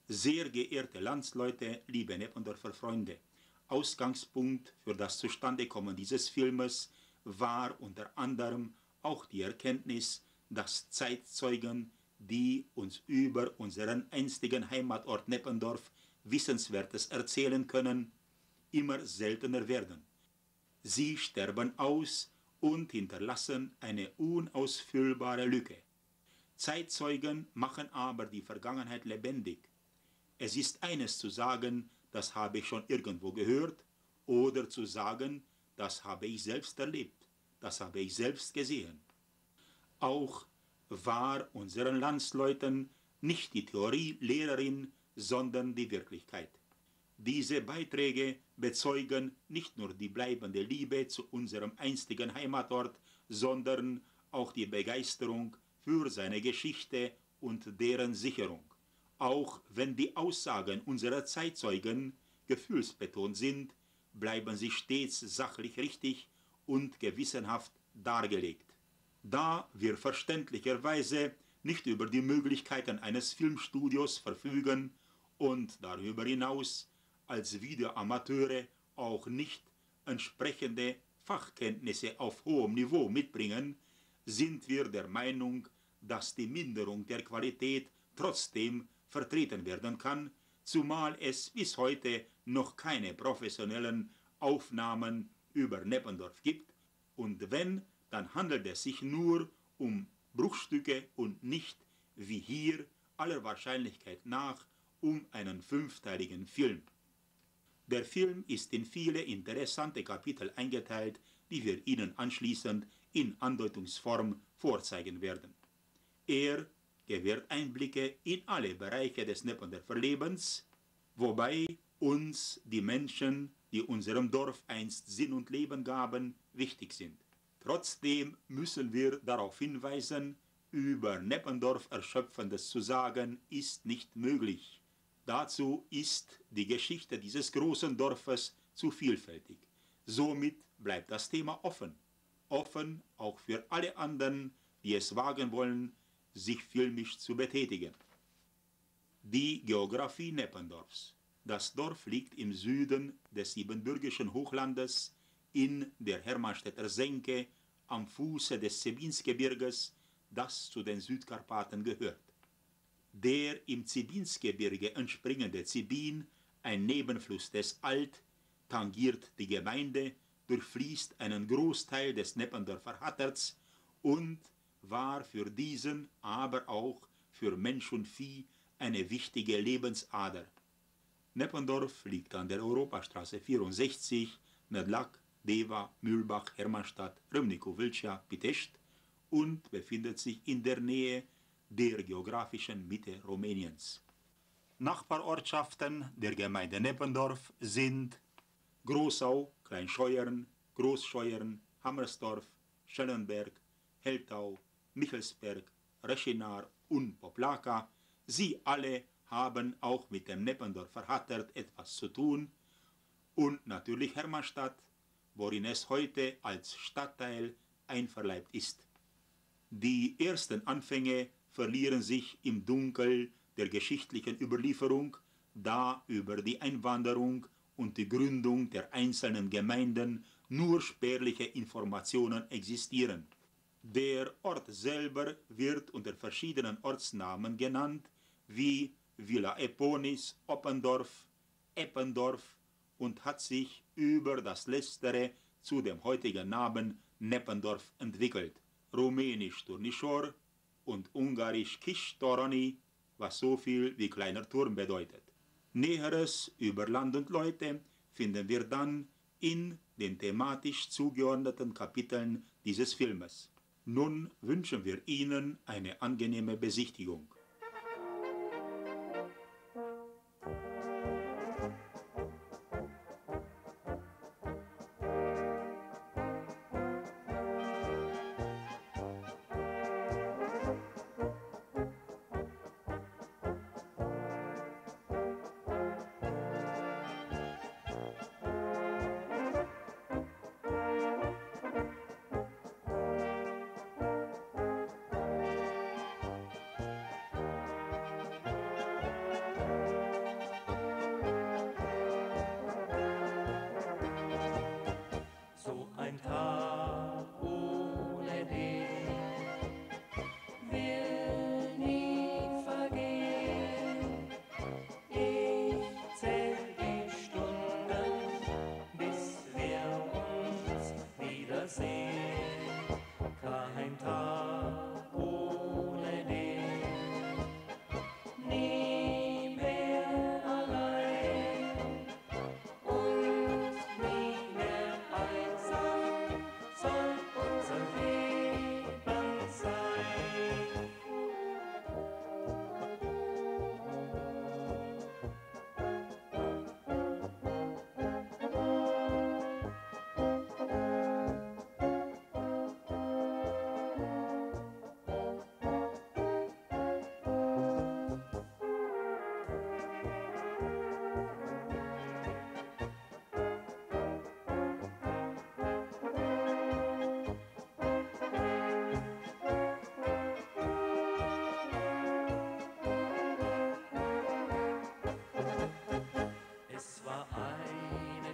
Sehr geehrte Landsleute, liebe Neppendorfer Freunde, Ausgangspunkt für das Zustandekommen dieses Filmes war unter anderem auch die Erkenntnis, dass Zeitzeugen, die uns über unseren einstigen Heimatort Neppendorf Wissenswertes erzählen können, immer seltener werden. Sie sterben aus und hinterlassen eine unausfüllbare Lücke. Zeitzeugen machen aber die Vergangenheit lebendig. Es ist eines zu sagen, das habe ich schon irgendwo gehört, oder zu sagen, das habe ich selbst erlebt, das habe ich selbst gesehen. Auch war unseren Landsleuten nicht die Theorielehrerin, sondern die Wirklichkeit. Diese Beiträge bezeugen nicht nur die bleibende Liebe zu unserem einstigen Heimatort, sondern auch die Begeisterung für seine Geschichte und deren Sicherung. Auch wenn die Aussagen unserer Zeitzeugen gefühlsbetont sind, bleiben sie stets sachlich richtig und gewissenhaft dargelegt. Da wir verständlicherweise nicht über die Möglichkeiten eines Filmstudios verfügen und darüber hinaus als Videoamateure auch nicht entsprechende Fachkenntnisse auf hohem Niveau mitbringen, sind wir der Meinung, dass die Minderung der Qualität trotzdem vertreten werden kann, zumal es bis heute noch keine professionellen Aufnahmen über Neppendorf gibt, und wenn, dann handelt es sich nur um Bruchstücke und nicht, wie hier aller Wahrscheinlichkeit nach, um einen 5-teiligen Film. Der Film ist in viele interessante Kapitel eingeteilt, die wir Ihnen anschließend in Andeutungsform vorzeigen werden. Er gewährt Einblicke in alle Bereiche des Neppendorfer Lebens, wobei uns die Menschen, die unserem Dorf einst Sinn und Leben gaben, wichtig sind. Trotzdem müssen wir darauf hinweisen, über Neppendorf Erschöpfendes zu sagen, ist nicht möglich. Dazu ist die Geschichte dieses großen Dorfes zu vielfältig. Somit bleibt das Thema offen. Offen auch für alle anderen, die es wagen wollen, sich filmisch zu betätigen. Die Geografie Neppendorfs. Das Dorf liegt im Süden des Siebenbürgischen Hochlandes in der Hermannstädter Senke am Fuße des Zebinsgebirges, das zu den Südkarpaten gehört. Der im Zebinsgebirge entspringende Zebin, ein Nebenfluss des Alt, tangiert die Gemeinde, durchfließt einen Großteil des Neppendorfer Hatterts und war für diesen, aber auch für Mensch und Vieh eine wichtige Lebensader. Neppendorf liegt an der Europastraße 64, Nödlak, Deva, Mühlbach, Hermannstadt, Rümnikow-Wiltschia, Pitești und befindet sich in der Nähe der geografischen Mitte Rumäniens. Nachbarortschaften der Gemeinde Neppendorf sind Großau, Kleinscheuern, Großscheuern, Hammersdorf, Schellenberg, Heltau, Michelsberg, Reschinaar und Poplaka. Sie alle haben auch mit dem Neppendorfer Hattert etwas zu tun, und natürlich Hermannstadt, worin es heute als Stadtteil einverleibt ist. Die ersten Anfänge verlieren sich im Dunkel der geschichtlichen Überlieferung, da über die Einwanderung und die Gründung der einzelnen Gemeinden nur spärliche Informationen existieren. Der Ort selber wird unter verschiedenen Ortsnamen genannt, wie Villa Eponis, Oppendorf, Eppendorf, und hat sich über das Letztere zu dem heutigen Namen Neppendorf entwickelt. Rumänisch Turnișor und ungarisch Kis-Torony, was so viel wie kleiner Turm bedeutet. Näheres über Land und Leute finden wir dann in den thematisch zugeordneten Kapiteln dieses Filmes. Nun wünschen wir Ihnen eine angenehme Besichtigung.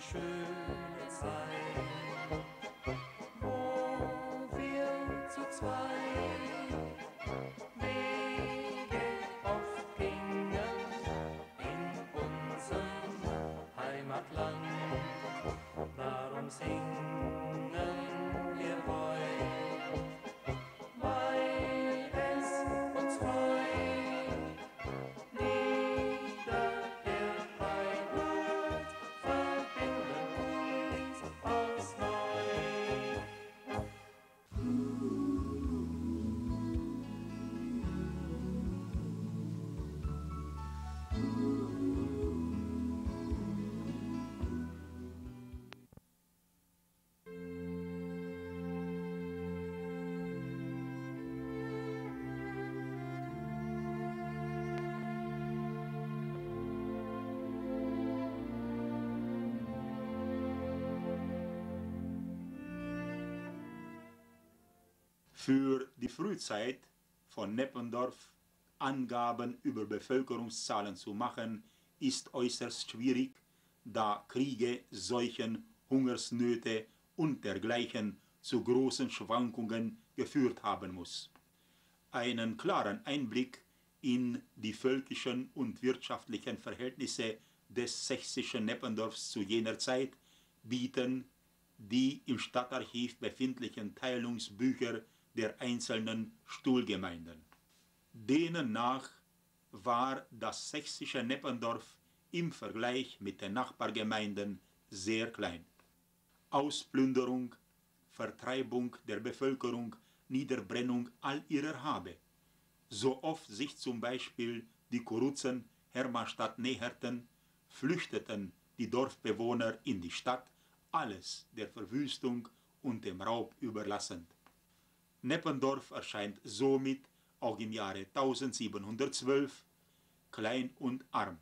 schöne Zeit, wo wir zu zweit Wege oft gingen in unserem Heimatland. Darum singen wir heut, weil es uns freut, Lieder der Heimat verbinden uns aufs Neu. Für die Frühzeit von Neppendorf Angaben über Bevölkerungszahlen zu machen, ist äußerst schwierig, da Kriege, Seuchen, Hungersnöte und dergleichen zu großen Schwankungen geführt haben muss. Einen klaren Einblick in die völkischen und wirtschaftlichen Verhältnisse des sächsischen Neppendorfs zu jener Zeit bieten die im Stadtarchiv befindlichen Teilungsbücher der einzelnen Stuhlgemeinden. Denen nach war das sächsische Neppendorf im Vergleich mit den Nachbargemeinden sehr klein. Ausplünderung, Vertreibung der Bevölkerung, Niederbrennung all ihrer Habe. So oft sich zum Beispiel die Kuruzen Hermannstadt näherten, flüchteten die Dorfbewohner in die Stadt, alles der Verwüstung und dem Raub überlassend. Neppendorf erscheint somit auch im Jahre 1712 klein und arm.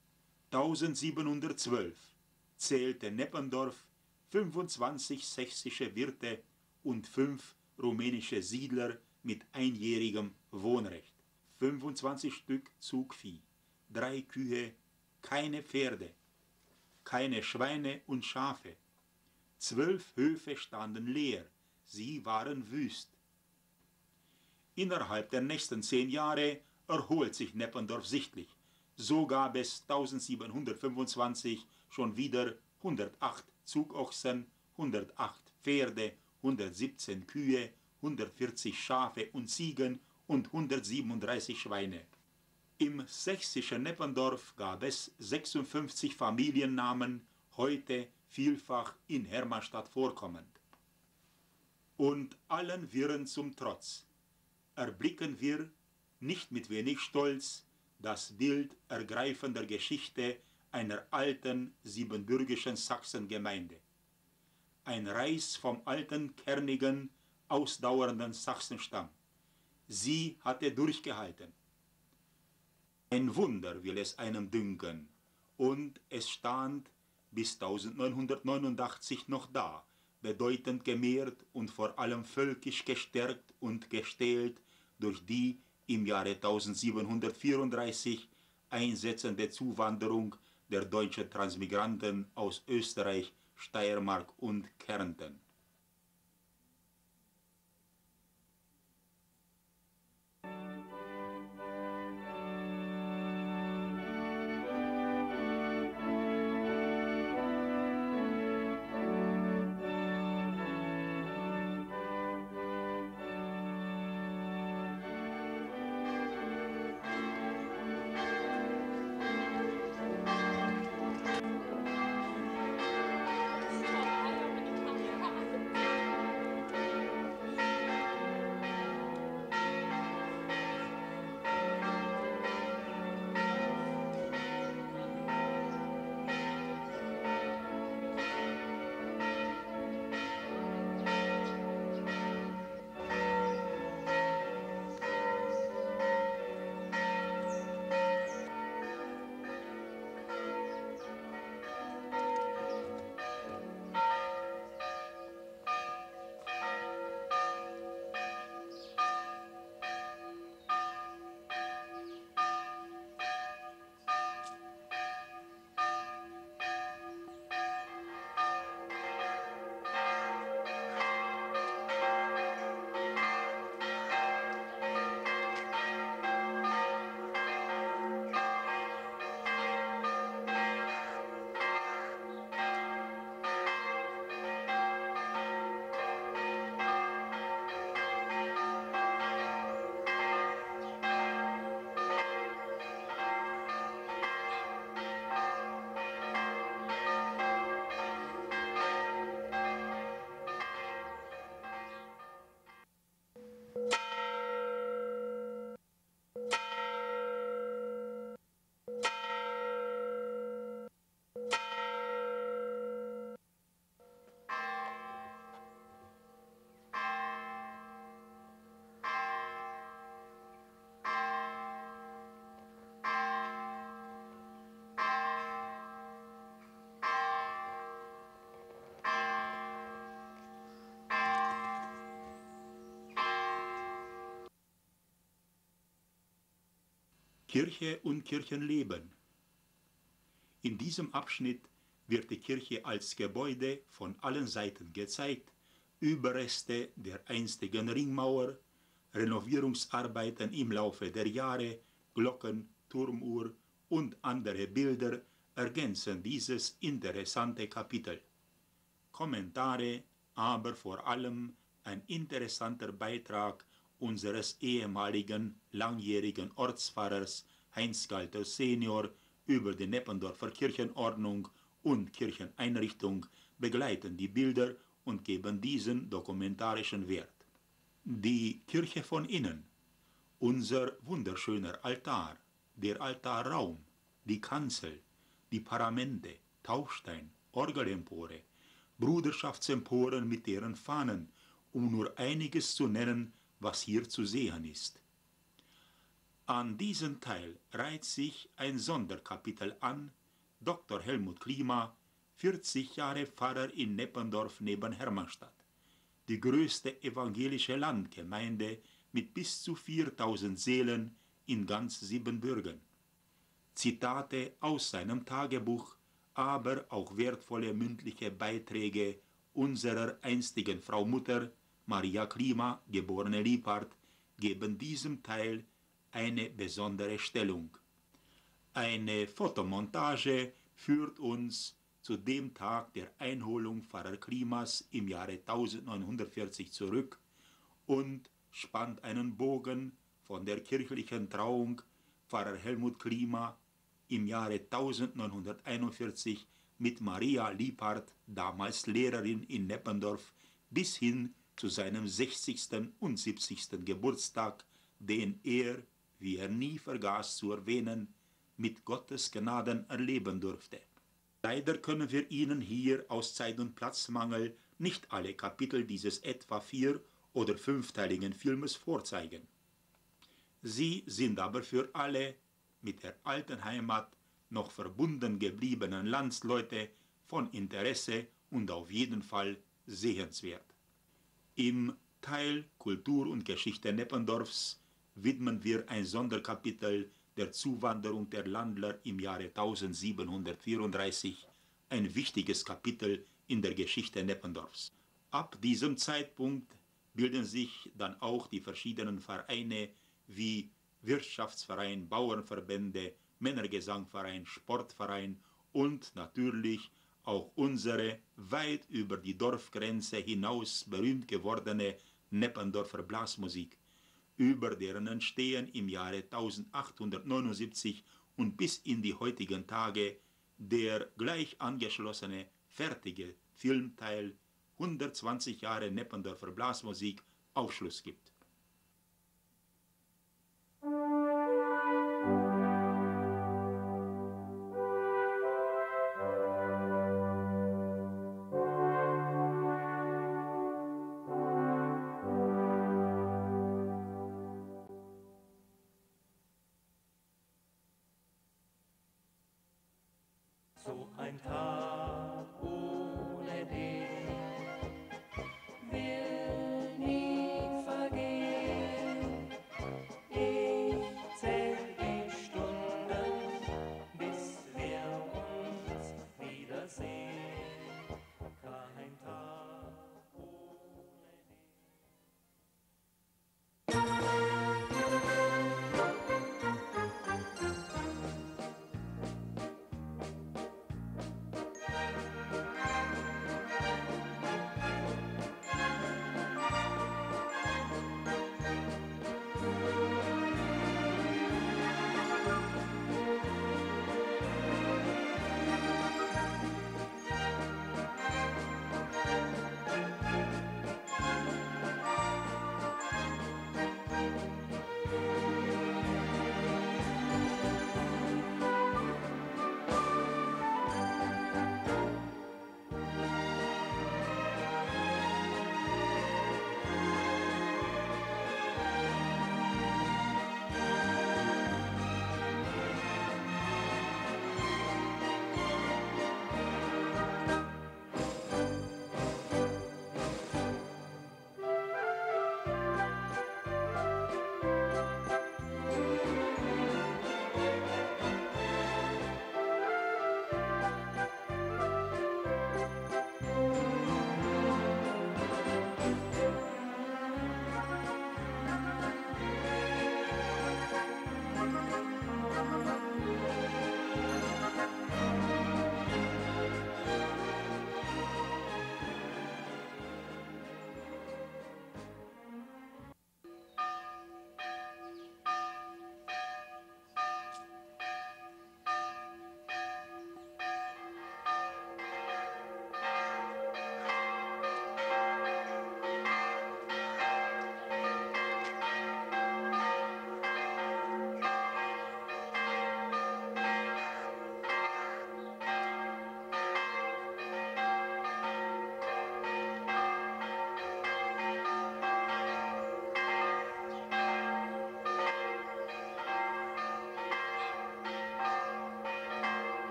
1712 zählte Neppendorf 25 sächsische Wirte und 5 rumänische Siedler mit einjährigem Wohnrecht, 25 Stück Zugvieh, 3 Kühe, keine Pferde, keine Schweine und Schafe. 12 Höfe standen leer, sie waren wüst. Innerhalb der nächsten 10 Jahre erholt sich Neppendorf sichtlich. So gab es 1725 schon wieder 108 Zugochsen, 108 Pferde, 117 Kühe, 140 Schafe und Ziegen und 137 Schweine. Im sächsischen Neppendorf gab es 56 Familiennamen, heute vielfach in Hermannstadt vorkommend. Und allen Wirren zum Trotz erblicken wir nicht mit wenig Stolz das Bild ergreifender Geschichte einer alten siebenbürgischen Sachsengemeinde. Ein Reis vom alten, kernigen, ausdauernden Sachsenstamm. Sie hatte durchgehalten. Ein Wunder will es einem dünken, und es stand bis 1989 noch da, bedeutend gemehrt und vor allem völkisch gestärkt und gestählt durch die im Jahre 1734 einsetzende Zuwanderung der deutschen Transmigranten aus Österreich, Steiermark und Kärnten. Kirche und Kirchenleben. In diesem Abschnitt wird die Kirche als Gebäude von allen Seiten gezeigt, Überreste der einstigen Ringmauer, Renovierungsarbeiten im Laufe der Jahre, Glocken, Turmuhr und andere Bilder ergänzen dieses interessante Kapitel. Kommentare, aber vor allem ein interessanter Beitrag unseres ehemaligen langjährigen Ortspfarrers Heinz Galter Senior über die Neppendorfer Kirchenordnung und Kircheneinrichtung begleiten die Bilder und geben diesen dokumentarischen Wert. Die Kirche von innen, unser wunderschöner Altar, der Altarraum, die Kanzel, die Paramente, Taufstein, Orgelempore, Bruderschaftsemporen mit deren Fahnen, um nur einiges zu nennen, was hier zu sehen ist. An diesen Teil reiht sich ein Sonderkapitel an, Dr. Helmut Klima, 40 Jahre Pfarrer in Neppendorf neben Hermannstadt, die größte evangelische Landgemeinde mit bis zu 4000 Seelen in ganz Siebenbürgen. Zitate aus seinem Tagebuch, aber auch wertvolle mündliche Beiträge unserer einstigen Frau Mutter, Maria Klima, geborene Liepard, geben diesem Teil eine besondere Stellung. Eine Fotomontage führt uns zu dem Tag der Einholung Pfarrer Klimas im Jahre 1940 zurück und spannt einen Bogen von der kirchlichen Trauung Pfarrer Helmut Klima im Jahre 1941 mit Maria Liepard, damals Lehrerin in Neppendorf, bis hin zu seinem 60. und 70. Geburtstag, den er, wie er nie vergaß zu erwähnen, mit Gottes Gnaden erleben durfte. Leider können wir Ihnen hier aus Zeit- und Platzmangel nicht alle Kapitel dieses etwa 4- oder 5-teiligen Filmes vorzeigen. Sie sind aber für alle mit der alten Heimat noch verbunden gebliebenen Landsleute von Interesse und auf jeden Fall sehenswert. Im Teil Kultur und Geschichte Neppendorfs widmen wir ein Sonderkapitel der Zuwanderung der Landler im Jahre 1734, ein wichtiges Kapitel in der Geschichte Neppendorfs. Ab diesem Zeitpunkt bilden sich dann auch die verschiedenen Vereine wie Wirtschaftsverein, Bauernverbände, Männergesangverein, Sportverein und natürlich auch unsere weit über die Dorfgrenze hinaus berühmt gewordene Neppendorfer Blasmusik, über deren Entstehen im Jahre 1879 und bis in die heutigen Tage der gleich angeschlossene fertige Filmteil 120 Jahre Neppendorfer Blasmusik Aufschluss gibt. So ein Tag ohne dich will nie vergehen.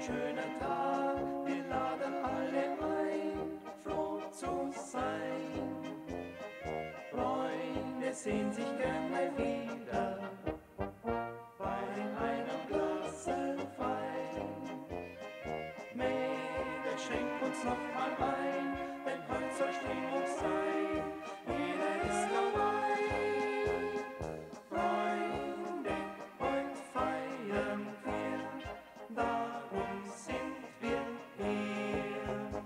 schöner Tag, wir laden alle ein, froh zu sein. Freunde sehen sich gern mal wieder, bei einem Glasse Wein. Mädel, schenk uns noch mal ein, denn heute soll Stimmung sein. Jeder ist dabei. Freunde, heute feiern wir, darum sind wir hier.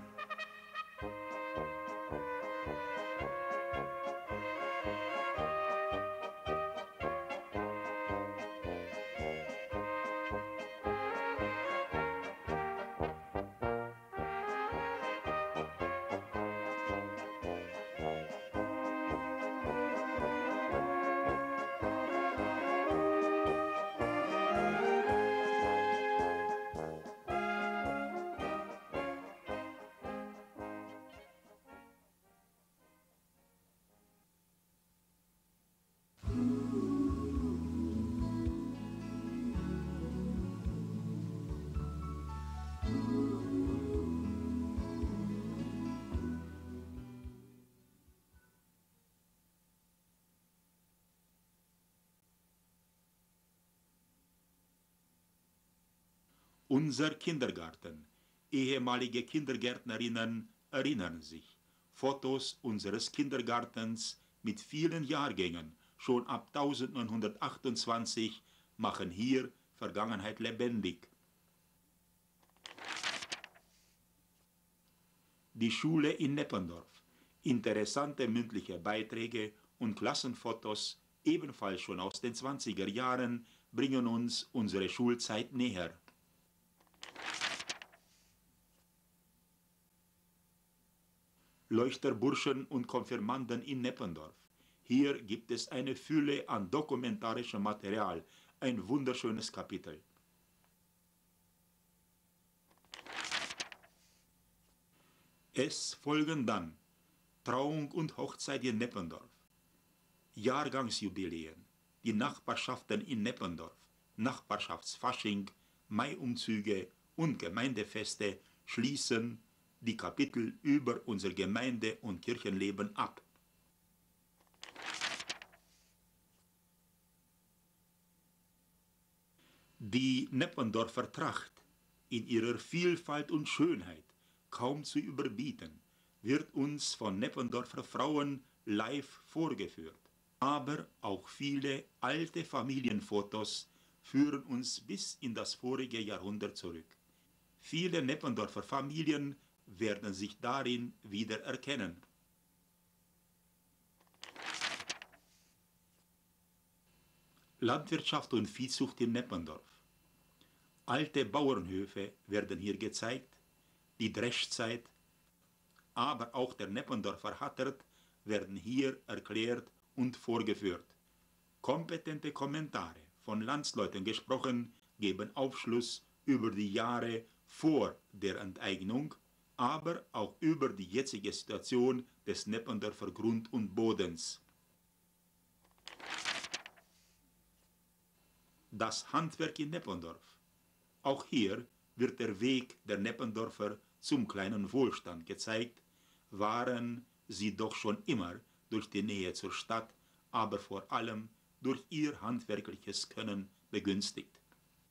Unser Kindergarten. Ehemalige Kindergärtnerinnen erinnern sich. Fotos unseres Kindergartens mit vielen Jahrgängen, schon ab 1928, machen hier Vergangenheit lebendig. Die Schule in Neppendorf. Interessante mündliche Beiträge und Klassenfotos, ebenfalls schon aus den 20er Jahren, bringen uns unsere Schulzeit näher. Leuchterburschen und Konfirmanden in Neppendorf. Hier gibt es eine Fülle an dokumentarischem Material, ein wunderschönes Kapitel. Es folgen dann Trauung und Hochzeit in Neppendorf, Jahrgangsjubiläen, die Nachbarschaften in Neppendorf, Nachbarschaftsfasching, Maiumzüge und Gemeindefeste schließen die Kapitel über unser Gemeinde- und Kirchenleben ab. Die Neppendorfer Tracht, in ihrer Vielfalt und Schönheit kaum zu überbieten, wird uns von Neppendorfer Frauen live vorgeführt. Aber auch viele alte Familienfotos führen uns bis in das vorige Jahrhundert zurück. Viele Neppendorfer Familien werden sich darin wiedererkennen. Landwirtschaft und Viehzucht in Neppendorf. Alte Bauernhöfe werden hier gezeigt, die Dreschzeit, aber auch der Neppendorfer Hattert werden hier erklärt und vorgeführt. Kompetente Kommentare, von Landsleuten gesprochen, geben Aufschluss über die Jahre vor der Enteignung, aber auch über die jetzige Situation des Neppendorfer Grund und Bodens. Das Handwerk in Neppendorf. Auch hier wird der Weg der Neppendorfer zum kleinen Wohlstand gezeigt, waren sie doch schon immer durch die Nähe zur Stadt, aber vor allem durch ihr handwerkliches Können begünstigt.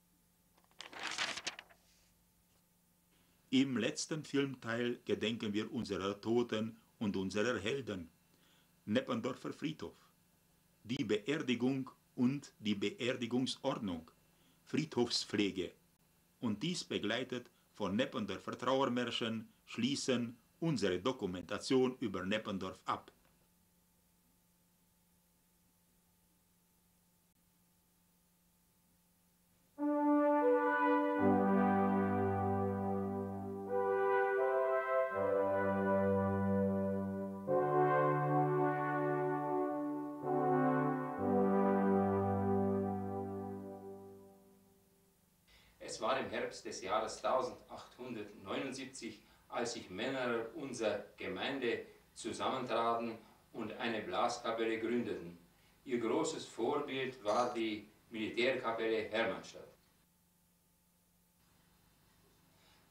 Im letzten Filmteil gedenken wir unserer Toten und unserer Helden. Neppendorfer Friedhof, die Beerdigung und die Beerdigungsordnung, Friedhofspflege und dies begleitet von Neppendorfer Trauermärschen schließen unsere Dokumentation über Neppendorf ab. Es war im Herbst des Jahres 1879, als sich Männer unserer Gemeinde zusammentraten und eine Blaskapelle gründeten. Ihr großes Vorbild war die Militärkapelle Hermannstadt.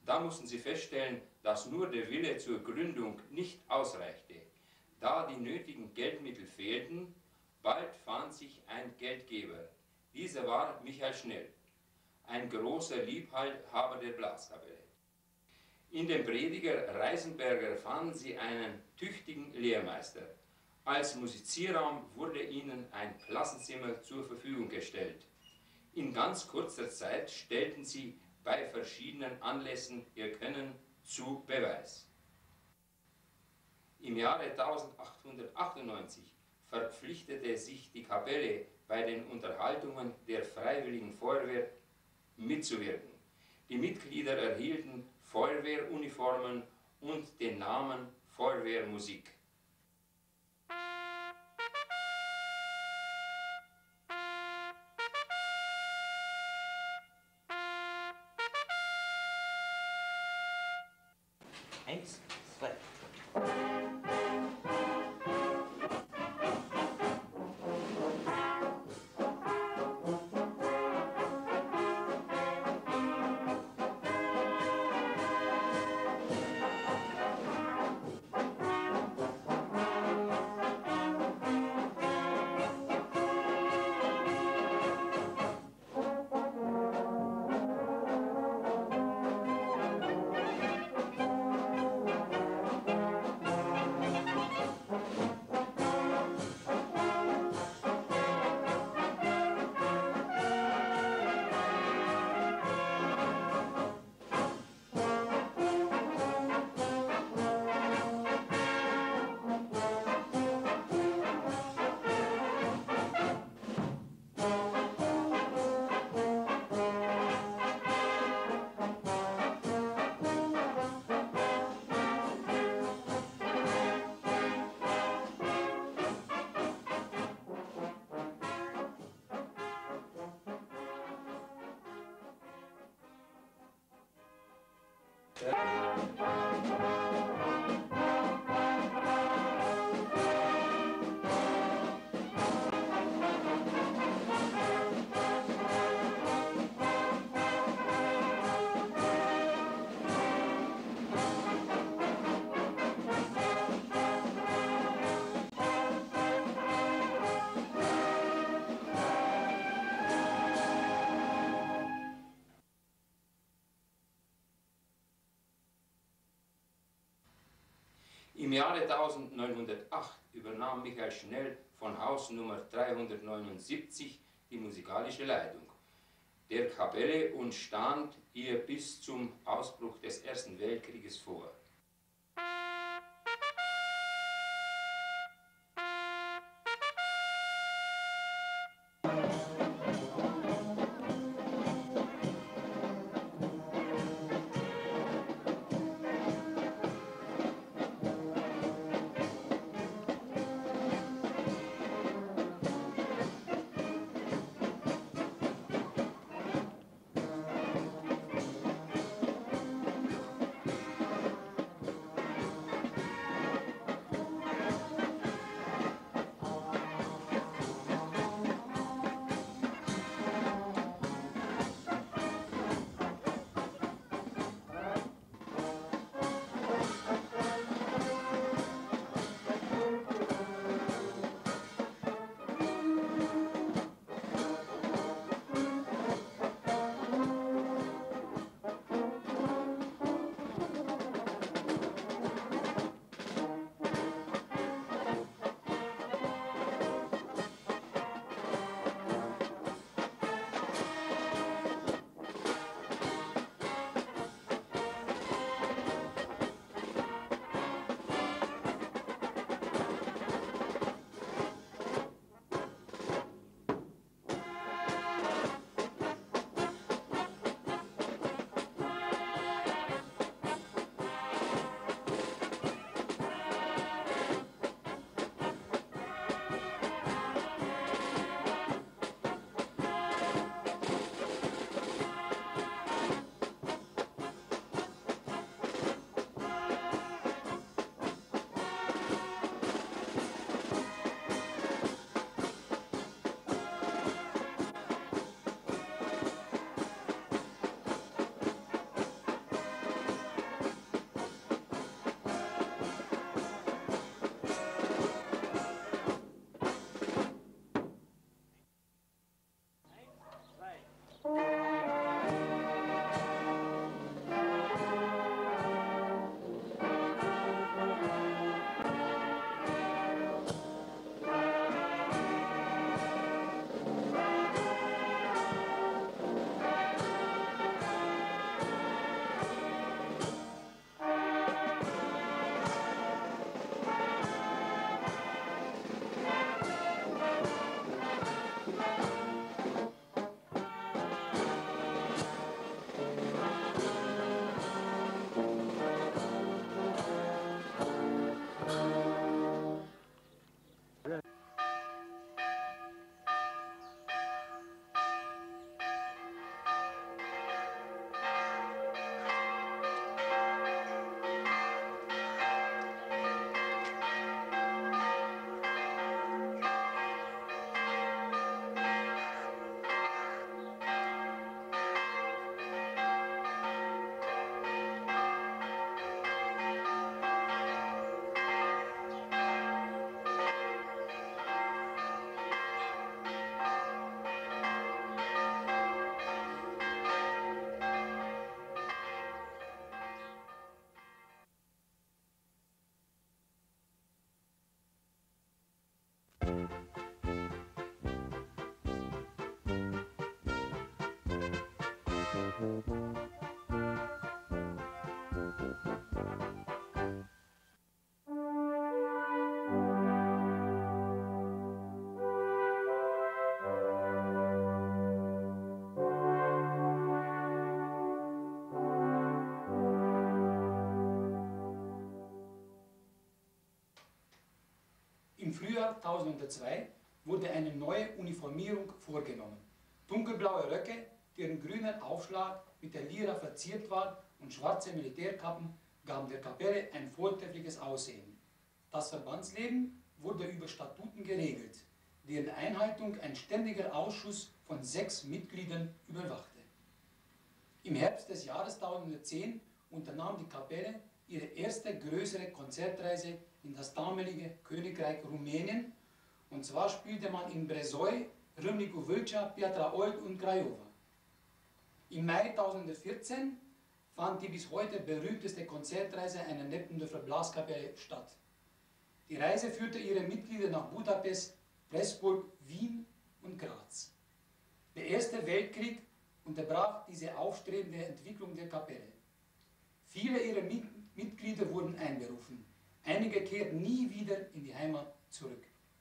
Da mussten sie feststellen, dass nur der Wille zur Gründung nicht ausreichte. Da die nötigen Geldmittel fehlten, bald fand sich ein Geldgeber. Dieser war Michael Schnell, ein großer Liebhaber der Blaskapelle. In dem Prediger Reisenberger fanden sie einen tüchtigen Lehrmeister. Als Musizierraum wurde ihnen ein Klassenzimmer zur Verfügung gestellt. In ganz kurzer Zeit stellten sie bei verschiedenen Anlässen ihr Können zu Beweis. Im Jahre 1898 verpflichtete sich die Kapelle bei den Unterhaltungen der Freiwilligen Feuerwehr mitzuwirken. Die Mitglieder erhielten Feuerwehruniformen und den Namen Feuerwehrmusik. Eins, zwei. Im Jahre 1908 übernahm Michael Schnell von Haus Nummer 379 die musikalische Leitung der Kapelle und stand ihr bis zum Ausbruch des Ersten Weltkrieges vor. Im Frühjahr 1002 wurde eine neue Uniformierung vorgenommen. Dunkelblaue Röcke, deren grüner Aufschlag mit der Lira verziert war, und schwarze Militärkappen gaben der Kapelle ein vortreffliches Aussehen. Das Verbandsleben wurde über Statuten geregelt, deren Einhaltung ein ständiger Ausschuss von 6 Mitgliedern überwachte. Im Herbst des Jahres 1010 unternahm die Kapelle ihre erste größere Konzertreise in das damalige Königreich Rumänien, und zwar spielte man in Brezoi, Râmnicu Vâlcea, Piatra Olt und Craiova. Im Mai 1014 fand die bis heute berühmteste Konzertreise einer Neppendorfer Blaskapelle statt. Die Reise führte ihre Mitglieder nach Budapest, Pressburg, Wien und Graz. Der Erste Weltkrieg unterbrach diese aufstrebende Entwicklung der Kapelle. Viele ihrer Mitglieder wurden einberufen. Einige kehrten nie wieder in die Heimat zurück.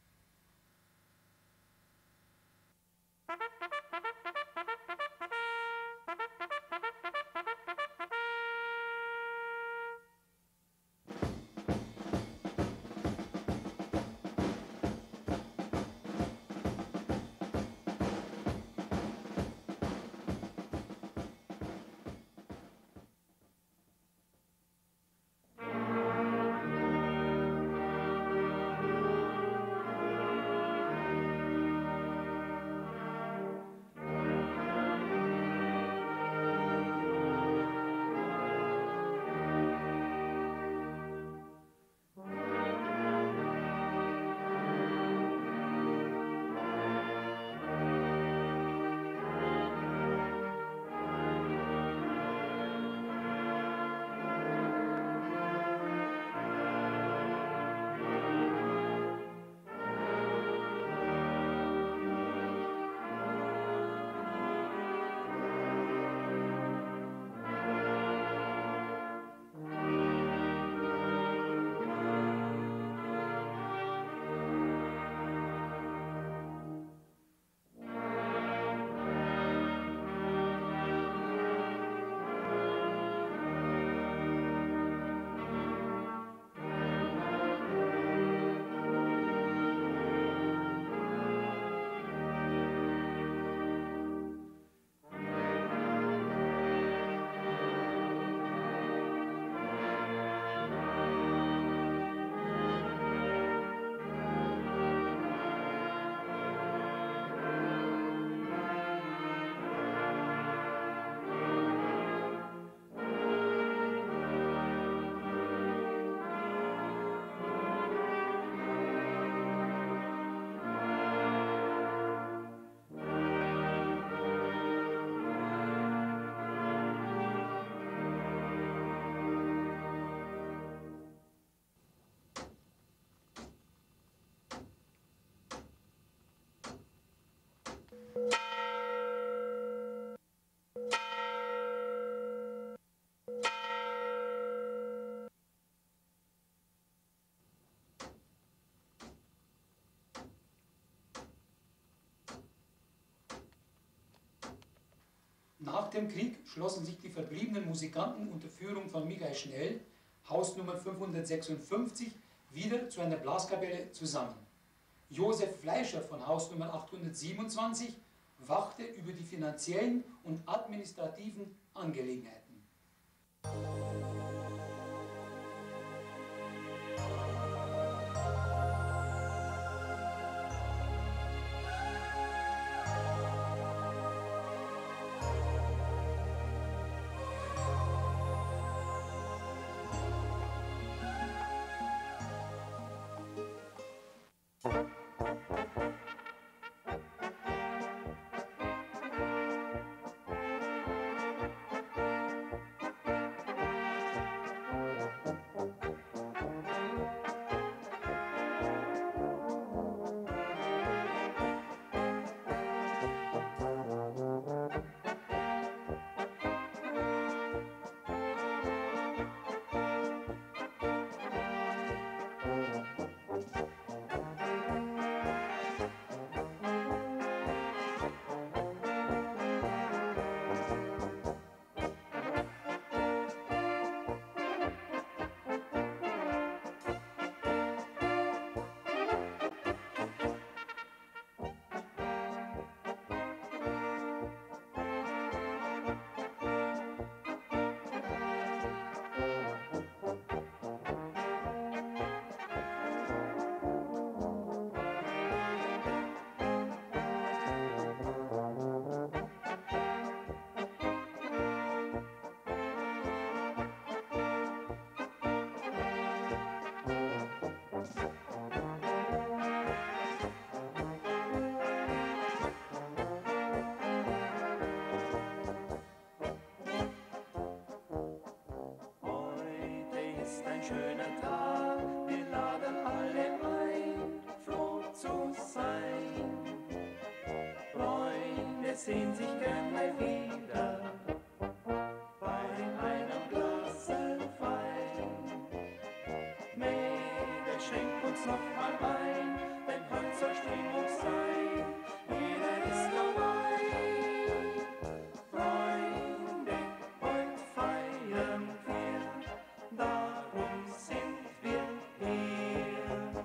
Nach dem Krieg schlossen sich die verbliebenen Musikanten unter Führung von Michael Schnell, Hausnummer 556, wieder zu einer Blaskapelle zusammen. Josef Fleischer von Hausnummer 827 wachte über die finanziellen und administrativen Angelegenheiten. schöner Tag, wir laden alle ein, froh zu sein. Freunde sehen sich gerne wieder, bei einem Glas Wein. Mädel, schenk uns noch mal ein, denn heute soll Stimmung sein, jeder ist dabei. Freunde, heute feiern wir, darum sind wir hier.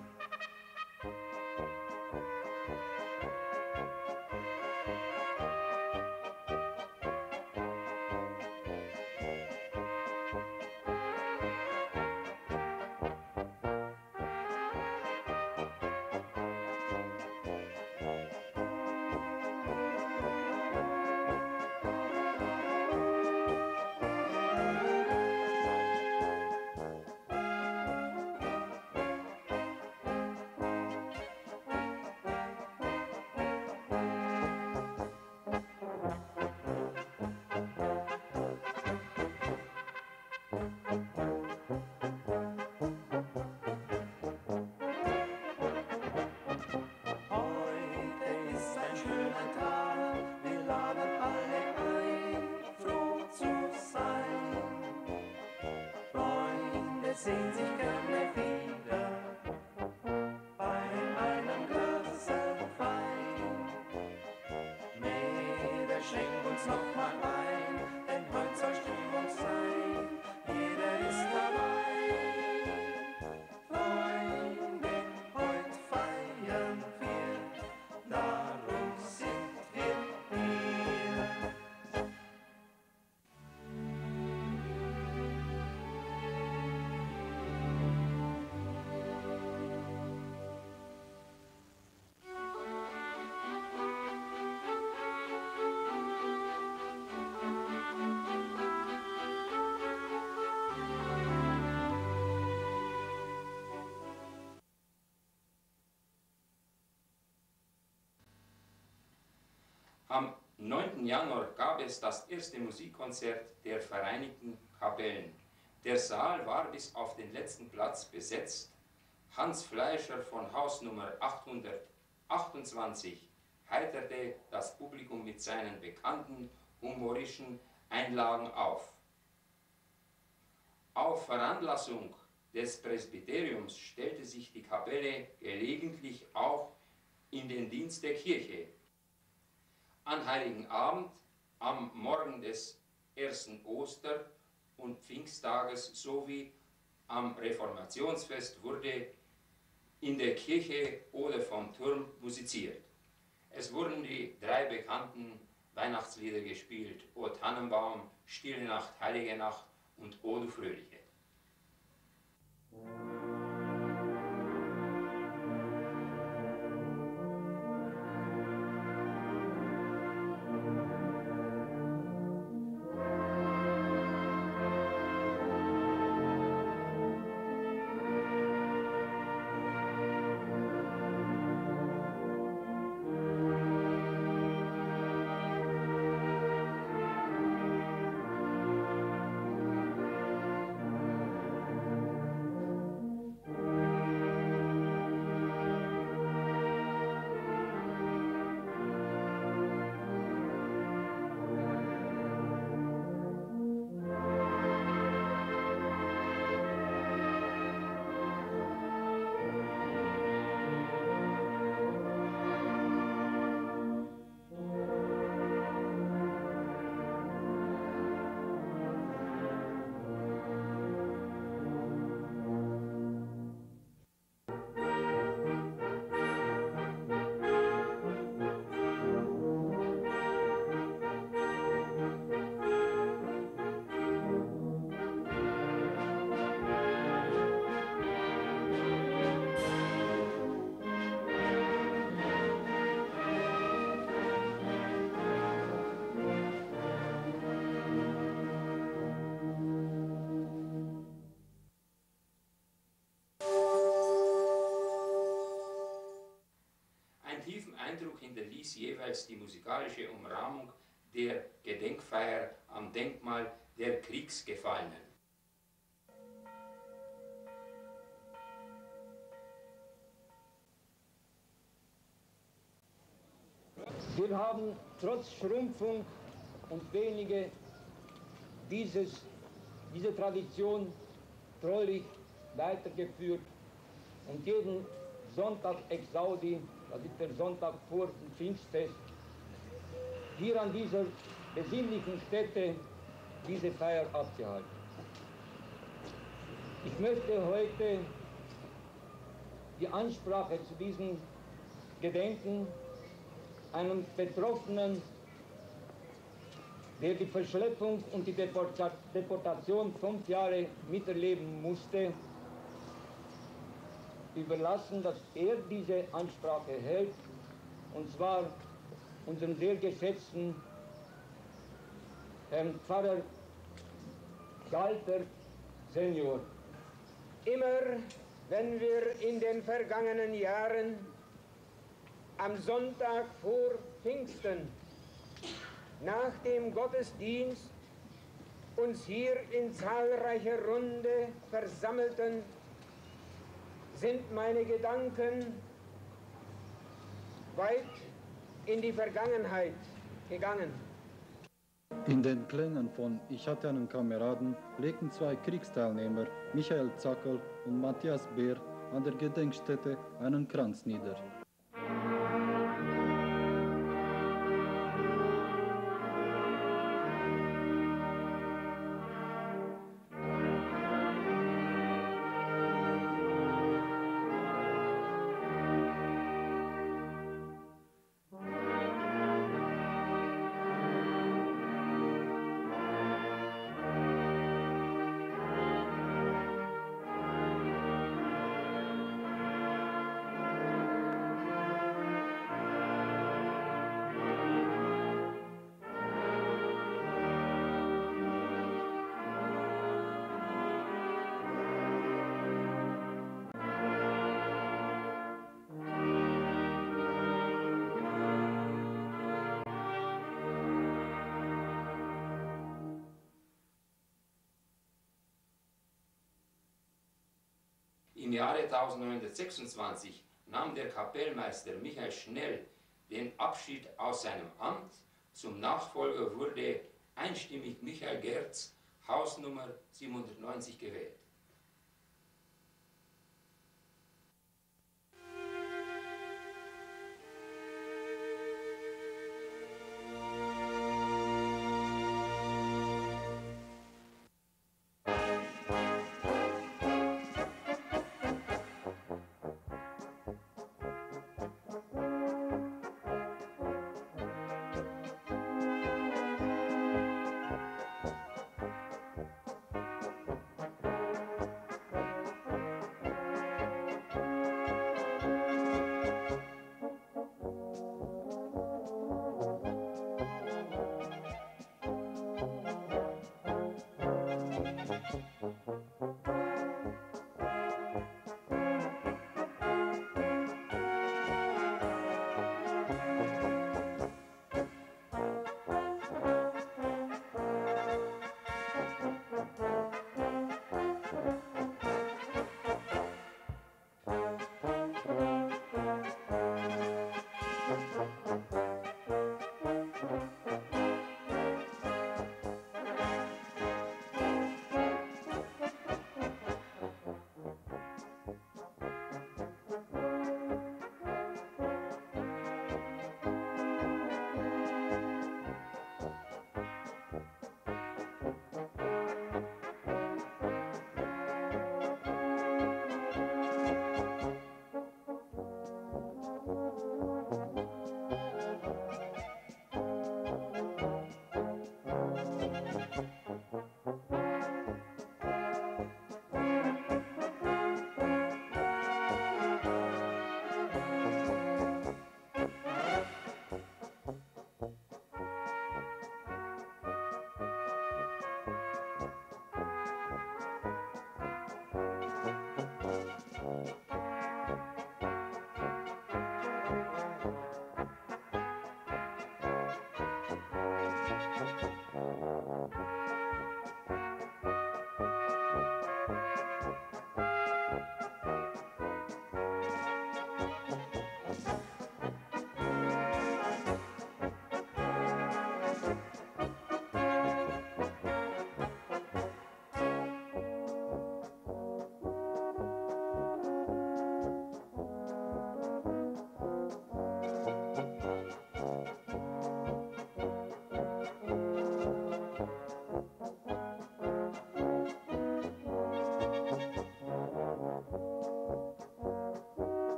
Heute ist ein schöner Tag, wir laden alle ein, froh zu sein. Freunde sehen sich gerne wieder, bei einem Glas Wein. Mädel, schenk uns noch mal ein, denn heute soll Stimmung sein, jeder ist dabei. Freunde, heute feiern wir, darum sind wir hier. Am 9. Januar gab es das erste Musikkonzert der Vereinigten Kapellen. Der Saal war bis auf den letzten Platz besetzt. Hans Fleischer von Hausnummer 828 heiterte das Publikum mit seinen bekannten humoristischen Einlagen auf. Auf Veranlassung des Presbyteriums stellte sich die Kapelle gelegentlich auch in den Dienst der Kirche. An Heiligen Abend, am Morgen des ersten Oster- und Pfingsttages sowie am Reformationsfest wurde in der Kirche oder vom Turm musiziert. Es wurden die 3 bekannten Weihnachtslieder gespielt: O Tannenbaum, Stille Nacht, Heilige Nacht und O du Fröhliche. Eindruck hinterließ jeweils die musikalische Umrahmung der Gedenkfeier am Denkmal der Kriegsgefallenen. Wir haben trotz Schrumpfung und wenige diese Tradition treulich weitergeführt und jeden Sonntag Exaudi, das ist der Sonntag vor dem Pfingstfest, hier an dieser besinnlichen Stätte diese Feier abgehalten. Ich möchte heute die Ansprache zu diesem Gedenken einem Betroffenen, der die Verschleppung und die Deportation 5 Jahre miterleben musste, überlassen, dass er diese Ansprache hält, und zwar unserem sehr geschätzten Herrn Pfarrer Galter Senior. Immer wenn wir in den vergangenen Jahren am Sonntag vor Pfingsten nach dem Gottesdienst uns hier in zahlreicher Runde versammelten, sind meine Gedanken weit in die Vergangenheit gegangen. In den Klängen von Ich hatte einen Kameraden legten 2 Kriegsteilnehmer, Michael Zackel und Matthias Beer, an der Gedenkstätte einen Kranz nieder. Im Jahre 1926 nahm der Kapellmeister Michael Schnell den Abschied aus seinem Amt. Zum Nachfolger wurde einstimmig Michael Gerz, Hausnummer 790, gewählt.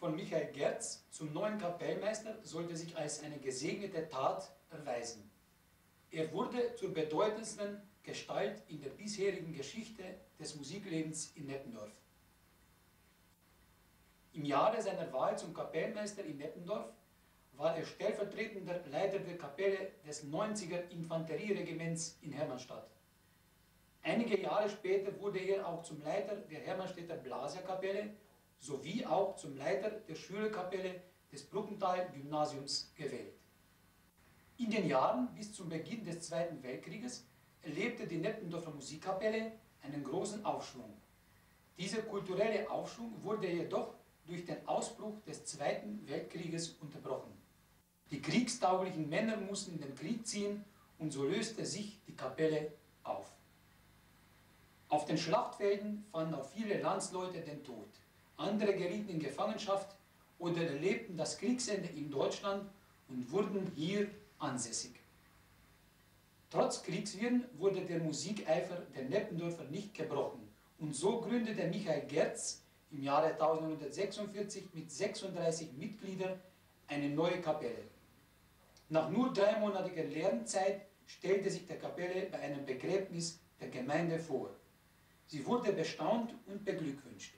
von Michael Gerz zum neuen Kapellmeister sollte sich als eine gesegnete Tat erweisen. Er wurde zur bedeutendsten Gestalt in der bisherigen Geschichte des Musiklebens in Neppendorf. Im Jahre seiner Wahl zum Kapellmeister in Neppendorf war er stellvertretender Leiter der Kapelle des 90er Infanterieregiments in Hermannstadt. Einige Jahre später wurde er auch zum Leiter der Hermannstädter Blaserkapelle sowie auch zum Leiter der Schülerkapelle des Bruckenthal-Gymnasiums gewählt. In den Jahren bis zum Beginn des Zweiten Weltkrieges erlebte die Neppendorfer Musikkapelle einen großen Aufschwung. Dieser kulturelle Aufschwung wurde jedoch durch den Ausbruch des Zweiten Weltkrieges unterbrochen. Die kriegstauglichen Männer mussten in den Krieg ziehen und so löste sich die Kapelle auf. Auf den Schlachtfelden fanden auch viele Landsleute den Tod. Andere gerieten in Gefangenschaft oder erlebten das Kriegsende in Deutschland und wurden hier ansässig. Trotz Kriegswirren wurde der Musikeifer der Neppendorfer nicht gebrochen und so gründete Michael Gerz im Jahre 1946 mit 36 Mitgliedern eine neue Kapelle. Nach nur 3-monatiger Lernzeit stellte sich der Kapelle bei einem Begräbnis der Gemeinde vor. Sie wurde bestaunt und beglückwünscht.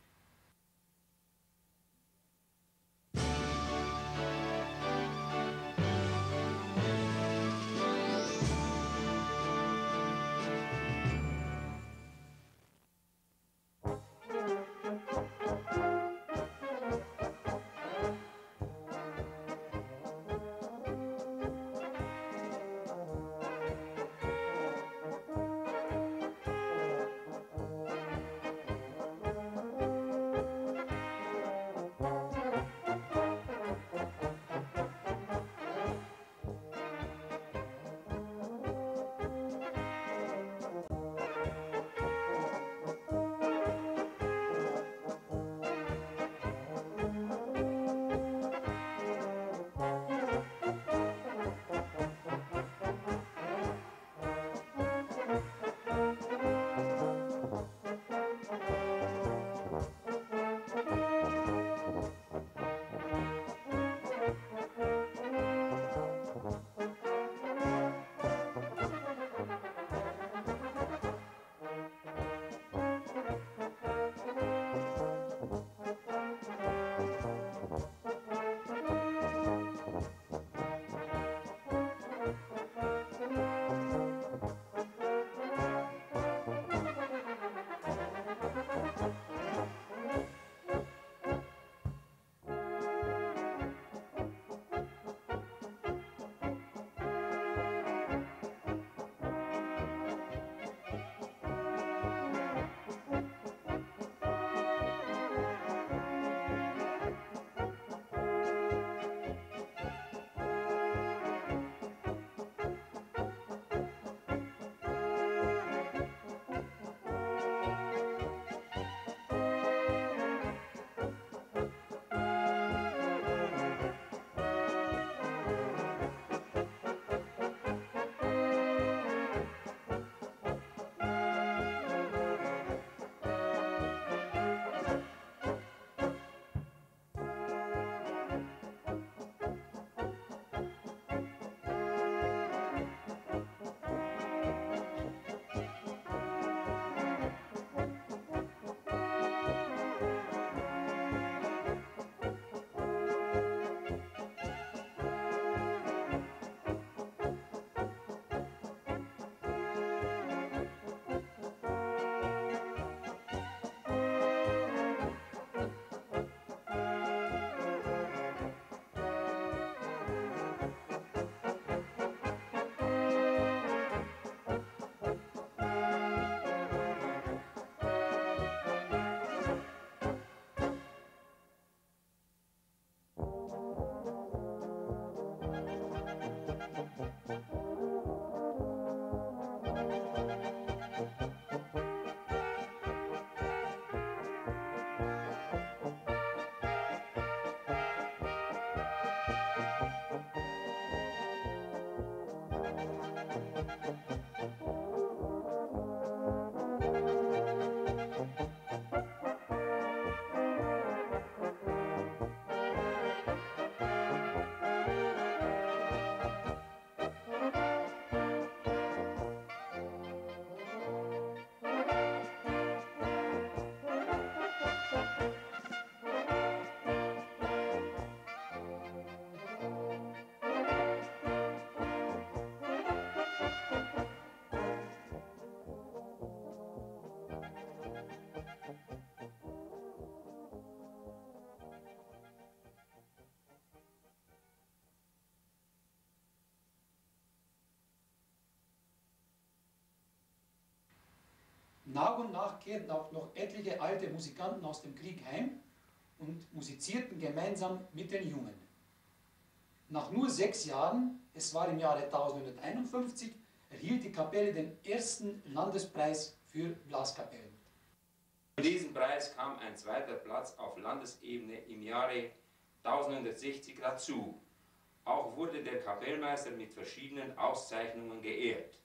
Nach und nach kehrten auch noch etliche alte Musikanten aus dem Krieg heim und musizierten gemeinsam mit den Jungen. Nach nur 6 Jahren, es war im Jahre 1951, erhielt die Kapelle den ersten Landespreis für Blaskapellen. Für diesen Preis kam ein zweiter Platz auf Landesebene im Jahre 1960 dazu. Auch wurde der Kapellmeister mit verschiedenen Auszeichnungen geehrt.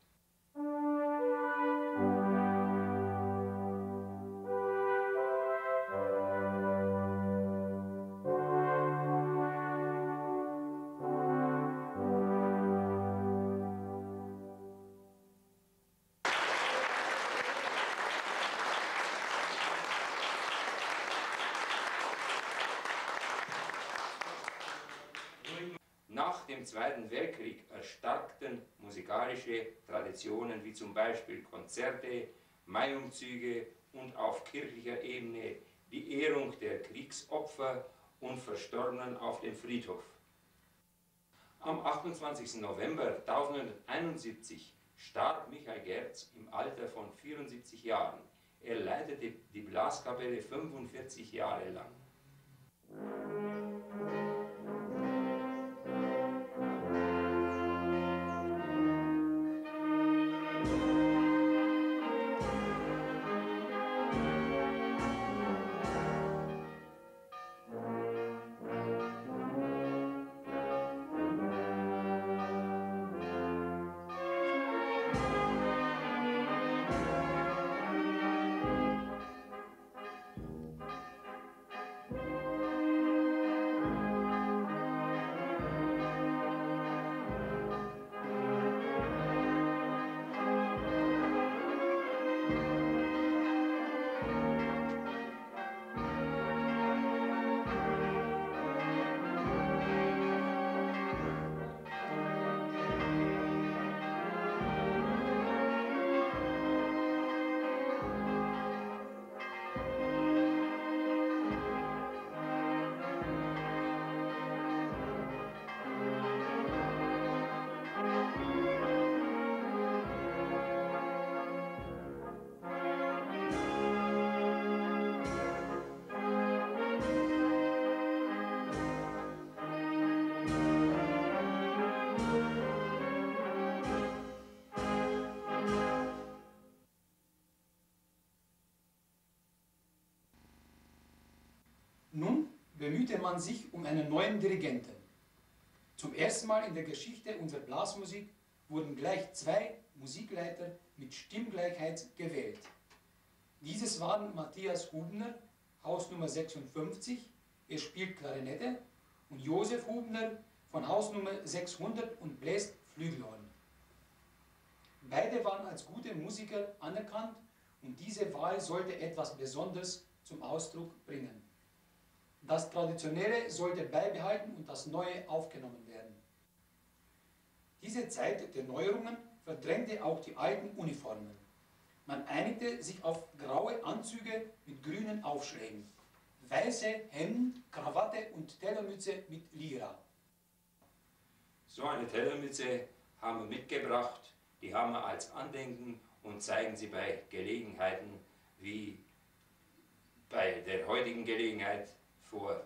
Nach dem Zweiten Weltkrieg erstarkten musikalische Traditionen wie zum Beispiel Konzerte, Maiumzüge und auf kirchlicher Ebene die Ehrung der Kriegsopfer und Verstorbenen auf dem Friedhof. Am 28. November 1071 starb Michael Gerz im Alter von 74 Jahren. Er leitete die Blaskapelle 45 Jahre lang. Nun bemühte man sich um einen neuen Dirigenten. Zum ersten Mal in der Geschichte unserer Blasmusik wurden gleich 2 Musikleiter mit Stimmgleichheit gewählt. Dieses waren Matthias Hubner, Hausnummer 56, er spielt Klarinette, und Josef Hubner von Hausnummer 600 und bläst Flügelhorn. Beide waren als gute Musiker anerkannt und diese Wahl sollte etwas Besonderes zum Ausdruck bringen. Das Traditionelle sollte beibehalten und das Neue aufgenommen werden. Diese Zeit der Neuerungen verdrängte auch die alten Uniformen. Man einigte sich auf graue Anzüge mit grünen Aufschlägen, weiße Hemden, Krawatte und Tellermütze mit Lira. So eine Tellermütze haben wir mitgebracht, die haben wir als Andenken und zeigen sie bei Gelegenheiten wie bei der heutigen Gelegenheit vor.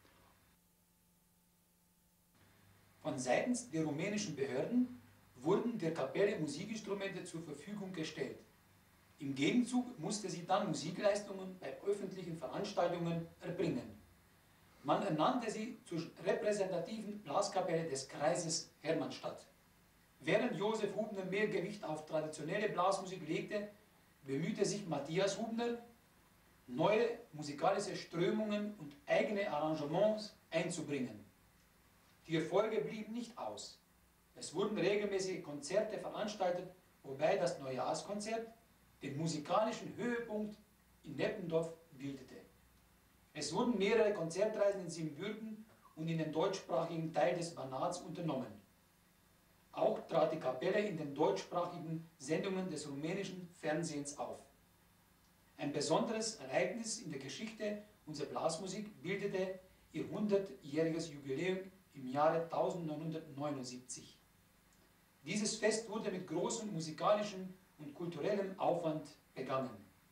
Von seitens der rumänischen Behörden wurden der Kapelle Musikinstrumente zur Verfügung gestellt. Im Gegenzug musste sie dann Musikleistungen bei öffentlichen Veranstaltungen erbringen. Man ernannte sie zur repräsentativen Blaskapelle des Kreises Hermannstadt. Während Josef Hubner mehr Gewicht auf traditionelle Blasmusik legte, bemühte sich Matthias Hubner, neue musikalische Strömungen und eigene Arrangements einzubringen. Die Erfolge blieben nicht aus. Es wurden regelmäßige Konzerte veranstaltet, wobei das Neujahrskonzert den musikalischen Höhepunkt in Neppendorf bildete. Es wurden mehrere Konzertreisen in Siebenbürgen und in den deutschsprachigen Teil des Banats unternommen. Auch trat die Kapelle in den deutschsprachigen Sendungen des rumänischen Fernsehens auf. Ein besonderes Ereignis in der Geschichte unserer Blasmusik bildete ihr 100-jähriges Jubiläum im Jahre 1979. Dieses Fest wurde mit großem musikalischen und kulturellem Aufwand begangen.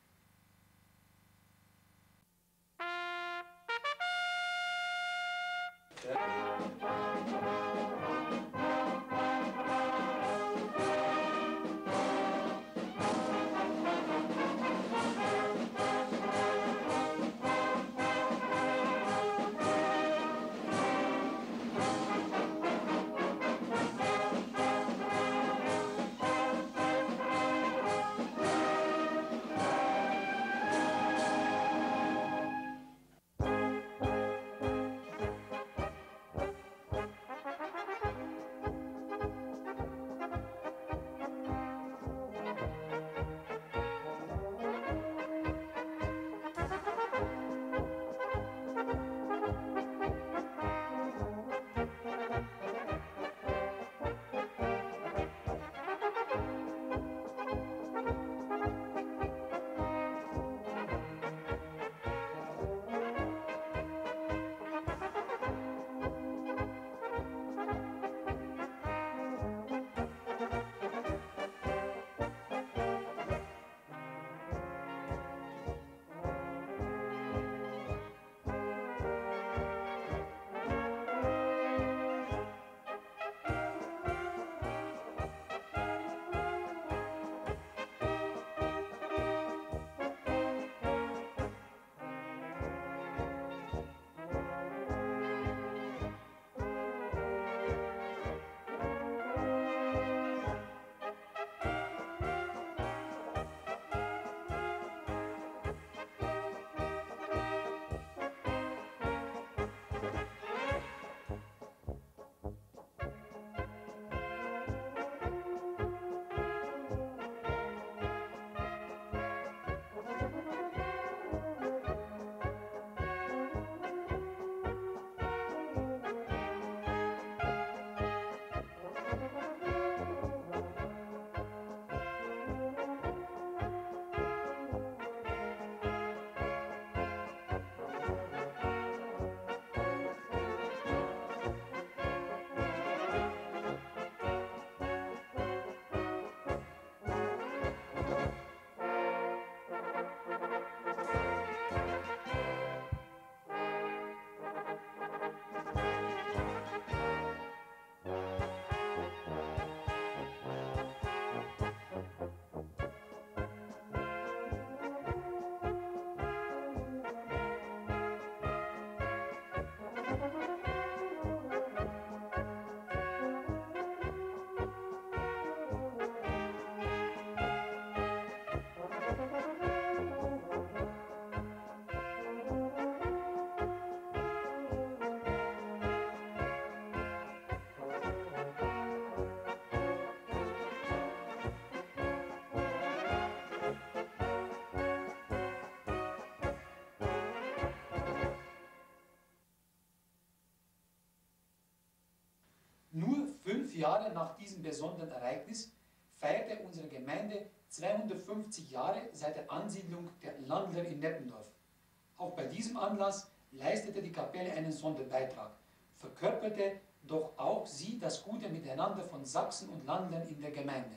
Jahre nach diesem besonderen Ereignis feierte unsere Gemeinde 250 Jahre seit der Ansiedlung der Landler in Neppendorf. Auch bei diesem Anlass leistete die Kapelle einen Sonderbeitrag, verkörperte doch auch sie das gute Miteinander von Sachsen und Landlern in der Gemeinde.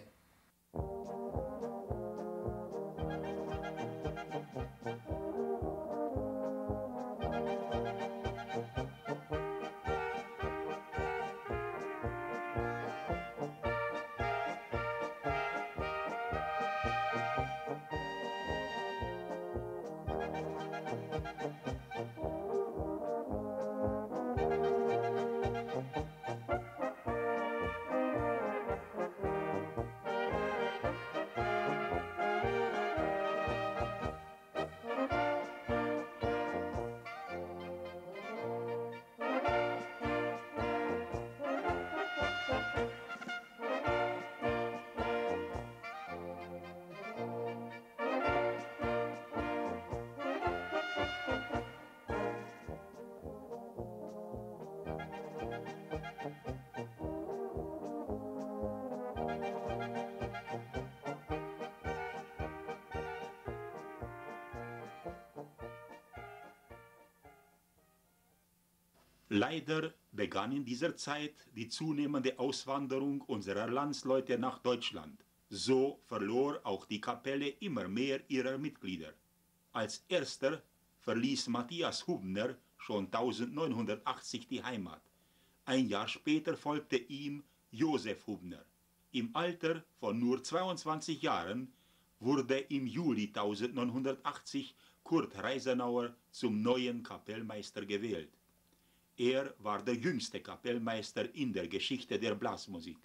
Leider begann in dieser Zeit die zunehmende Auswanderung unserer Landsleute nach Deutschland. So verlor auch die Kapelle immer mehr ihrer Mitglieder. Als erster verließ Matthias Hubner schon 1980 die Heimat. Ein Jahr später folgte ihm Josef Hubner. Im Alter von nur 22 Jahren wurde im Juli 1980 Kurt Reisenauer zum neuen Kapellmeister gewählt. Er war der jüngste Kapellmeister in der Geschichte der Blasmusik.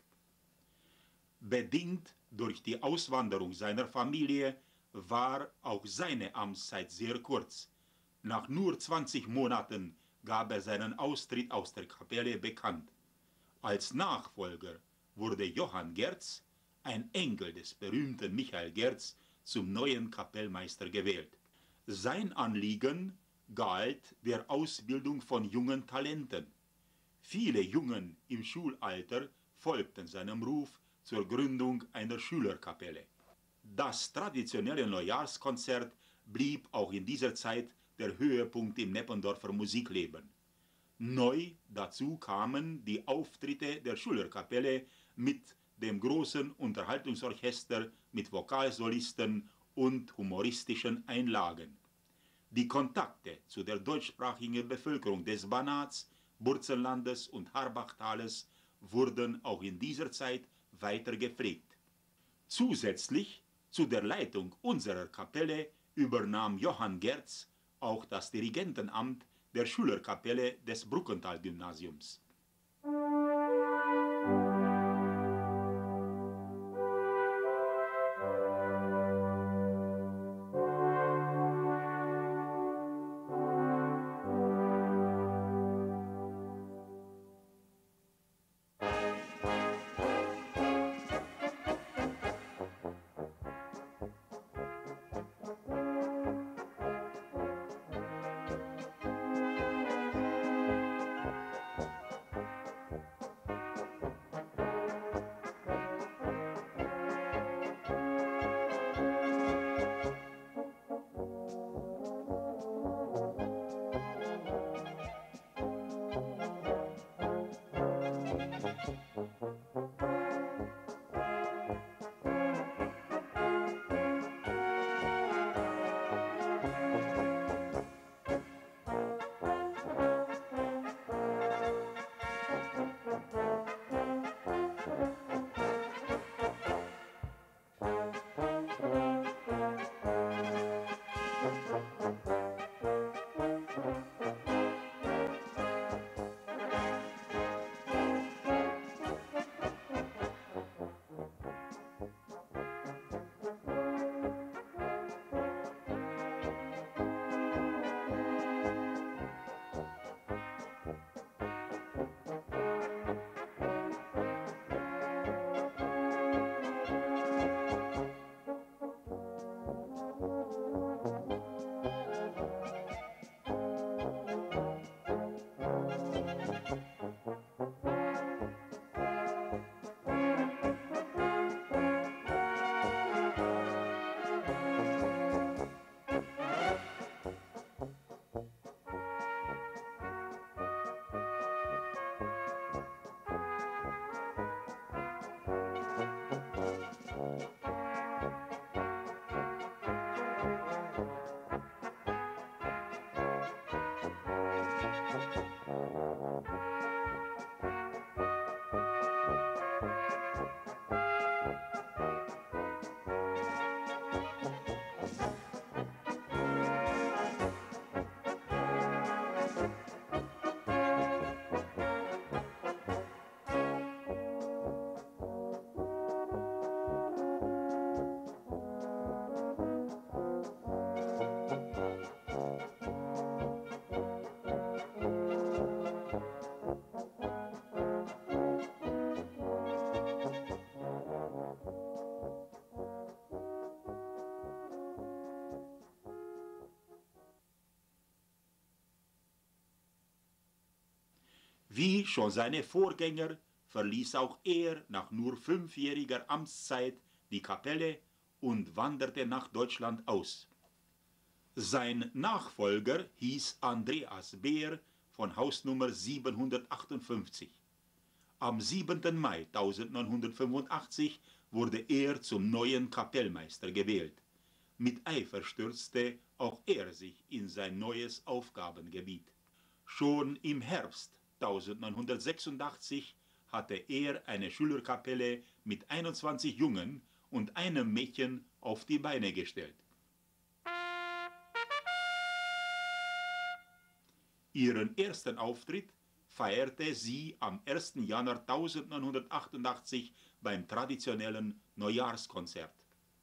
Bedingt durch die Auswanderung seiner Familie war auch seine Amtszeit sehr kurz. Nach nur 20 Monaten gab er seinen Austritt aus der Kapelle bekannt. Als Nachfolger wurde Johann Gerz, ein Enkel des berühmten Michael Gerz, zum neuen Kapellmeister gewählt. Sein Anliegen galt der Ausbildung von jungen Talenten. Viele Jungen im Schulalter folgten seinem Ruf zur Gründung einer Schülerkapelle. Das traditionelle Neujahrskonzert blieb auch in dieser Zeit der Höhepunkt im Neppendorfer Musikleben. Neu dazu kamen die Auftritte der Schülerkapelle mit dem großen Unterhaltungsorchester mit Vokalsolisten und humoristischen Einlagen. Die Kontakte zu der deutschsprachigen Bevölkerung des Banats, Burzenlandes und Harbachtales wurden auch in dieser Zeit weiter gepflegt. Zusätzlich zu der Leitung unserer Kapelle übernahm Johann Gerz auch das Dirigentenamt der Schülerkapelle des Bruckenthal-Gymnasiums. Wie schon seine Vorgänger verließ auch er nach nur 5-jähriger Amtszeit die Kapelle und wanderte nach Deutschland aus. Sein Nachfolger hieß Andreas Beer von Hausnummer 758. Am 7. Mai 1985 wurde er zum neuen Kapellmeister gewählt. Mit Eifer stürzte auch er sich in sein neues Aufgabengebiet. Schon im Herbst 1986 hatte er eine Schülerkapelle mit 21 Jungen und einem Mädchen auf die Beine gestellt. Ihren ersten Auftritt feierte sie am 1. Januar 1988 beim traditionellen Neujahrskonzert.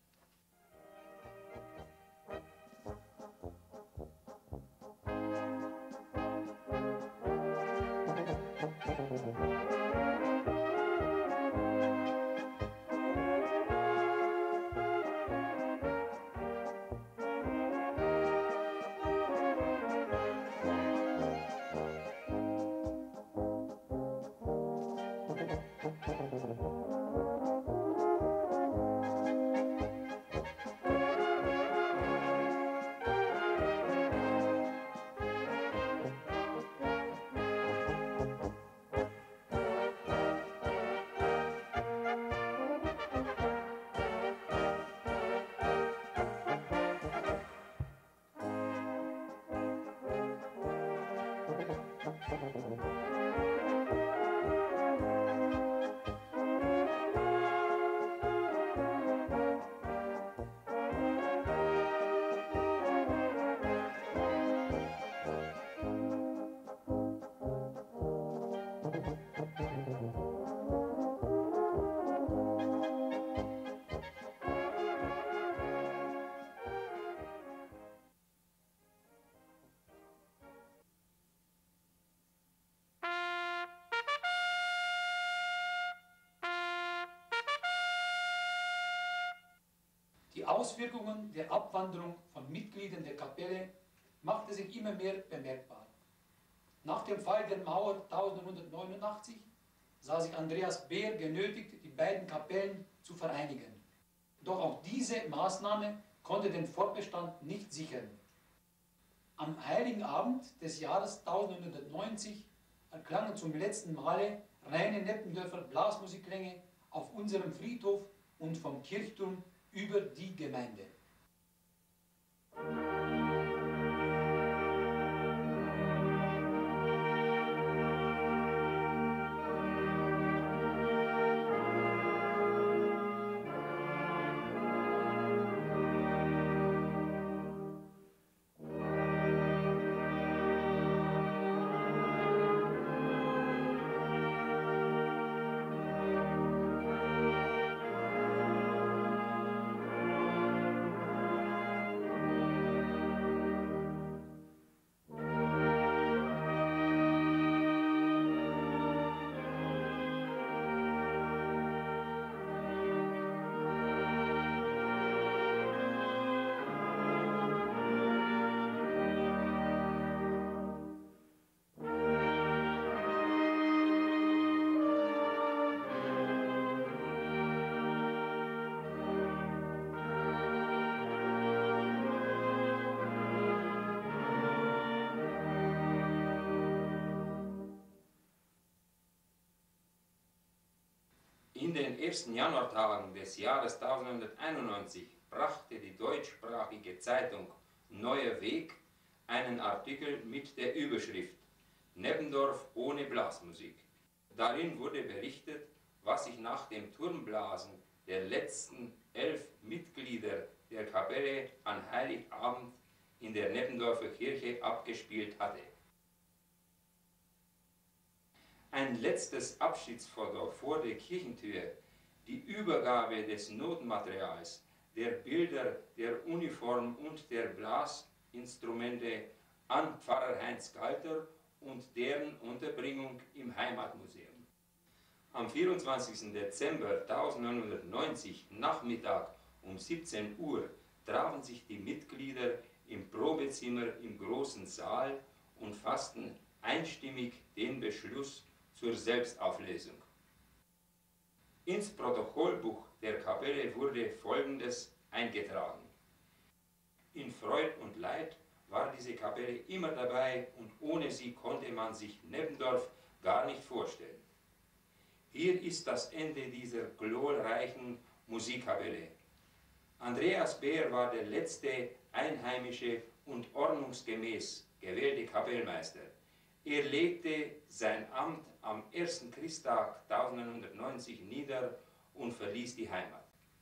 Die Auswirkungen der Abwanderung von Mitgliedern der Kapelle machte sich immer mehr bemerkbar. Nach dem Fall der Mauer 1989 sah sich Andreas Beer genötigt, die beiden Kapellen zu vereinigen. Doch auch diese Maßnahme konnte den Fortbestand nicht sichern. Am Heiligen Abend des Jahres 1990 erklangen zum letzten Male reine Neppendorfer Blasmusikklänge auf unserem Friedhof und vom Kirchturm über die Gemeinde. In den ersten Januartagen des Jahres 1991 brachte die deutschsprachige Zeitung Neuer Weg einen Artikel mit der Überschrift Neppendorf ohne Blasmusik. Darin wurde berichtet, was sich nach dem Turmblasen der letzten 11 Mitglieder der Kapelle an Heiligabend in der Neppendorfer Kirche abgespielt hatte. Ein letztes Abschiedsfoto vor der Kirchentür, die Übergabe des Notenmaterials, der Bilder, der Uniform und der Blasinstrumente an Pfarrer Heinz Galter und deren Unterbringung im Heimatmuseum. Am 24. Dezember 1990 Nachmittag um 17 Uhr trafen sich die Mitglieder im Probezimmer im großen Saal und fassten einstimmig den Beschluss zur Selbstauflösung. Ins Protokollbuch der Kapelle wurde Folgendes eingetragen. In Freud und Leid war diese Kapelle immer dabei und ohne sie konnte man sich Neppendorf gar nicht vorstellen. Hier ist das Ende dieser glorreichen Musikkapelle. Andreas Beer war der letzte einheimische und ordnungsgemäß gewählte Kapellmeister. Er legte sein Amt am 1. Christtag 1990 nieder und verließ die Heimat.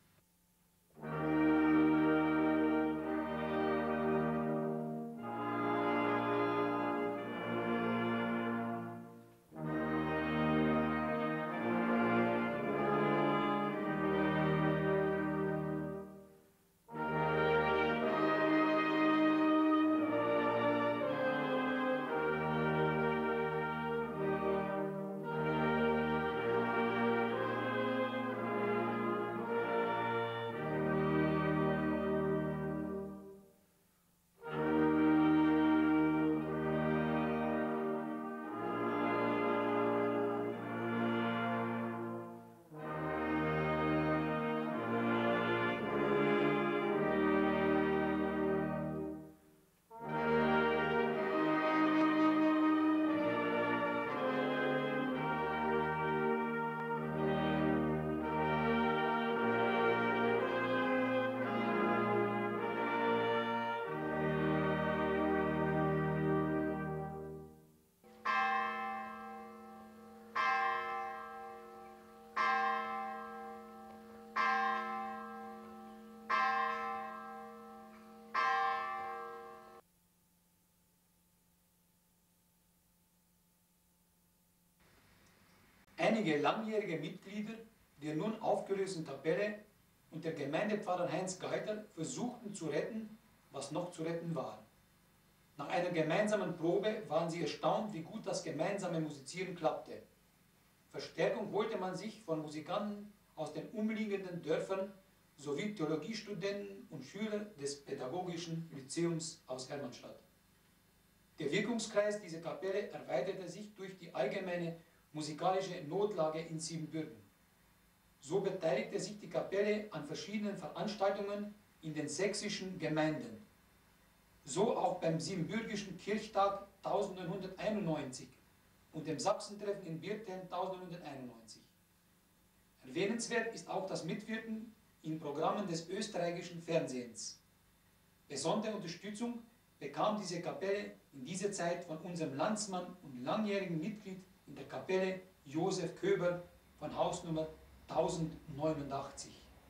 Einige langjährige Mitglieder der nun aufgelösten Kapelle und der Gemeindepfarrer Heinz Geiter versuchten zu retten, was noch zu retten war. Nach einer gemeinsamen Probe waren sie erstaunt, wie gut das gemeinsame Musizieren klappte. Verstärkung holte man sich von Musikanten aus den umliegenden Dörfern sowie Theologiestudenten und Schüler des Pädagogischen Lyzeums aus Hermannstadt. Der Wirkungskreis dieser Kapelle erweiterte sich durch die allgemeine musikalische Notlage in Siebenbürgen. So beteiligte sich die Kapelle an verschiedenen Veranstaltungen in den sächsischen Gemeinden. So auch beim Siebenbürgischen Kirchtag 1991 und dem Sachsentreffen in Birkheim 1991. Erwähnenswert ist auch das Mitwirken in Programmen des österreichischen Fernsehens. Besondere Unterstützung bekam diese Kapelle in dieser Zeit von unserem Landsmann und langjährigen Mitglied in der Kapelle Josef Köber von Hausnummer 1089.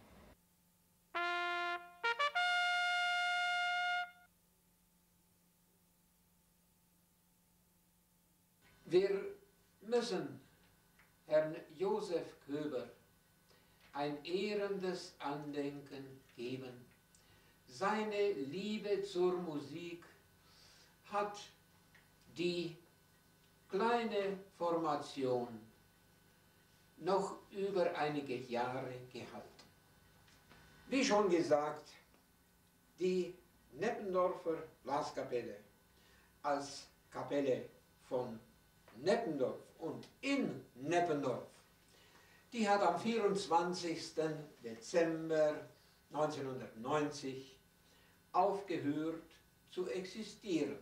Wir müssen Herrn Josef Köber ein ehrendes Andenken geben. Seine Liebe zur Musik hat die kleine Formation noch über einige Jahre gehalten. Wie schon gesagt, die Neppendorfer Blaskapelle als Kapelle von Neppendorf und in Neppendorf, die hat am 24. Dezember 1990 aufgehört zu existieren.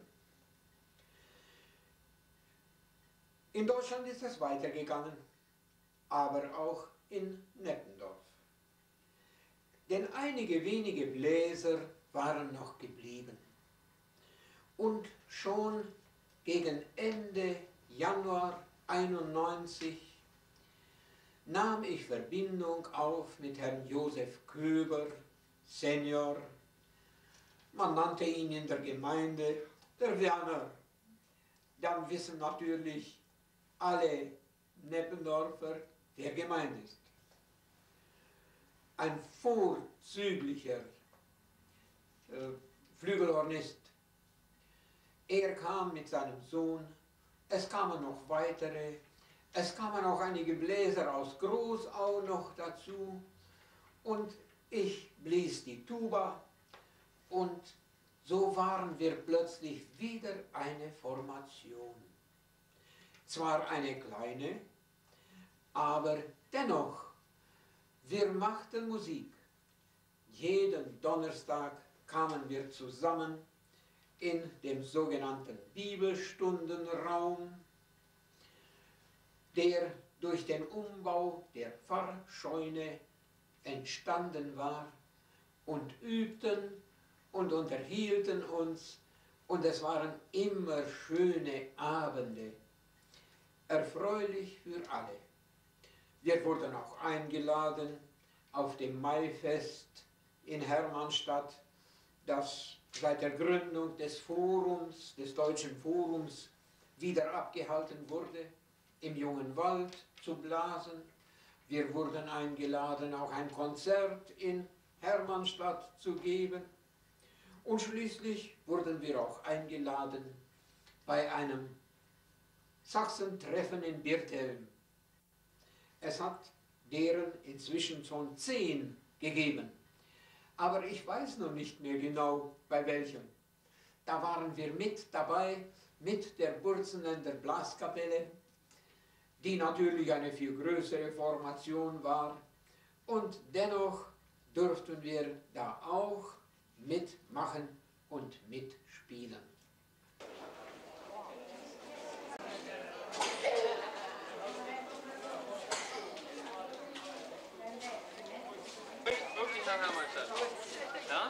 In Deutschland ist es weitergegangen, aber auch in Neppendorf. Denn einige wenige Bläser waren noch geblieben. Und schon gegen Ende Januar 1991 nahm ich Verbindung auf mit Herrn Josef Köber, Senior. Man nannte ihn in der Gemeinde der Werner. Dann wissen natürlich alle Neppendorfer, wer gemeint ist. Ein vorzüglicher Flügelhornist. Er kam mit seinem Sohn, es kamen noch weitere, es kamen auch einige Bläser aus Großau noch dazu und ich blies die Tuba und so waren wir plötzlich wieder eine Formation. zwar eine kleine, aber dennoch, wir machten Musik. Jeden Donnerstag kamen wir zusammen in dem sogenannten Bibelstundenraum, der durch den Umbau der Pfarrscheune entstanden war, und übten und unterhielten uns, und es waren immer schöne Abende, erfreulich für alle. Wir wurden auch eingeladen auf dem Maifest in Hermannstadt, das seit der Gründung des Forums, des Deutschen Forums, wieder abgehalten wurde, im Jungen Wald zu blasen. Wir wurden eingeladen, auch ein Konzert in Hermannstadt zu geben. Und schließlich wurden wir auch eingeladen bei einem Sachsentreffen in Birthelm. Es hat deren inzwischen schon 10 gegeben. Aber ich weiß noch nicht mehr genau, bei welchem. Da waren wir mit dabei, mit der Burzenländer Blaskapelle, die natürlich eine viel größere Formation war. Und dennoch durften wir da auch mitmachen und mitspielen. Wirklich nach Hermannstadt. Ja?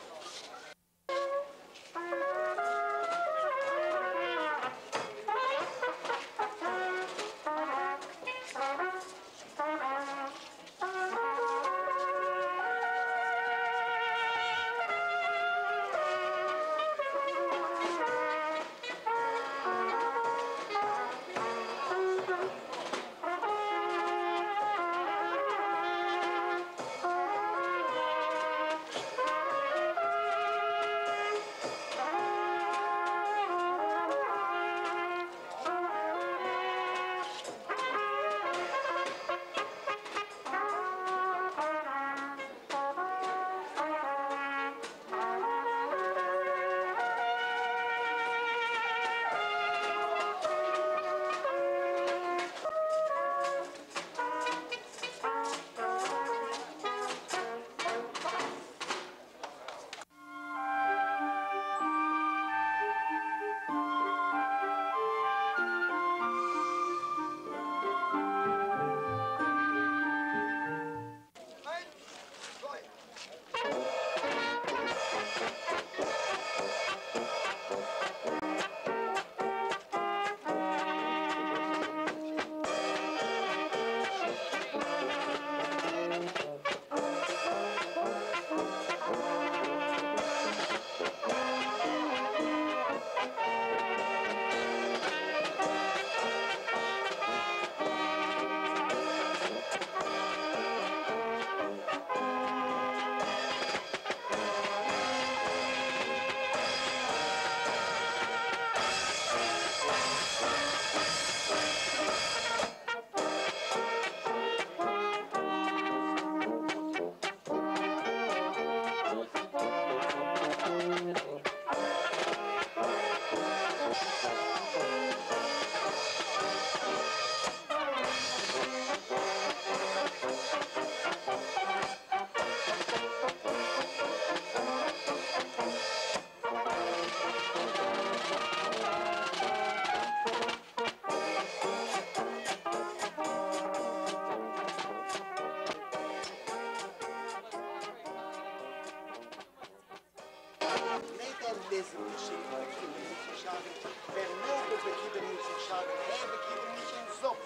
deze muziek moeten zeggen, vermogen bekijken moeten zeggen, heb ik hier niet in zop.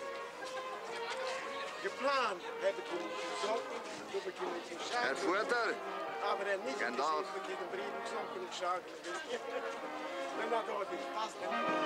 Gepland heb ik hier niet in zop, heb ik hier niet in zeggen. Herr Fuerter. Aber er nicht Guten gesehen, Tag. wir kriegen Briefen gesagt und sagen, wenn er dort nicht passt.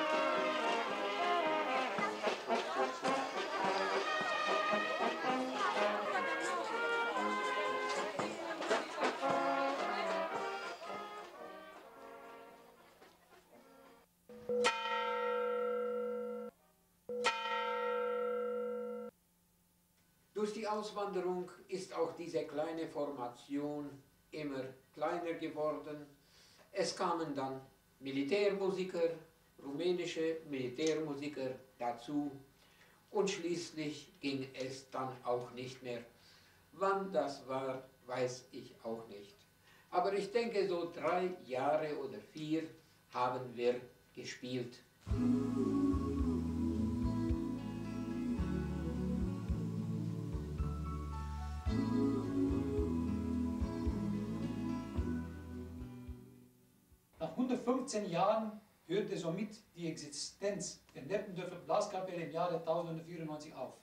Durch die Auswanderung ist auch diese kleine Formation immer kleiner geworden. Es kamen dann Militärmusiker, rumänische Militärmusiker dazu und schließlich ging es dann auch nicht mehr. Wann das war, weiß ich auch nicht. Aber ich denke, so 3 Jahre oder 4 haben wir gespielt. Nach 115 Jahren hörte somit die Existenz der Neppendorfer Blaskapelle im Jahre 1194 auf.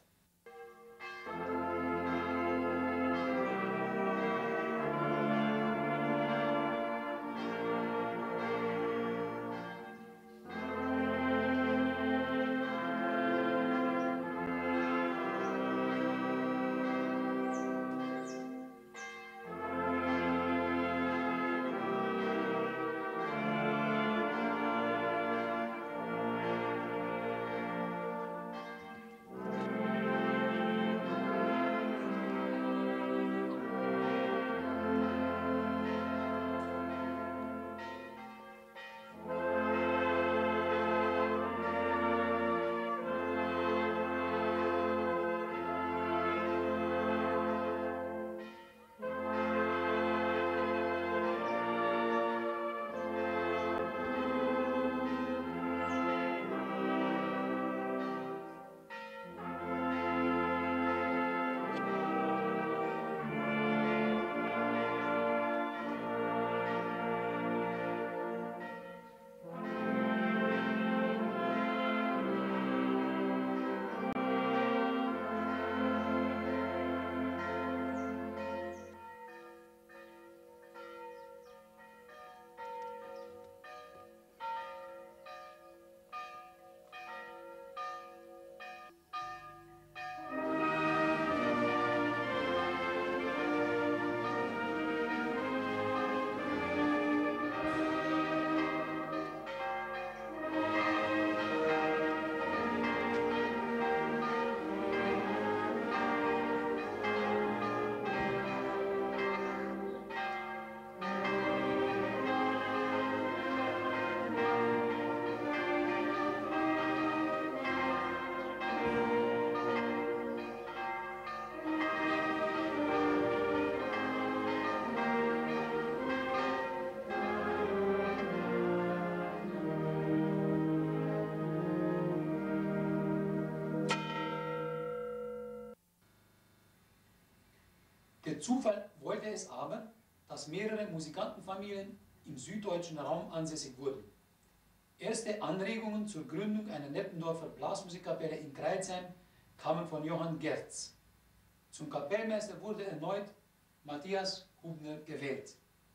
Der Zufall wollte es aber, dass mehrere Musikantenfamilien im süddeutschen Raum ansässig wurden. Erste Anregungen zur Gründung einer Neppendorfer Blasmusikkapelle in Crailsheim kamen von Johann Gerz. Zum Kapellmeister wurde erneut Matthias Hubner gewählt.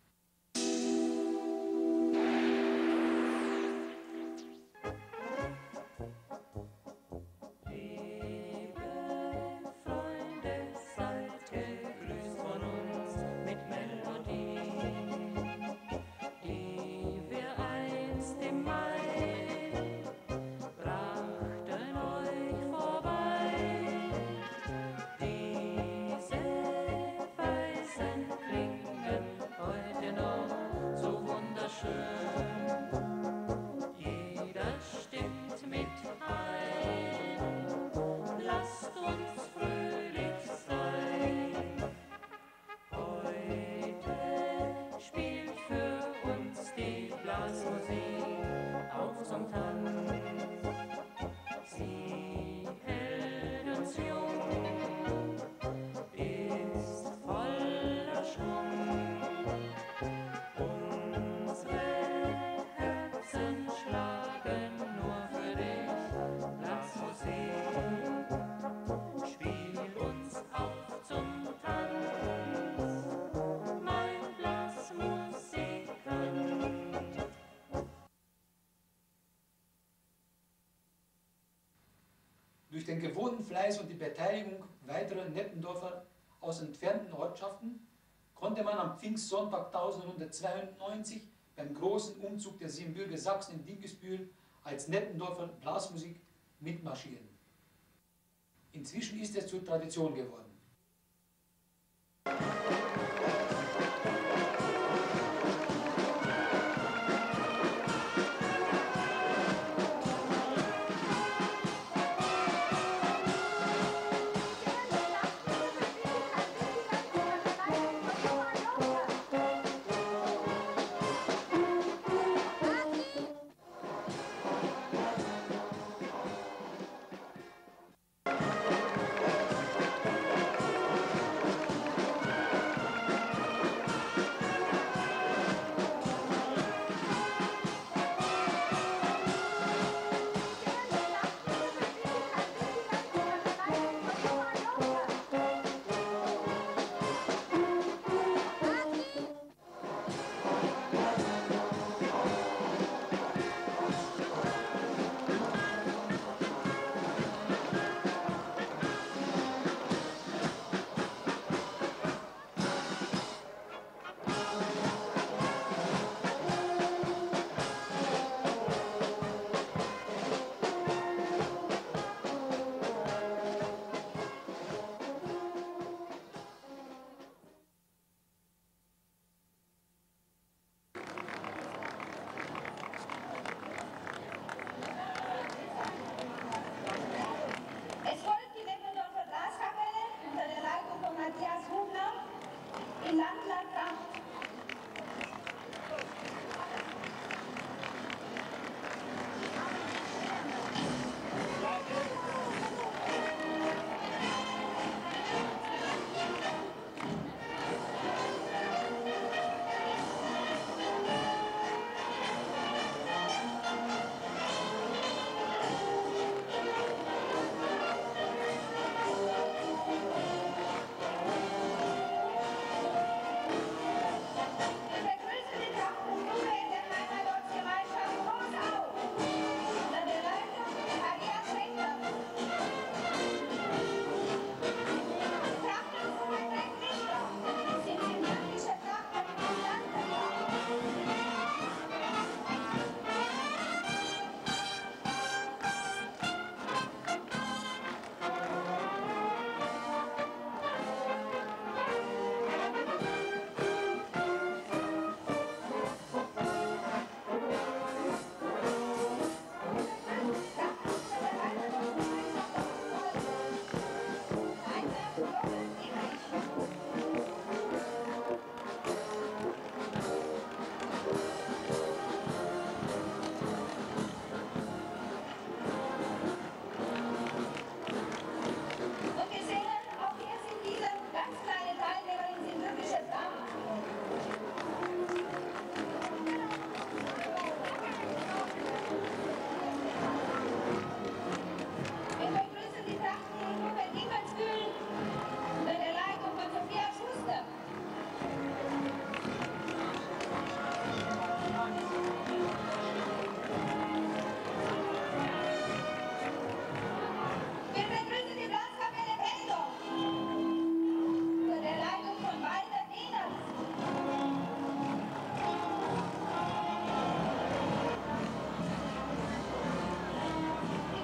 Durch den gewohnten Fleiß und die Beteiligung weiterer Neppendorfer aus entfernten Ortschaften konnte man am Pfingstsonntag 1192 beim großen Umzug der Siebenbürger Sachsen in Dinkelsbühl als Neppendorfer Blasmusik mitmarschieren. Inzwischen ist es zur Tradition geworden.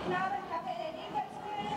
Knabenkapelle Dietersbühl.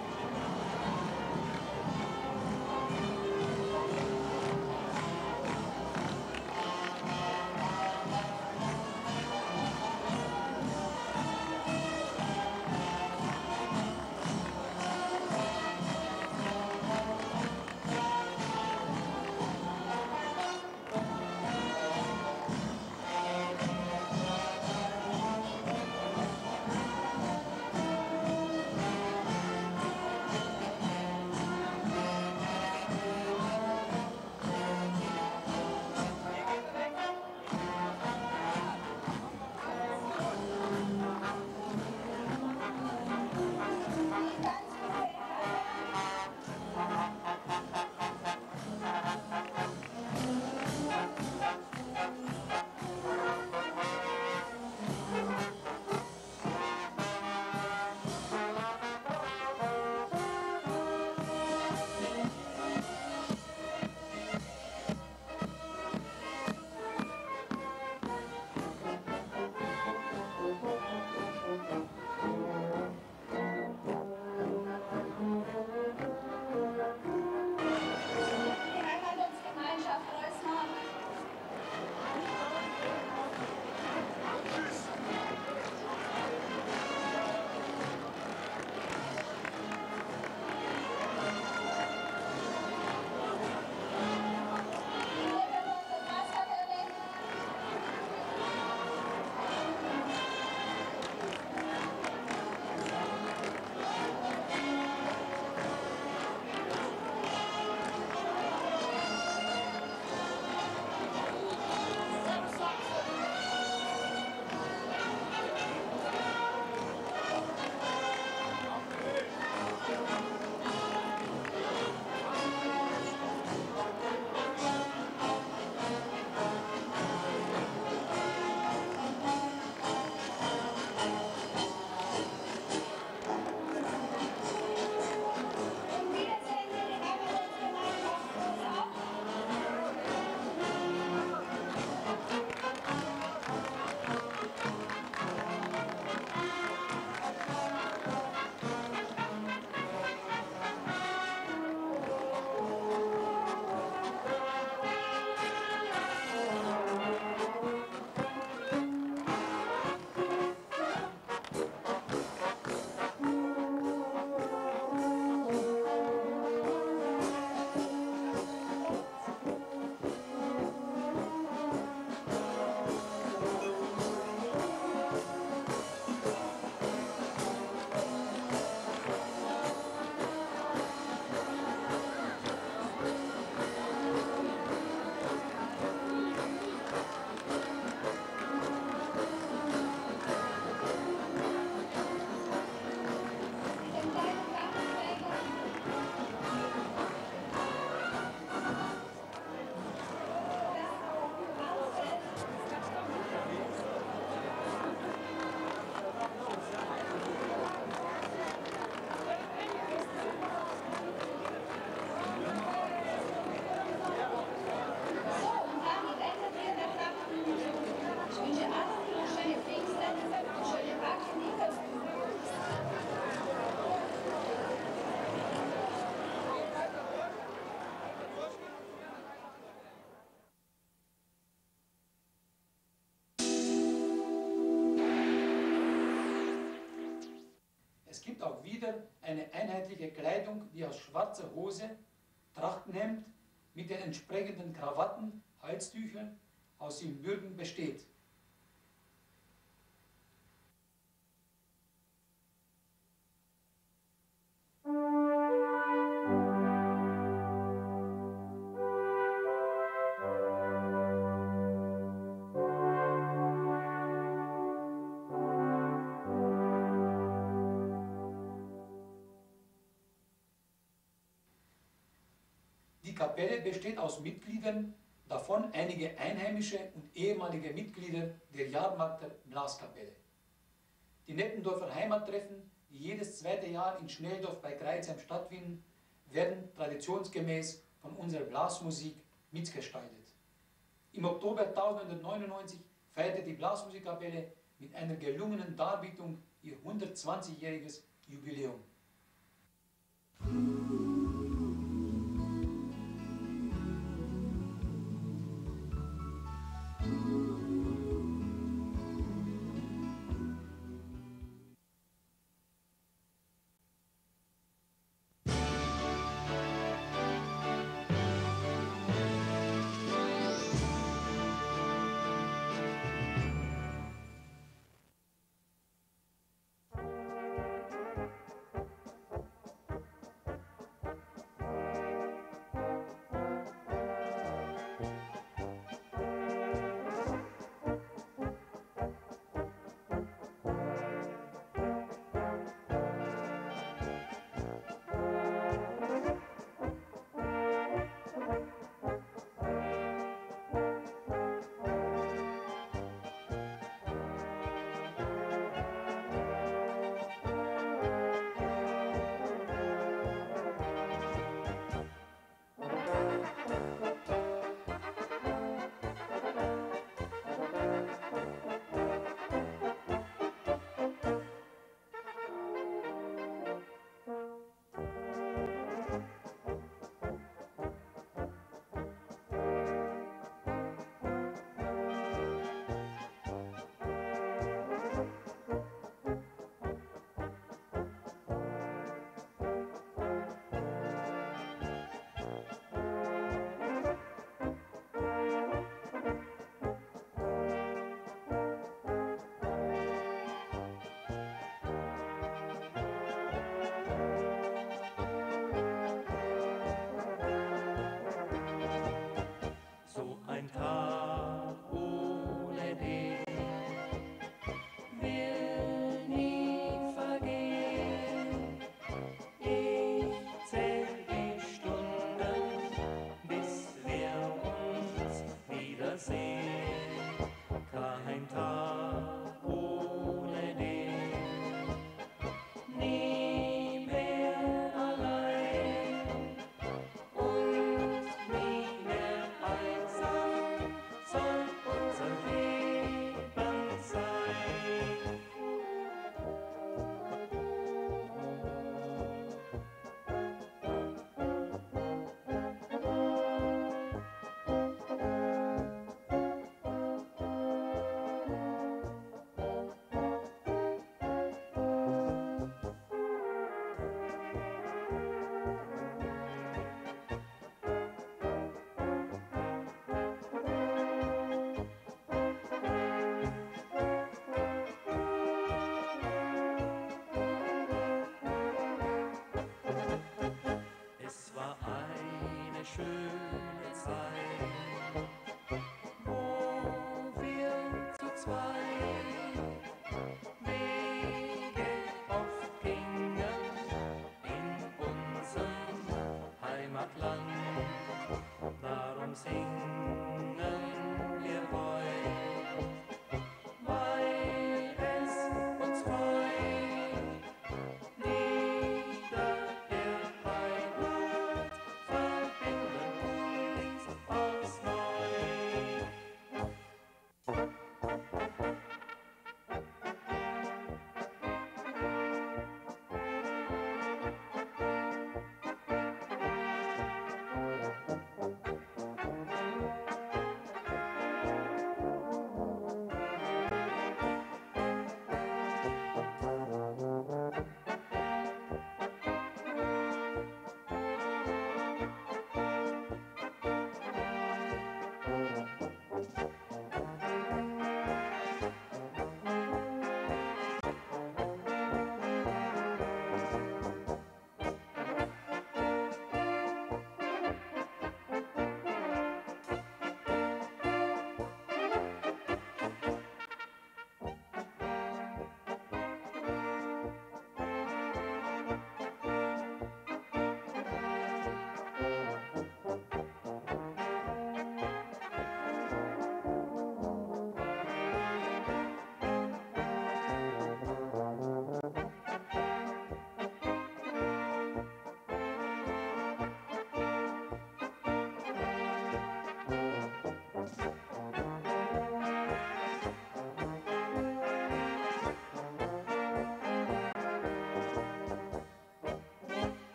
Es gibt auch wieder eine einheitliche Kleidung, die aus schwarzer Hose, Trachtenhemd mit den entsprechenden Krawatten, Halstüchern aus Siebenbürgen besteht. Die Kapelle besteht aus Mitgliedern, davon einige einheimische und ehemalige Mitglieder der Jahrmarkter Blaskapelle. Die Neppendorfer Heimattreffen, die jedes zweite Jahr in Schnelldorf bei Kreilsheim stattfinden, werden traditionsgemäß von unserer Blasmusik mitgestaltet. Im Oktober 1999 feierte die Blasmusikkapelle mit einer gelungenen Darbietung ihr 120-jähriges Jubiläum.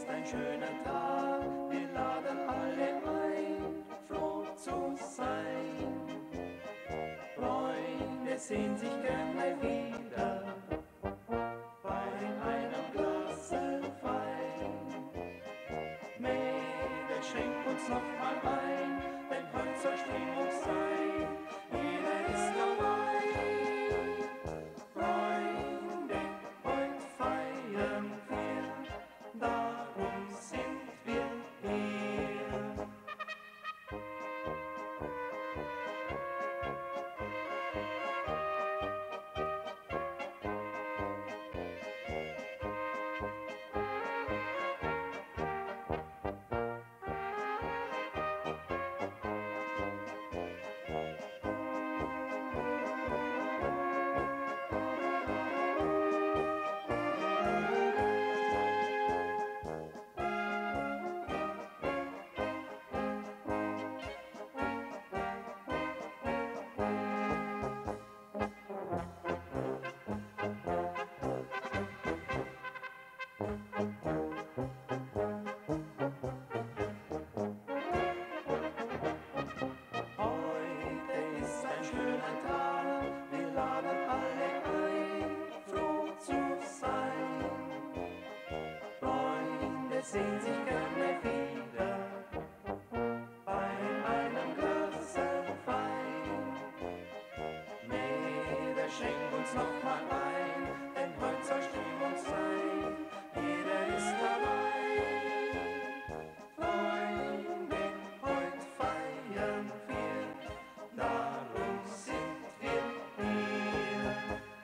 ist ein schöner Tag, wir laden alle ein, froh zu sein. Freunde sehen sich gerne wieder, bei einem Glasse Wein. Mädel, schenk uns noch mal ein, denn heute soll Stimmung sein, jeder ist dabei. Freunde, heut feiern wir, darum sind wir hier. Sehen sich gerne wieder bei einem Glasse Wein. Mädel, schenk uns noch mal ein, denn heute soll Stimmung sein, jeder ist dabei. Freunde, heut feiern wir, darum sind wir hier.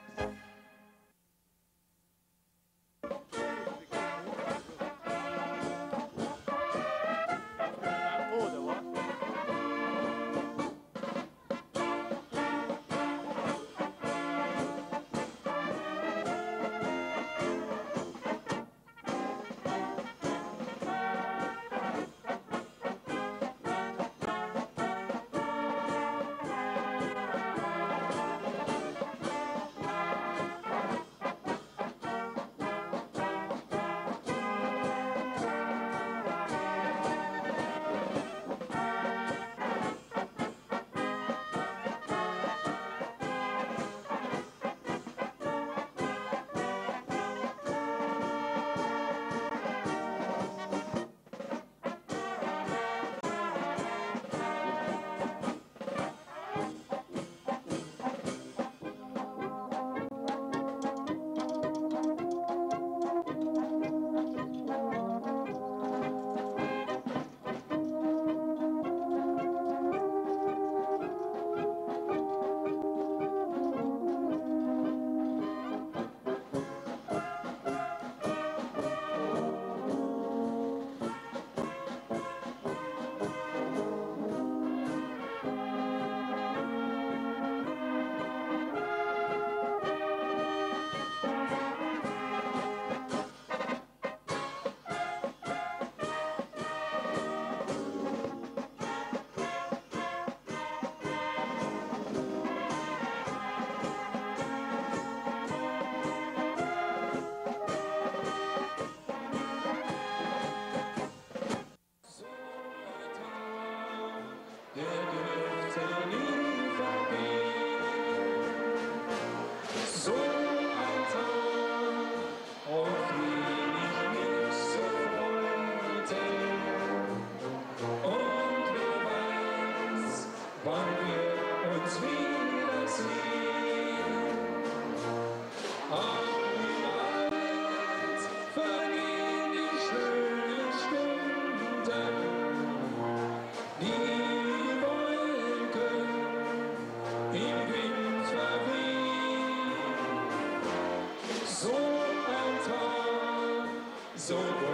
So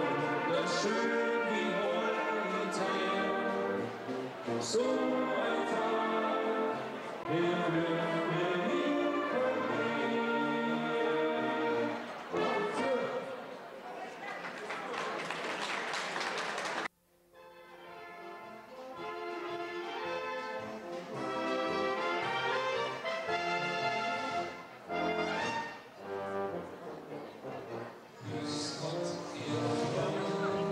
wunderschön wie heute, so ein Tag, den dürfen wir nie verlieren. Grüß Gott, ihr Freunde.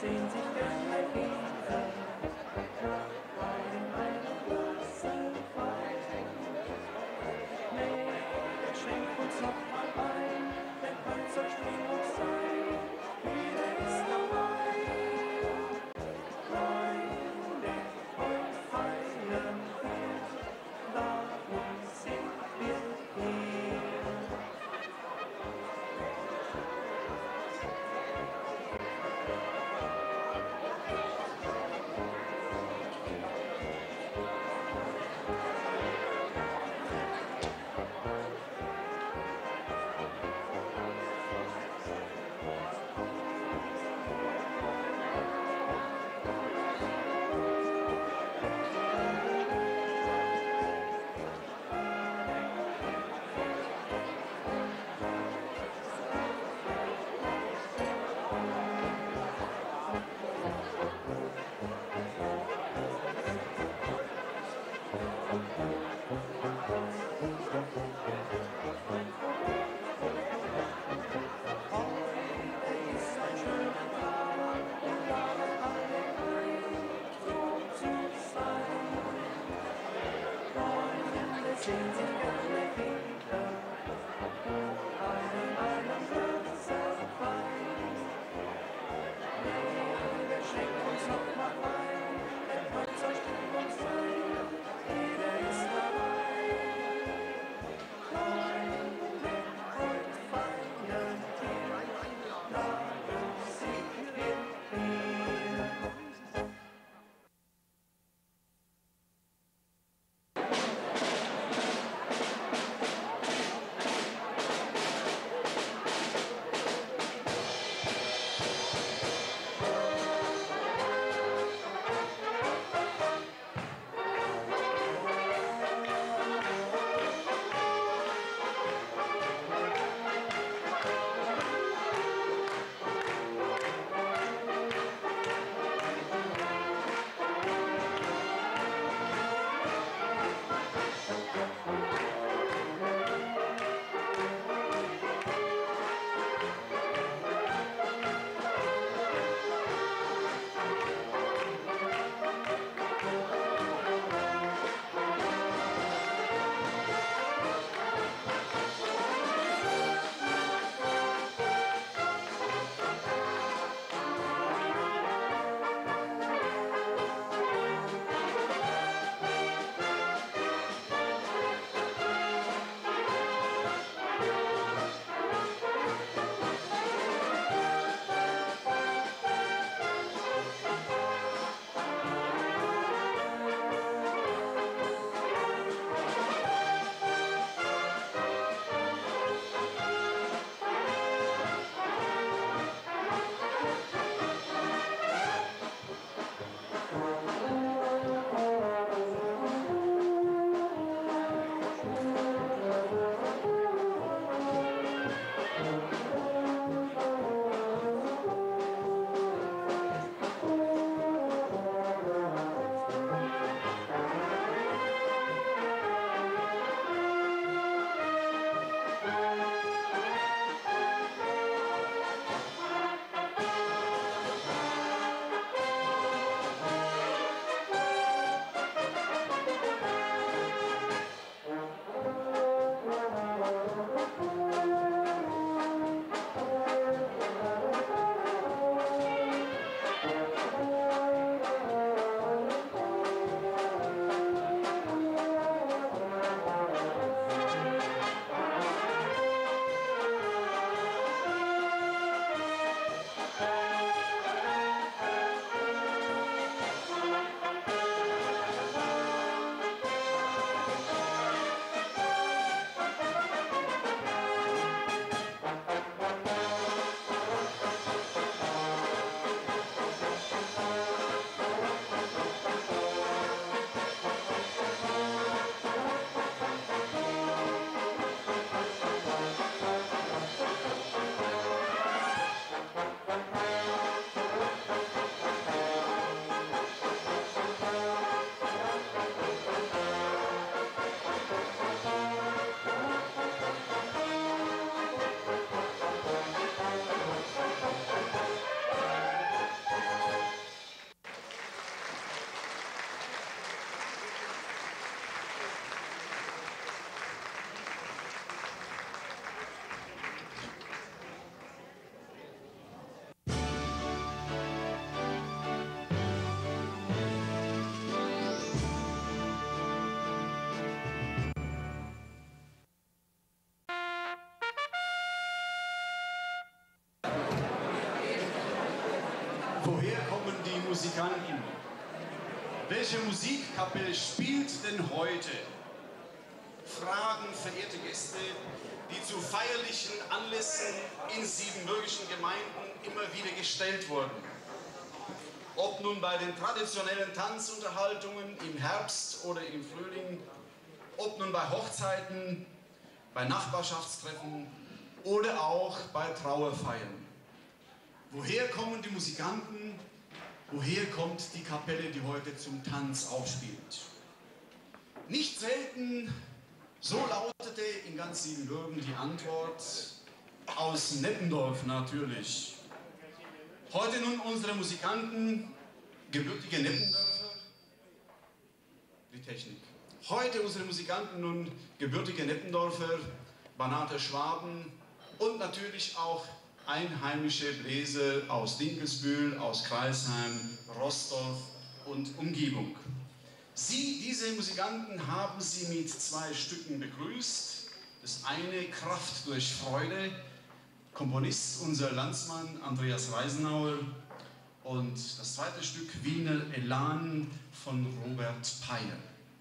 sehen sich gerne wieder. In einem Wasserfall. Nee, schenk uns noch mal ein, denn heute soll Stimmung sein. Jeder ist dabei. Freunde, heute feiern wir, darum sind wir hier. Woher kommen die Musikanten? Welche Musikkapelle spielt denn heute? Fragen, verehrte Gäste, die zu feierlichen Anlässen in siebenbürgischen Gemeinden immer wieder gestellt wurden. Ob nun bei den traditionellen Tanzunterhaltungen im Herbst oder im Frühling, ob nun bei Hochzeiten, bei Nachbarschaftstreffen oder auch bei Trauerfeiern. Woher kommen die Musikanten? Woher kommt die Kapelle, die heute zum Tanz aufspielt? Nicht selten, so lautete in ganz Siebenbürgen die Antwort, aus Neppendorf natürlich. Heute nun unsere Musikanten, gebürtige Neppendorfer, die Technik. Heute unsere Musikanten nun gebürtige Neppendorfer, Banater Schwaben und natürlich auch einheimische Bläser aus Dinkelsbühl, aus Crailsheim, Rostow und Umgebung. Sie, diese Musikanten, haben Sie mit zwei Stücken begrüßt. Das eine, Kraft durch Freude, Komponist, unser Landsmann Andreas Reisenauer, und das zweite Stück, Wiener Elan von Robert Peyer.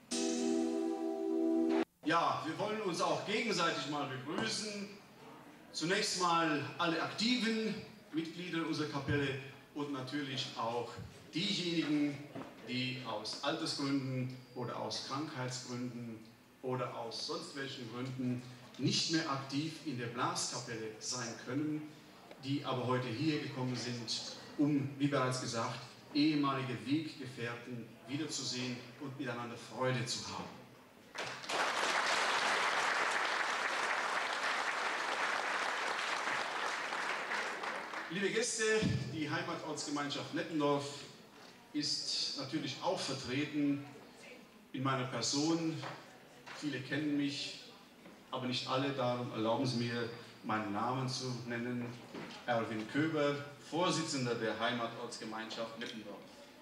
Ja, wir wollen uns auch gegenseitig mal begrüßen. Zunächst mal alle aktiven Mitglieder unserer Kapelle und natürlich auch diejenigen, die aus Altersgründen oder aus Krankheitsgründen oder aus sonst welchen Gründen nicht mehr aktiv in der Blaskapelle sein können, die aber heute hier gekommen sind, um, wie bereits gesagt, ehemalige Weggefährten wiederzusehen und miteinander Freude zu haben. Liebe Gäste, die Heimatortsgemeinschaft Neppendorf ist natürlich auch vertreten in meiner Person. Viele kennen mich, aber nicht alle, darum erlauben Sie mir, meinen Namen zu nennen. Erwin Köber, Vorsitzender der Heimatortsgemeinschaft Neppendorf.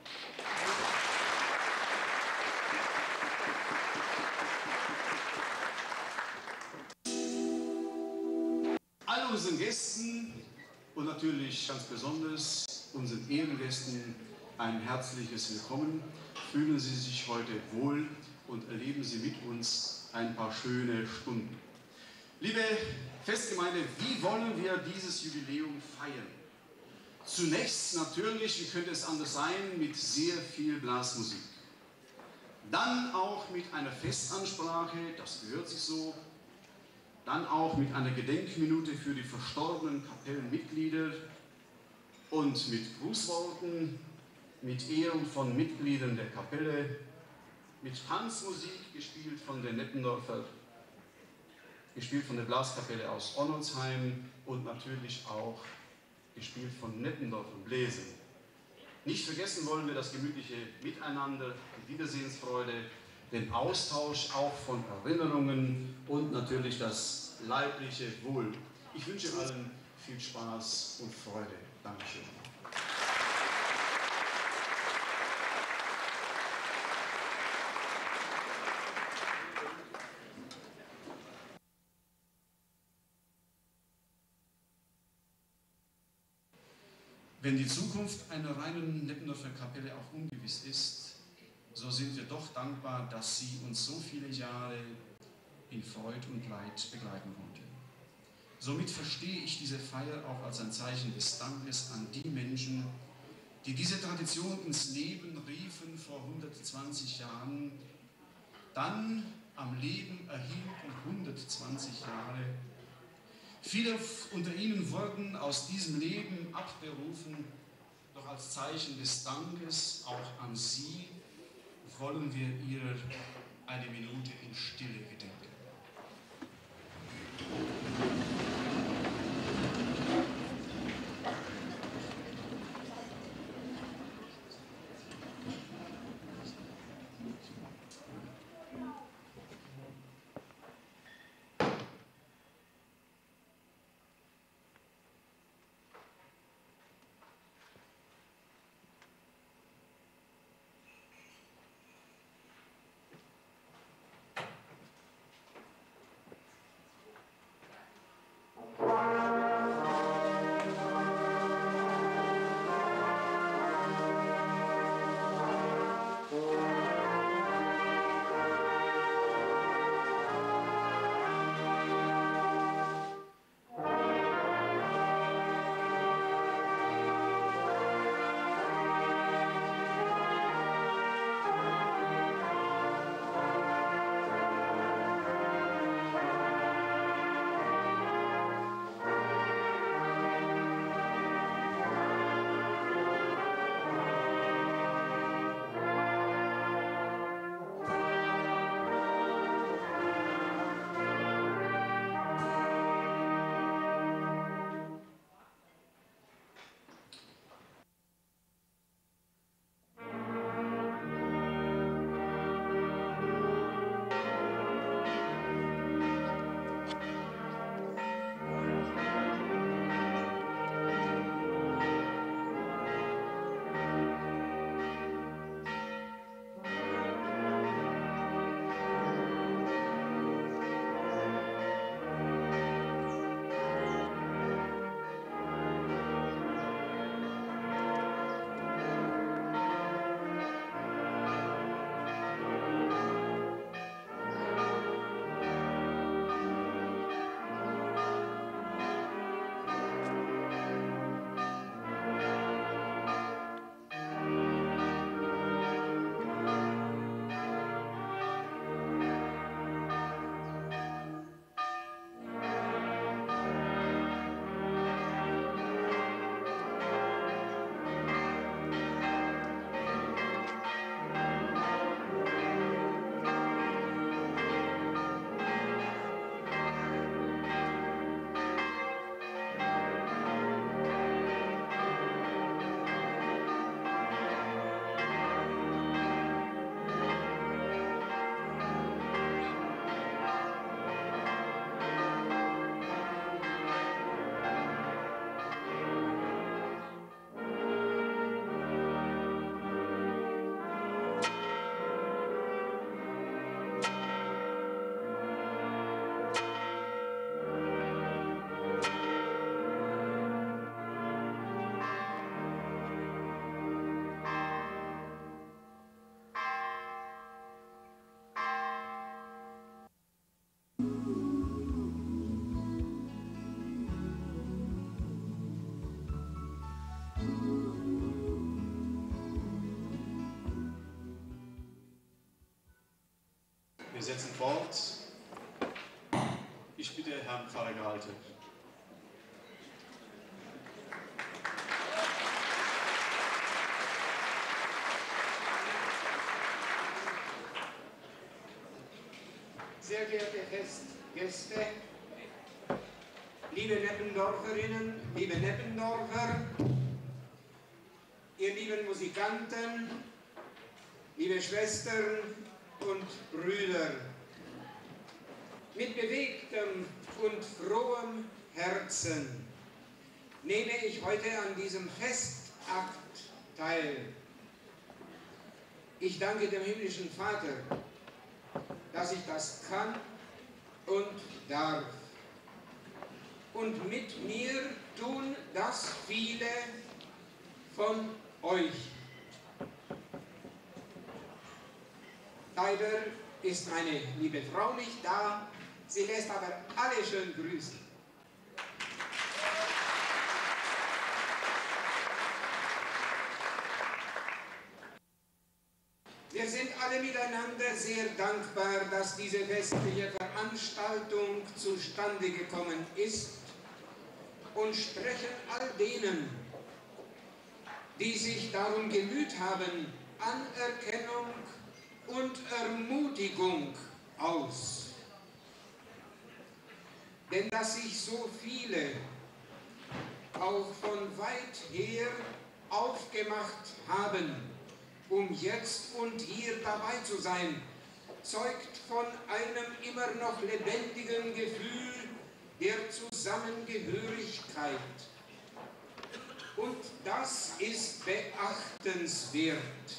All unseren Gästen und natürlich ganz besonders unseren Ehrengästen ein herzliches Willkommen. Fühlen Sie sich heute wohl und erleben Sie mit uns ein paar schöne Stunden. Liebe Festgemeinde, wie wollen wir dieses Jubiläum feiern? Zunächst natürlich, wie könnte es anders sein, mit sehr viel Blasmusik. Dann auch mit einer Festansprache, das gehört sich so. Dann auch mit einer Gedenkminute für die verstorbenen Kapellenmitglieder und mit Grußworten, mit Ehren von Mitgliedern der Kapelle, mit Tanzmusik, gespielt von der Neppendorfer, gespielt von der Blaskapelle aus Onnolsheim und natürlich auch gespielt von Neppendorfer Bläsern. Nicht vergessen wollen wir das gemütliche Miteinander, die Wiedersehensfreude, den Austausch auch von Erinnerungen und natürlich das leibliche Wohl. Ich wünsche allen viel Spaß und Freude. Dankeschön. Wenn die Zukunft einer reinen Neppendorfer Kapelle auch ungewiss ist, so sind wir doch dankbar, dass sie uns so viele Jahre in Freud und Leid begleiten konnte. Somit verstehe ich diese Feier auch als ein Zeichen des Dankes an die Menschen, die diese Tradition ins Leben riefen vor 120 Jahren, dann am Leben erhielten 120 Jahre. Viele unter ihnen wurden aus diesem Leben abberufen, doch als Zeichen des Dankes auch an sie wollen wir ihrer eine Minute in Stille gedenken. Wir setzen fort. Ich bitte Herrn Pfarrer Gehalte. Sehr geehrte Festgäste, liebe Neppendorferinnen, liebe Neppendorfer, ihr lieben Musikanten, liebe Schwestern und Brüder, mit bewegtem und frohem Herzen nehme ich heute an diesem Festakt teil. Ich danke dem himmlischen Vater, dass ich das kann und darf. Und mit mir tun das viele von euch. Leider ist meine liebe Frau nicht da, sie lässt aber alle schön grüßen. Wir sind alle miteinander sehr dankbar, dass diese festliche Veranstaltung zustande gekommen ist und sprechen all denen, die sich darum bemüht haben, Anerkennung und Ermutigung aus. Denn dass sich so viele auch von weit her aufgemacht haben, um jetzt und hier dabei zu sein, zeugt von einem immer noch lebendigen Gefühl der Zusammengehörigkeit. Und das ist beachtenswert.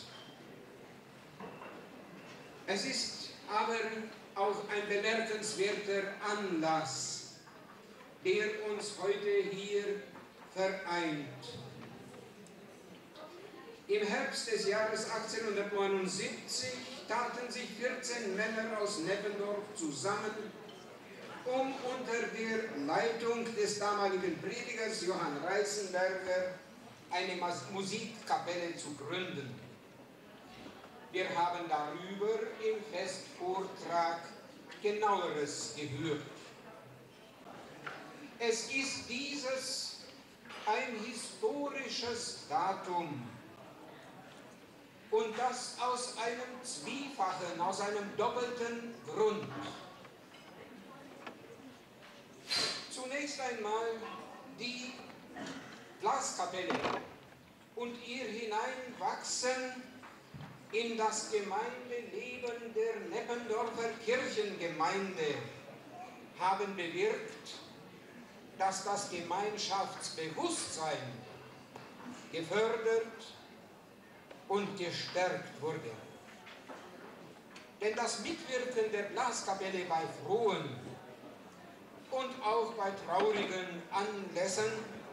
Es ist aber auch ein bemerkenswerter Anlass, der uns heute hier vereint. Im Herbst des Jahres 1879 taten sich 14 Männer aus Neppendorf zusammen, um unter der Leitung des damaligen Predigers Johann Reizenberger eine Musikkapelle zu gründen. Wir haben darüber im Festvortrag Genaueres gehört. Es ist dieses ein historisches Datum, und das aus einem zwiefachen, aus einem doppelten Grund. Zunächst einmal die Glaskapelle und ihr Hineinwachsen in das Gemeindeleben der Neppendorfer Kirchengemeinde haben bewirkt, dass das Gemeinschaftsbewusstsein gefördert und gestärkt wurde. Denn das Mitwirken der Blaskapelle bei frohen und auch bei traurigen Anlässen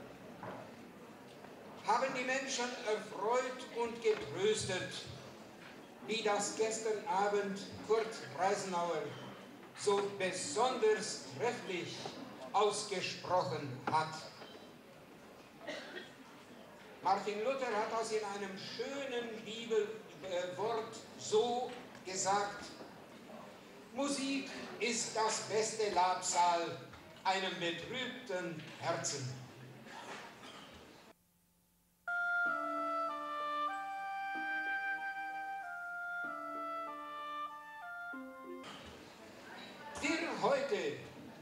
haben die Menschen erfreut und getröstet, wie das gestern Abend Kurt Reisenauer so besonders trefflich ausgesprochen hat. Martin Luther hat das in einem schönen Bibelwort so gesagt: Musik ist das beste Labsal einem betrübten Herzen. Wir heute,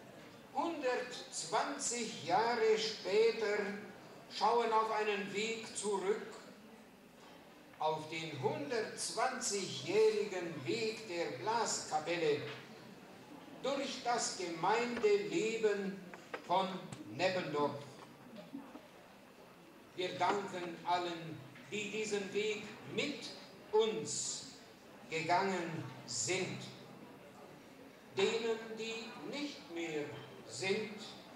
120 Jahre später, schauen auf einen Weg zurück, auf den 120-jährigen Weg der Blaskapelle durch das Gemeindeleben von Neppendorf. Wir danken allen, die diesen Weg mit uns gegangen sind. Denen, die nicht mehr sind,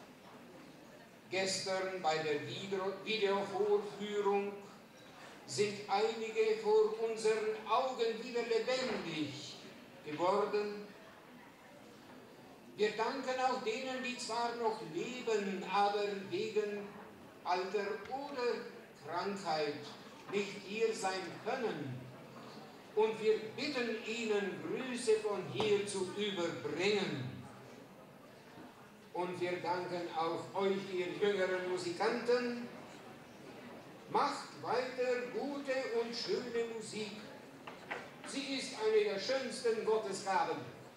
gestern bei der Videovorführung sind einige vor unseren Augen wieder lebendig geworden. Wir danken auch denen, die zwar noch leben, aber wegen Alter oder Krankheit nicht hier sein können. und wir bitten Ihnen, Grüße von hier zu überbringen. Und wir danken auch euch, ihr jüngeren Musikanten. Macht weiter gute und schöne Musik. Sie ist eine der schönsten Gottesgaben.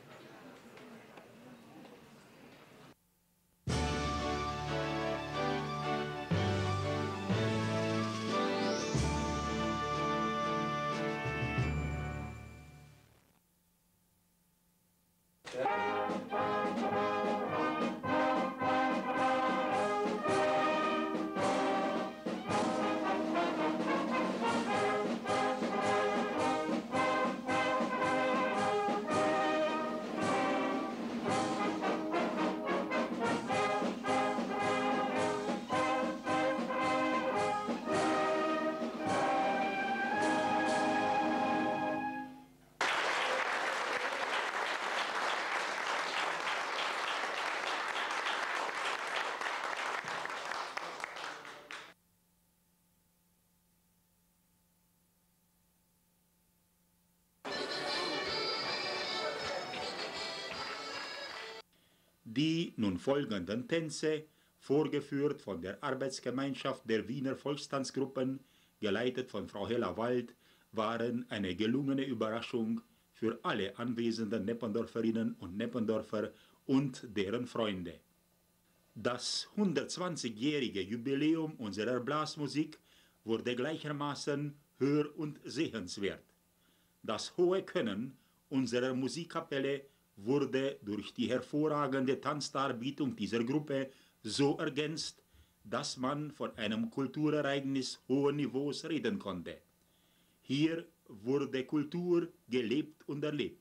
Die nun folgenden Tänze, vorgeführt von der Arbeitsgemeinschaft der Wiener Volkstanzgruppen, geleitet von Frau Hella Wald, waren eine gelungene Überraschung für alle anwesenden Neppendorferinnen und Neppendorfer und deren Freunde. Das 120-jährige Jubiläum unserer Blasmusik wurde gleichermaßen hör- und sehenswert. Das hohe Können unserer Musikkapelle wurde durch die hervorragende Tanzdarbietung dieser Gruppe so ergänzt, dass man von einem Kulturereignis hohen Niveaus reden konnte. Hier wurde Kultur gelebt und erlebt.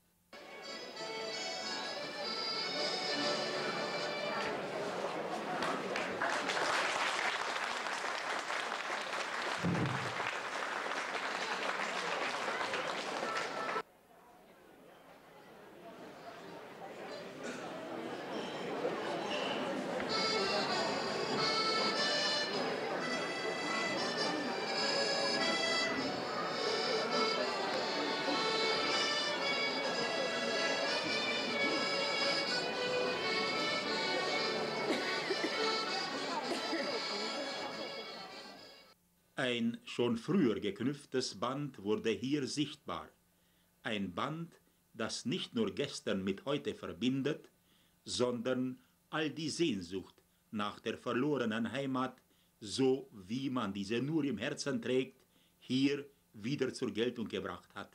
Ein schon früher geknüpftes Band wurde hier sichtbar. Ein Band, das nicht nur gestern mit heute verbindet, sondern all die Sehnsucht nach der verlorenen Heimat, so wie man diese nur im Herzen trägt, hier wieder zur Geltung gebracht hat.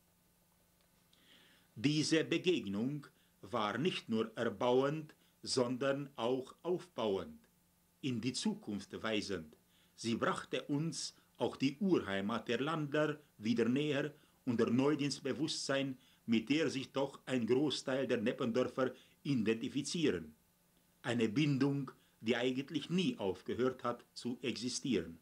Diese Begegnung war nicht nur erbauend, sondern auch aufbauend, in die Zukunft weisend. Sie brachte uns auch die Urheimat der Landler wieder näher und erneut ins Bewusstsein, mit der sich doch ein Großteil der Neppendorfer identifizieren. Eine Bindung, die eigentlich nie aufgehört hat zu existieren.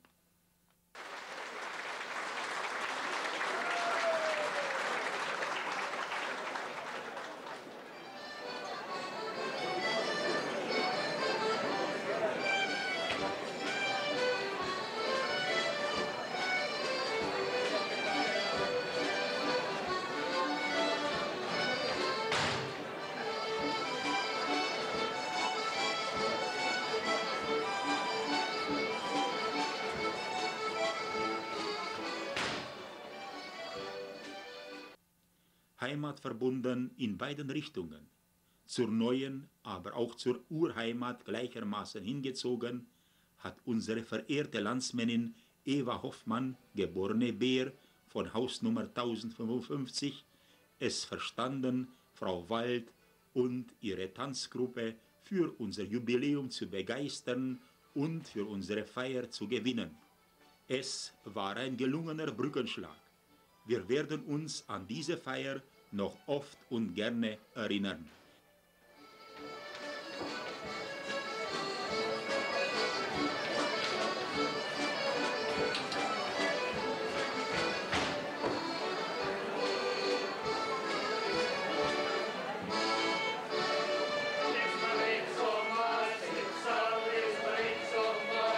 Heimatverbunden in beiden Richtungen, zur neuen, aber auch zur Urheimat gleichermaßen hingezogen, hat unsere verehrte Landsmännin Eva Hoffmann, geborene Beer, von Hausnummer 1055, es verstanden, Frau Wald und ihre Tanzgruppe für unser Jubiläum zu begeistern und für unsere Feier zu gewinnen. Es war ein gelungener Brückenschlag. Wir werden uns an diese Feier noch oft und gerne erinnern.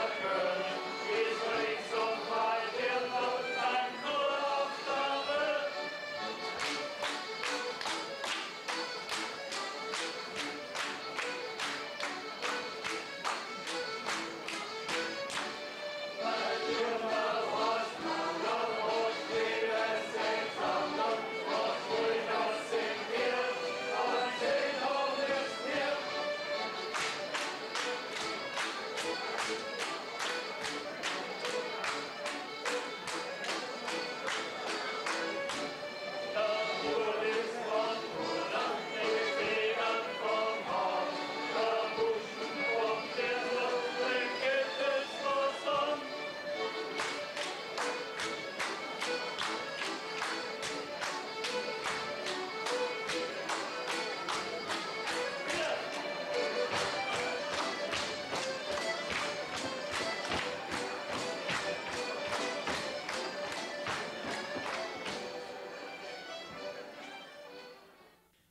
Israel, so mal, wir laut ein Chor auf Stabe.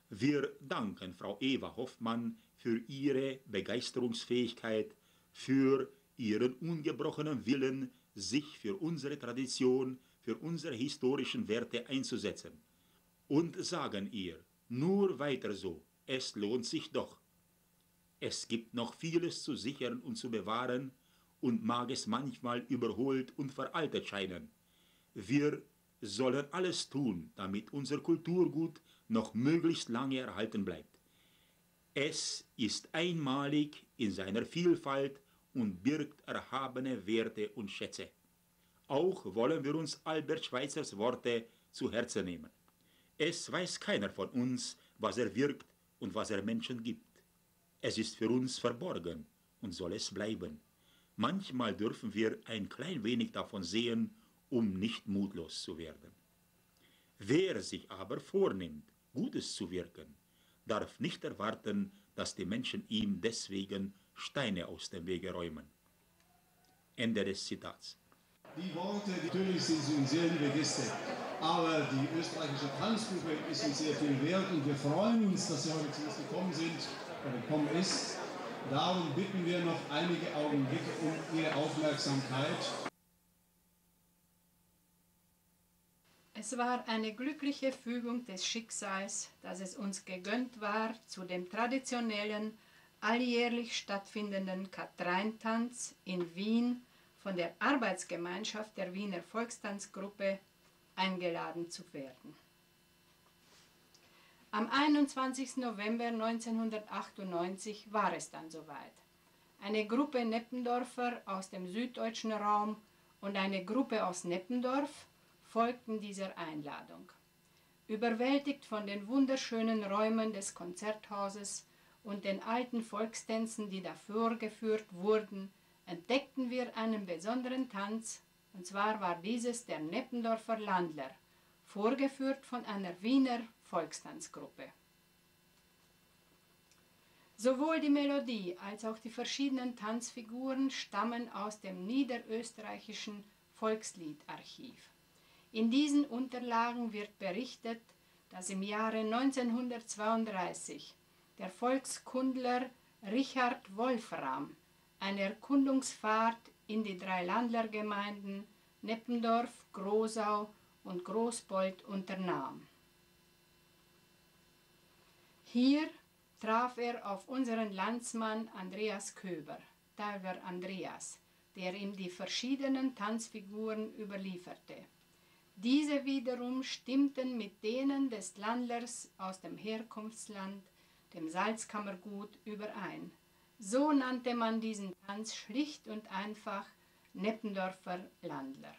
Wir danken Frau Eva Hoffmann für ihre Begeisterungsfähigkeit, für ihren ungebrochenen Willen, sich für unsere Tradition, für unsere historischen Werte einzusetzen. Und sagen ihr, nur weiter so, es lohnt sich doch. Es gibt noch vieles zu sichern und zu bewahren, und mag es manchmal überholt und veraltet scheinen. Wir sollen alles tun, damit unser Kulturgut noch möglichst lange erhalten bleibt. Es ist einmalig in seiner Vielfalt und birgt erhabene Werte und Schätze. Auch wollen wir uns Albert Schweitzers Worte zu Herzen nehmen. Es weiß keiner von uns, was er wirkt und was er Menschen gibt. Es ist für uns verborgen und soll es bleiben. Manchmal dürfen wir ein klein wenig davon sehen, um nicht mutlos zu werden. Wer sich aber vornimmt, Gutes zu wirken, darf nicht erwarten, dass die Menschen ihm deswegen Steine aus dem Wege räumen. Ende des Zitats. Die Worte, natürlich sind Sie uns sehr liebe Gäste, aber die österreichische Tanzgruppe ist uns sehr viel wert und wir freuen uns, dass Sie heute zu uns gekommen sind oder gekommen ist. Darum bitten wir noch einige Augenblicke um Ihre Aufmerksamkeit. Es war eine glückliche Fügung des Schicksals, dass es uns gegönnt war, zu dem traditionellen, alljährlich stattfindenden Katreintanz in Wien von der Arbeitsgemeinschaft der Wiener Volkstanzgruppe eingeladen zu werden. Am 21. November 1998 war es dann soweit. Eine Gruppe Neppendorfer aus dem süddeutschen Raum und eine Gruppe aus Neppendorf folgten dieser Einladung. Überwältigt von den wunderschönen Räumen des Konzerthauses und den alten Volkstänzen, die da vorgeführt wurden, entdeckten wir einen besonderen Tanz, und zwar war dieses der Neppendorfer Landler, vorgeführt von einer Wiener Volkstanzgruppe. Sowohl die Melodie als auch die verschiedenen Tanzfiguren stammen aus dem niederösterreichischen Volksliedarchiv. In diesen Unterlagen wird berichtet, dass im Jahre 1932 der Volkskundler Richard Wolfram eine Erkundungsfahrt in die drei Landlergemeinden Neppendorf, Großau und Großbold unternahm. Hier traf er auf unseren Landsmann Andreas Köber, Talver Andreas, der ihm die verschiedenen Tanzfiguren überlieferte. Diese wiederum stimmten mit denen des Landlers aus dem Herkunftsland, dem Salzkammergut, überein. So nannte man diesen Tanz schlicht und einfach Neppendorfer Landler.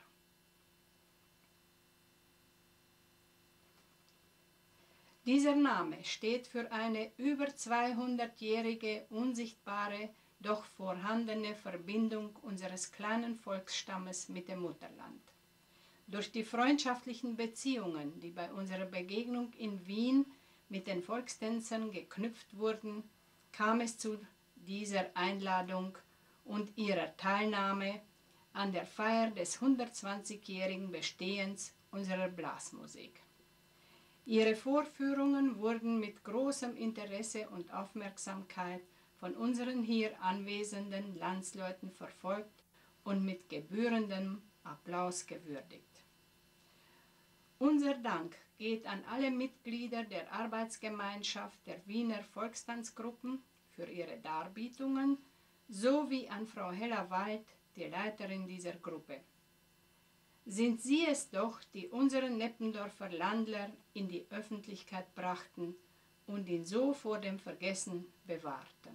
Dieser Name steht für eine über 200-jährige, unsichtbare, doch vorhandene Verbindung unseres kleinen Volksstammes mit dem Mutterland. Durch die freundschaftlichen Beziehungen, die bei unserer Begegnung in Wien mit den Volkstänzern geknüpft wurden, kam es zu dieser Einladung und ihrer Teilnahme an der Feier des 120-jährigen Bestehens unserer Blasmusik. Ihre Vorführungen wurden mit großem Interesse und Aufmerksamkeit von unseren hier anwesenden Landsleuten verfolgt und mit gebührendem Applaus gewürdigt. Unser Dank geht an alle Mitglieder der Arbeitsgemeinschaft der Wiener Volkstanzgruppen für ihre Darbietungen sowie an Frau Hella Wald, die Leiterin dieser Gruppe. Sind Sie es doch, die unseren Neppendorfer Landler in die Öffentlichkeit brachten und ihn so vor dem Vergessen bewahrten.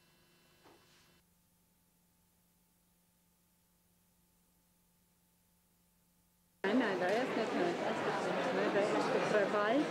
Nein, da ist nicht. Da ist der Wald.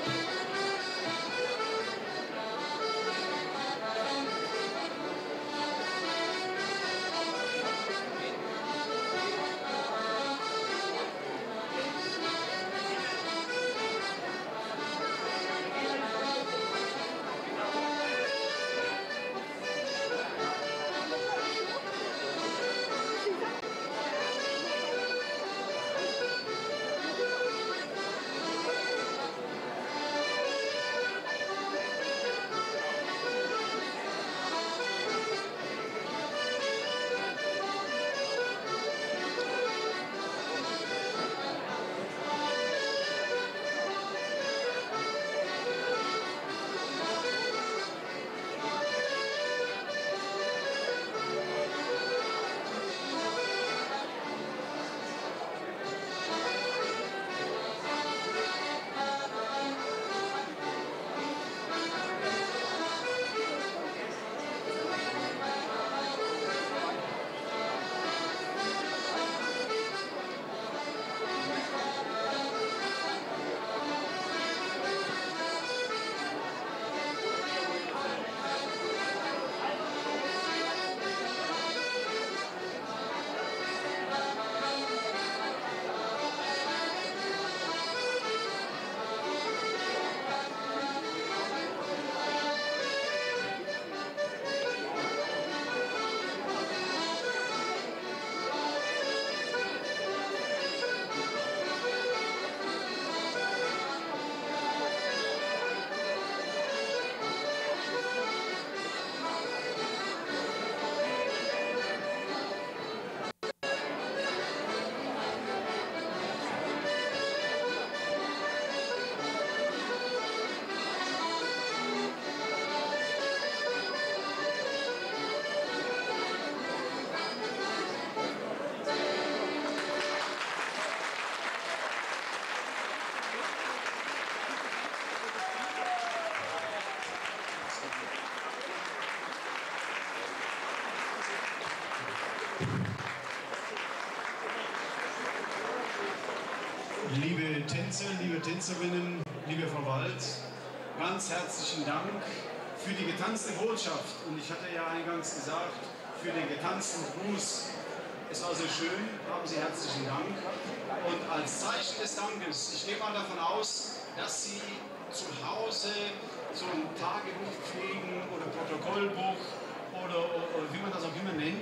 Liebe Tänzer, liebe Tänzerinnen, liebe Frau Wald, ganz herzlichen Dank für die getanzte Botschaft. Und ich hatte ja eingangs gesagt, für den getanzten Gruß. Es war sehr schön, haben Sie herzlichen Dank. Und als Zeichen des Dankes, ich gehe mal davon aus, dass Sie zu Hause so ein Tagebuch pflegen oder Protokollbuch oder wie man das auch immer nennt.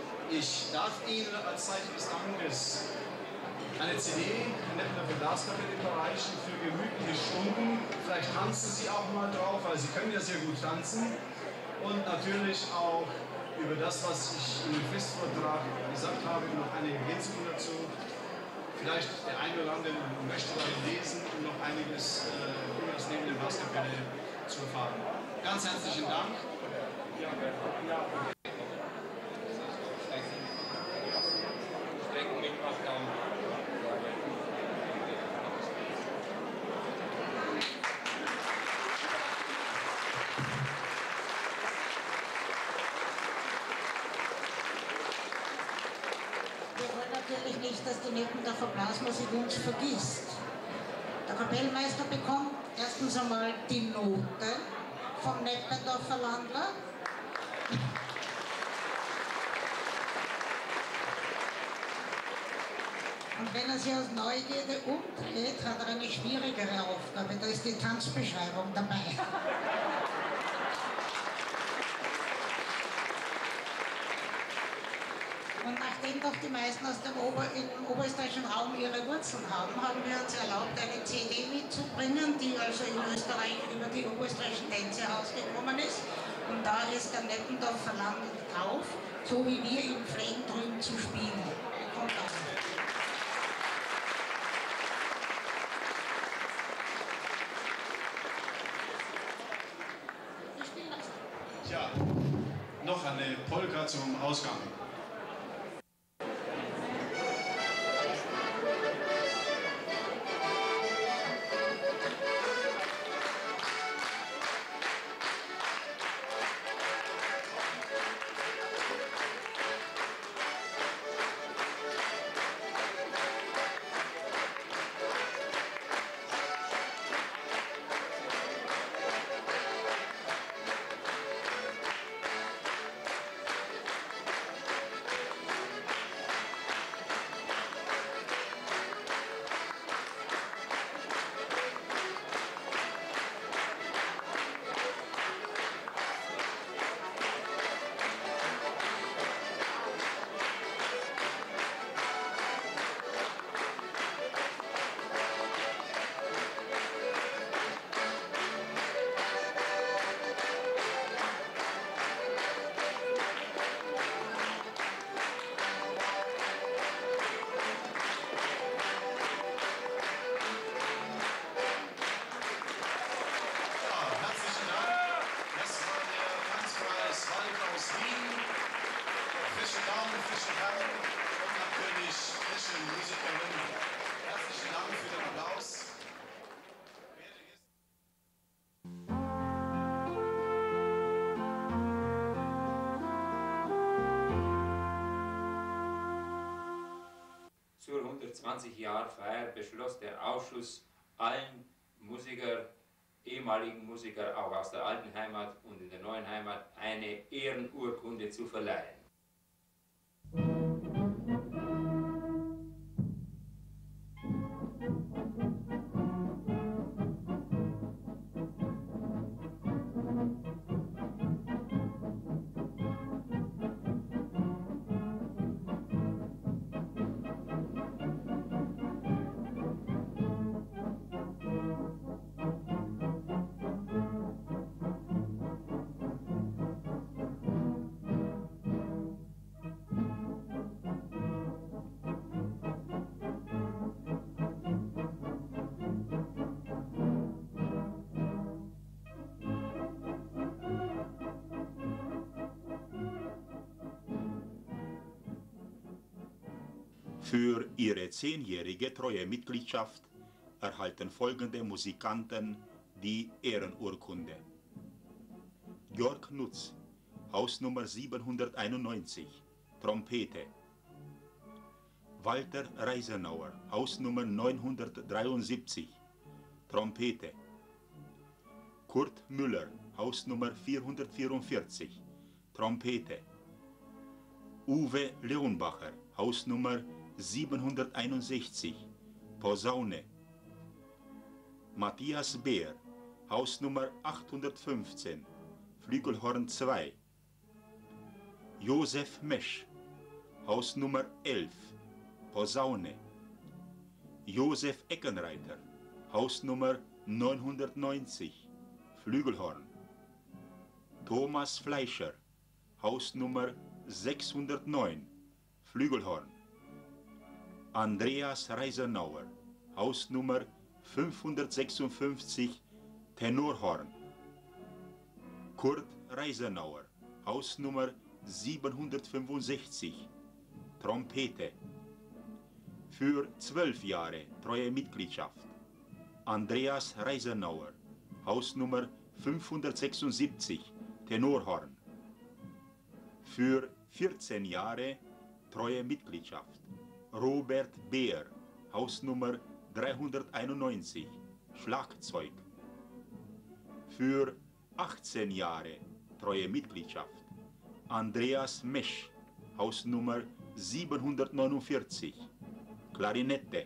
Ich darf Ihnen als Zeichen des Dankes eine CD in der Blaskapelle überreichen für gemütliche Stunden. Vielleicht tanzen Sie auch mal drauf, weil Sie können ja sehr gut tanzen. Und natürlich auch über das, was ich in dem Festvortrag gesagt habe, noch eine Ergänzung dazu. Vielleicht der eine oder andere möchte mal lesen und noch einiges über das Leben der Blaskapelle zu erfahren. Ganz herzlichen Dank. Natürlich nicht, dass die Neppendorfer Blasmusik uns vergisst. Der Kapellmeister bekommt erstens einmal die Note vom Neppendorfer Landler. Und wenn er sie aus Neugierde umdreht, hat er eine schwierigere Aufgabe. Da ist die Tanzbeschreibung dabei. Und nachdem doch die meisten aus dem oberösterreichischen Raum ihre Wurzeln haben, haben wir uns erlaubt, eine CD mitzubringen, die also in Österreich über die oberösterreichischen Tänze herausgekommen ist. Und da ist der Neppendorfer Landl drauf, so wie wir ihn pflegen, drüben zu spielen. Kommt an. Tja, noch eine Polka zum Ausgang. 20-Jahr-Feier beschloss der Ausschuss, allen ehemaligen Musiker, auch aus der alten Heimat und in der neuen Heimat, eine Ehrenurkunde zu verleihen. Für ihre 10-jährige treue Mitgliedschaft erhalten folgende Musikanten die Ehrenurkunde. Georg Nutz, Hausnummer 791, Trompete. Walter Reisenauer, Hausnummer 973, Trompete. Kurt Müller, Hausnummer 444, Trompete. Uwe Leonbacher, Hausnummer 761, Posaune. Matthias Beer, Hausnummer 815, Flügelhorn 2. Josef Mesch, Hausnummer 11, Posaune. Josef Eckenreiter, Hausnummer 990, Flügelhorn. Thomas Fleischer, Hausnummer 609, Flügelhorn. Andreas Reisenauer, Hausnummer 556, Tenorhorn. Kurt Reisenauer, Hausnummer 765, Trompete. Für 12 Jahre treue Mitgliedschaft. Andreas Reisenauer, Hausnummer 576, Tenorhorn. Für 14 Jahre treue Mitgliedschaft. Robert Beer, Hausnummer 391, Schlagzeug. Für 18 Jahre treue Mitgliedschaft. Andreas Mesch, Hausnummer 749, Klarinette.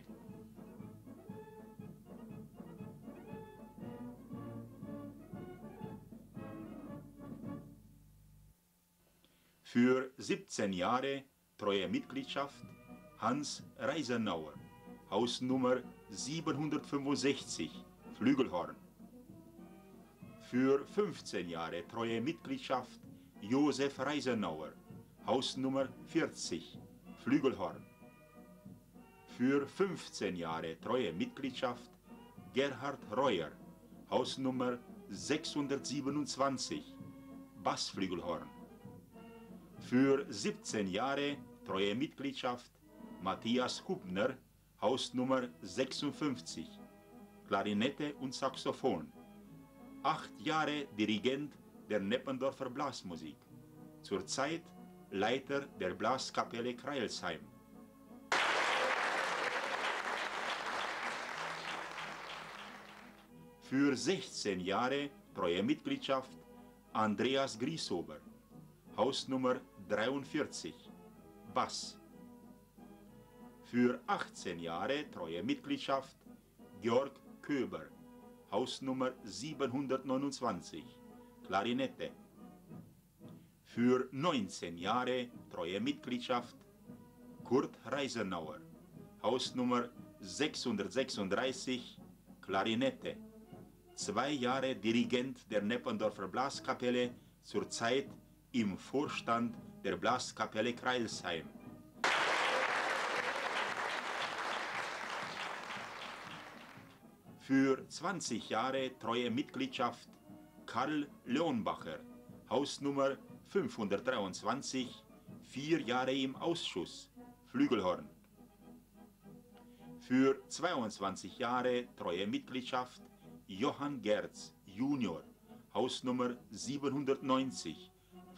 Für 17 Jahre treue Mitgliedschaft Hans Reisenauer, Hausnummer 765, Flügelhorn. Für 15 Jahre treue Mitgliedschaft Josef Reisenauer, Hausnummer 40, Flügelhorn. Für 15 Jahre treue Mitgliedschaft Gerhard Reuer, Hausnummer 627, Bassflügelhorn. Für 17 Jahre treue Mitgliedschaft Matthias Hubner, Hausnummer 56, Klarinette und Saxophon. 8 Jahre Dirigent der Neppendorfer Blasmusik. Zurzeit Leiter der Blaskapelle Crailsheim. Für 16 Jahre treue Mitgliedschaft Andreas Griesober, Hausnummer 43, Bass. Für 18 Jahre treue Mitgliedschaft Georg Köber, Hausnummer 729, Klarinette. Für 19 Jahre treue Mitgliedschaft Kurt Reisenauer, Hausnummer 636, Klarinette. 2 Jahre Dirigent der Neppendorfer Blaskapelle, zurzeit im Vorstand der Blaskapelle Crailsheim. Für 20 Jahre treue Mitgliedschaft Karl Leonbacher, Hausnummer 523, 4 Jahre im Ausschuss, Flügelhorn. Für 22 Jahre treue Mitgliedschaft Johann Gerz, Junior, Hausnummer 790,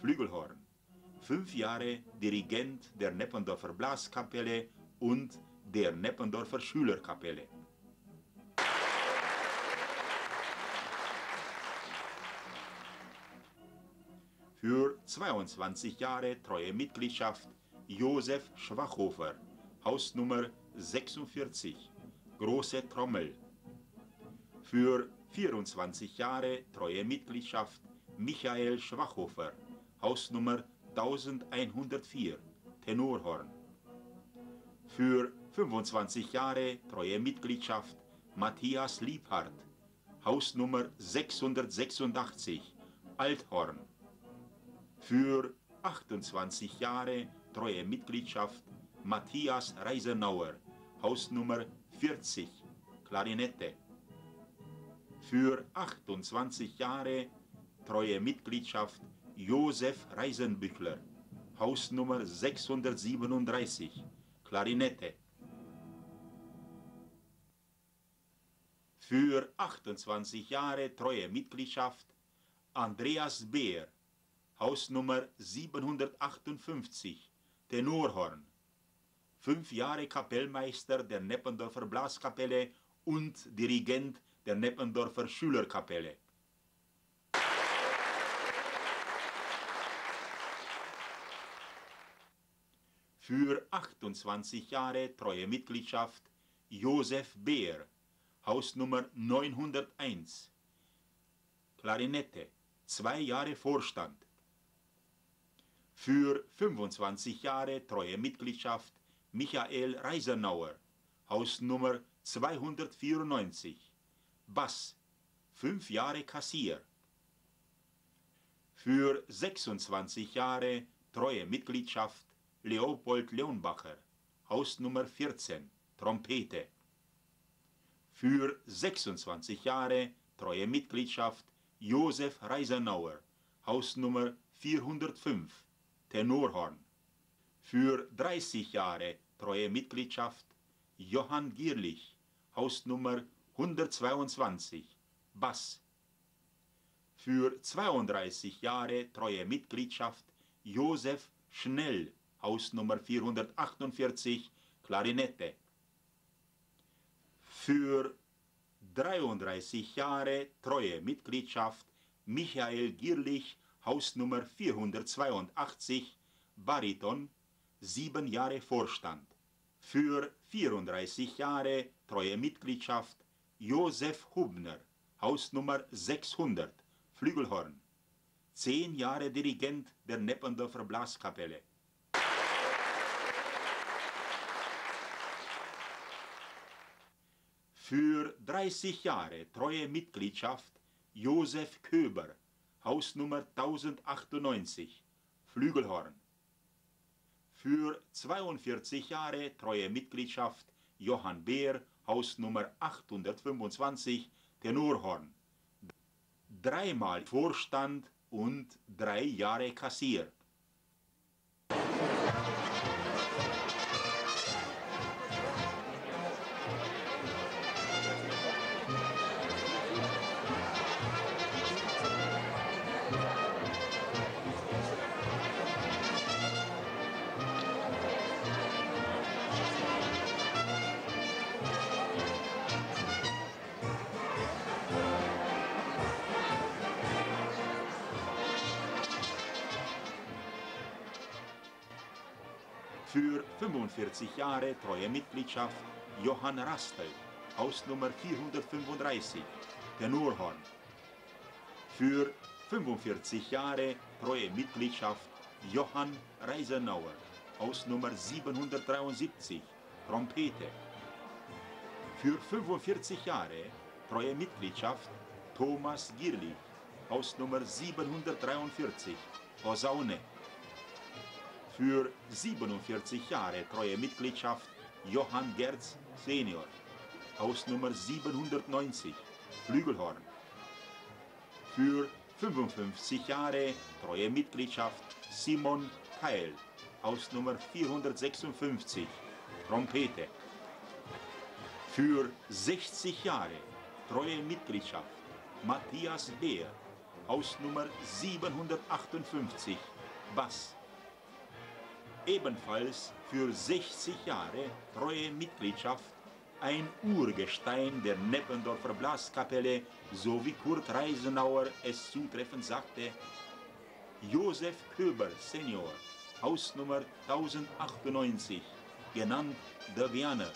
Flügelhorn. 5 Jahre Dirigent der Neppendorfer Blaskapelle und der Neppendorfer Schülerkapelle. Für 22 Jahre treue Mitgliedschaft Josef Schwachhofer, Hausnummer 46, Große Trommel. Für 24 Jahre treue Mitgliedschaft Michael Schwachhofer, Hausnummer 1104, Tenorhorn. Für 25 Jahre treue Mitgliedschaft Matthias Liebhardt, Hausnummer 686, Althorn. Für 28 Jahre treue Mitgliedschaft Matthias Reisenauer, Hausnummer 40, Klarinette. Für 28 Jahre treue Mitgliedschaft Josef Reisenbüchler, Hausnummer 637, Klarinette. Für 28 Jahre treue Mitgliedschaft Andreas Beer, Hausnummer 758, Tenorhorn. 5 Jahre Kapellmeister der Neppendorfer Blaskapelle und Dirigent der Neppendorfer Schülerkapelle. Für 28 Jahre treue Mitgliedschaft Josef Beer, Hausnummer 901, Klarinette, 2 Jahre Vorstand. Für 25 Jahre treue Mitgliedschaft Michael Reisenauer, Hausnummer 294, Bass, 5 Jahre Kassier. Für 26 Jahre treue Mitgliedschaft Leopold Leonbacher, Hausnummer 14, Trompete. Für 26 Jahre treue Mitgliedschaft Josef Reisenauer, Hausnummer 405, Tenorhorn. Für 30 Jahre treue Mitgliedschaft Johann Gierlich, Hausnummer 122, Bass. Für 32 Jahre treue Mitgliedschaft Josef Schnell, Hausnummer 448, Klarinette. Für 33 Jahre treue Mitgliedschaft Michael Gierlich, Hausnummer 482, Bariton, 7 Jahre Vorstand. Für 34 Jahre treue Mitgliedschaft Josef Hubner, Hausnummer 600, Flügelhorn. 10 Jahre Dirigent der Neppendorfer Blaskapelle. Für 30 Jahre treue Mitgliedschaft Josef Köber, Hausnummer 1098, Flügelhorn. Für 42 Jahre treue Mitgliedschaft Johann Beer, Hausnummer 825, Tenorhorn. 3-mal Vorstand und 3 Jahre Kassier. Für 45 Jahre treue Mitgliedschaft Johann Rastel, Hausnummer 435, Tenorhorn. Für 45 Jahre treue Mitgliedschaft Johann Reisenauer, Hausnummer 773, Trompete. Für 45 Jahre treue Mitgliedschaft Thomas Gierlich, Hausnummer 743, Posaune. Für 47 Jahre treue Mitgliedschaft Johann Gerz Senior, Hausnummer 790, Flügelhorn. Für 55 Jahre treue Mitgliedschaft Simon Keil, Hausnummer 456, Trompete. Für 60 Jahre treue Mitgliedschaft Matthias Beer, Hausnummer 758, Bass. ebenfalls für 60 Jahre treue Mitgliedschaft ein Urgestein der Neppendorfer Blaskapelle, so wie Kurt Reisenauer es zutreffend sagte, Josef Köber Senior, Hausnummer 1098, genannt der Vianer.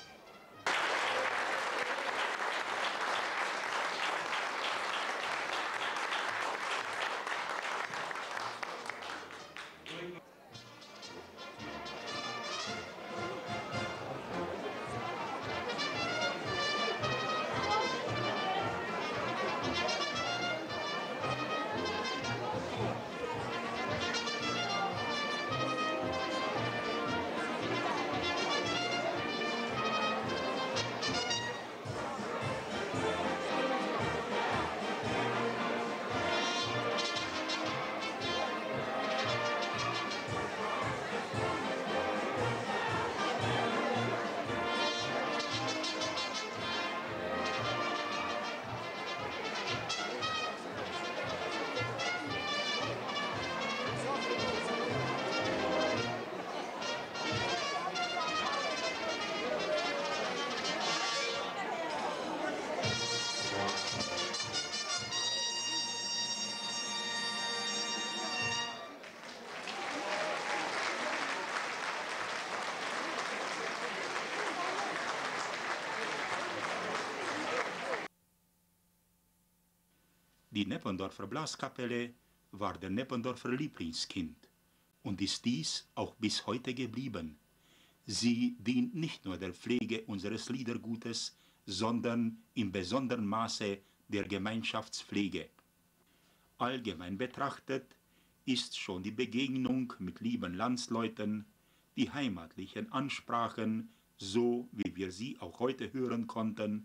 Die Neppendorfer Blaskapelle war der Neppendorfer Lieblingskind und ist dies auch bis heute geblieben. Sie dient nicht nur der Pflege unseres Liedergutes, sondern in besonderem Maße der Gemeinschaftspflege. Allgemein betrachtet ist schon die Begegnung mit lieben Landsleuten, die heimatlichen Ansprachen, so wie wir sie auch heute hören konnten,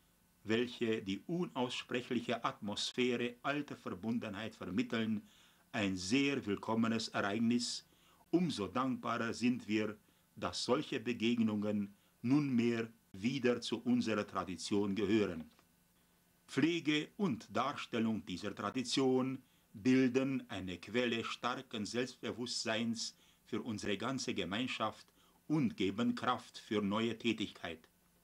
welche die unaussprechliche Atmosphäre alter Verbundenheit vermitteln, ein sehr willkommenes Ereignis. Umso dankbarer sind wir, dass solche Begegnungen nunmehr wieder zu unserer Tradition gehören. Pflege und Darstellung dieser Tradition bilden eine Quelle starken Selbstbewusstseins für unsere ganze Gemeinschaft und geben Kraft für neue Tätigkeit.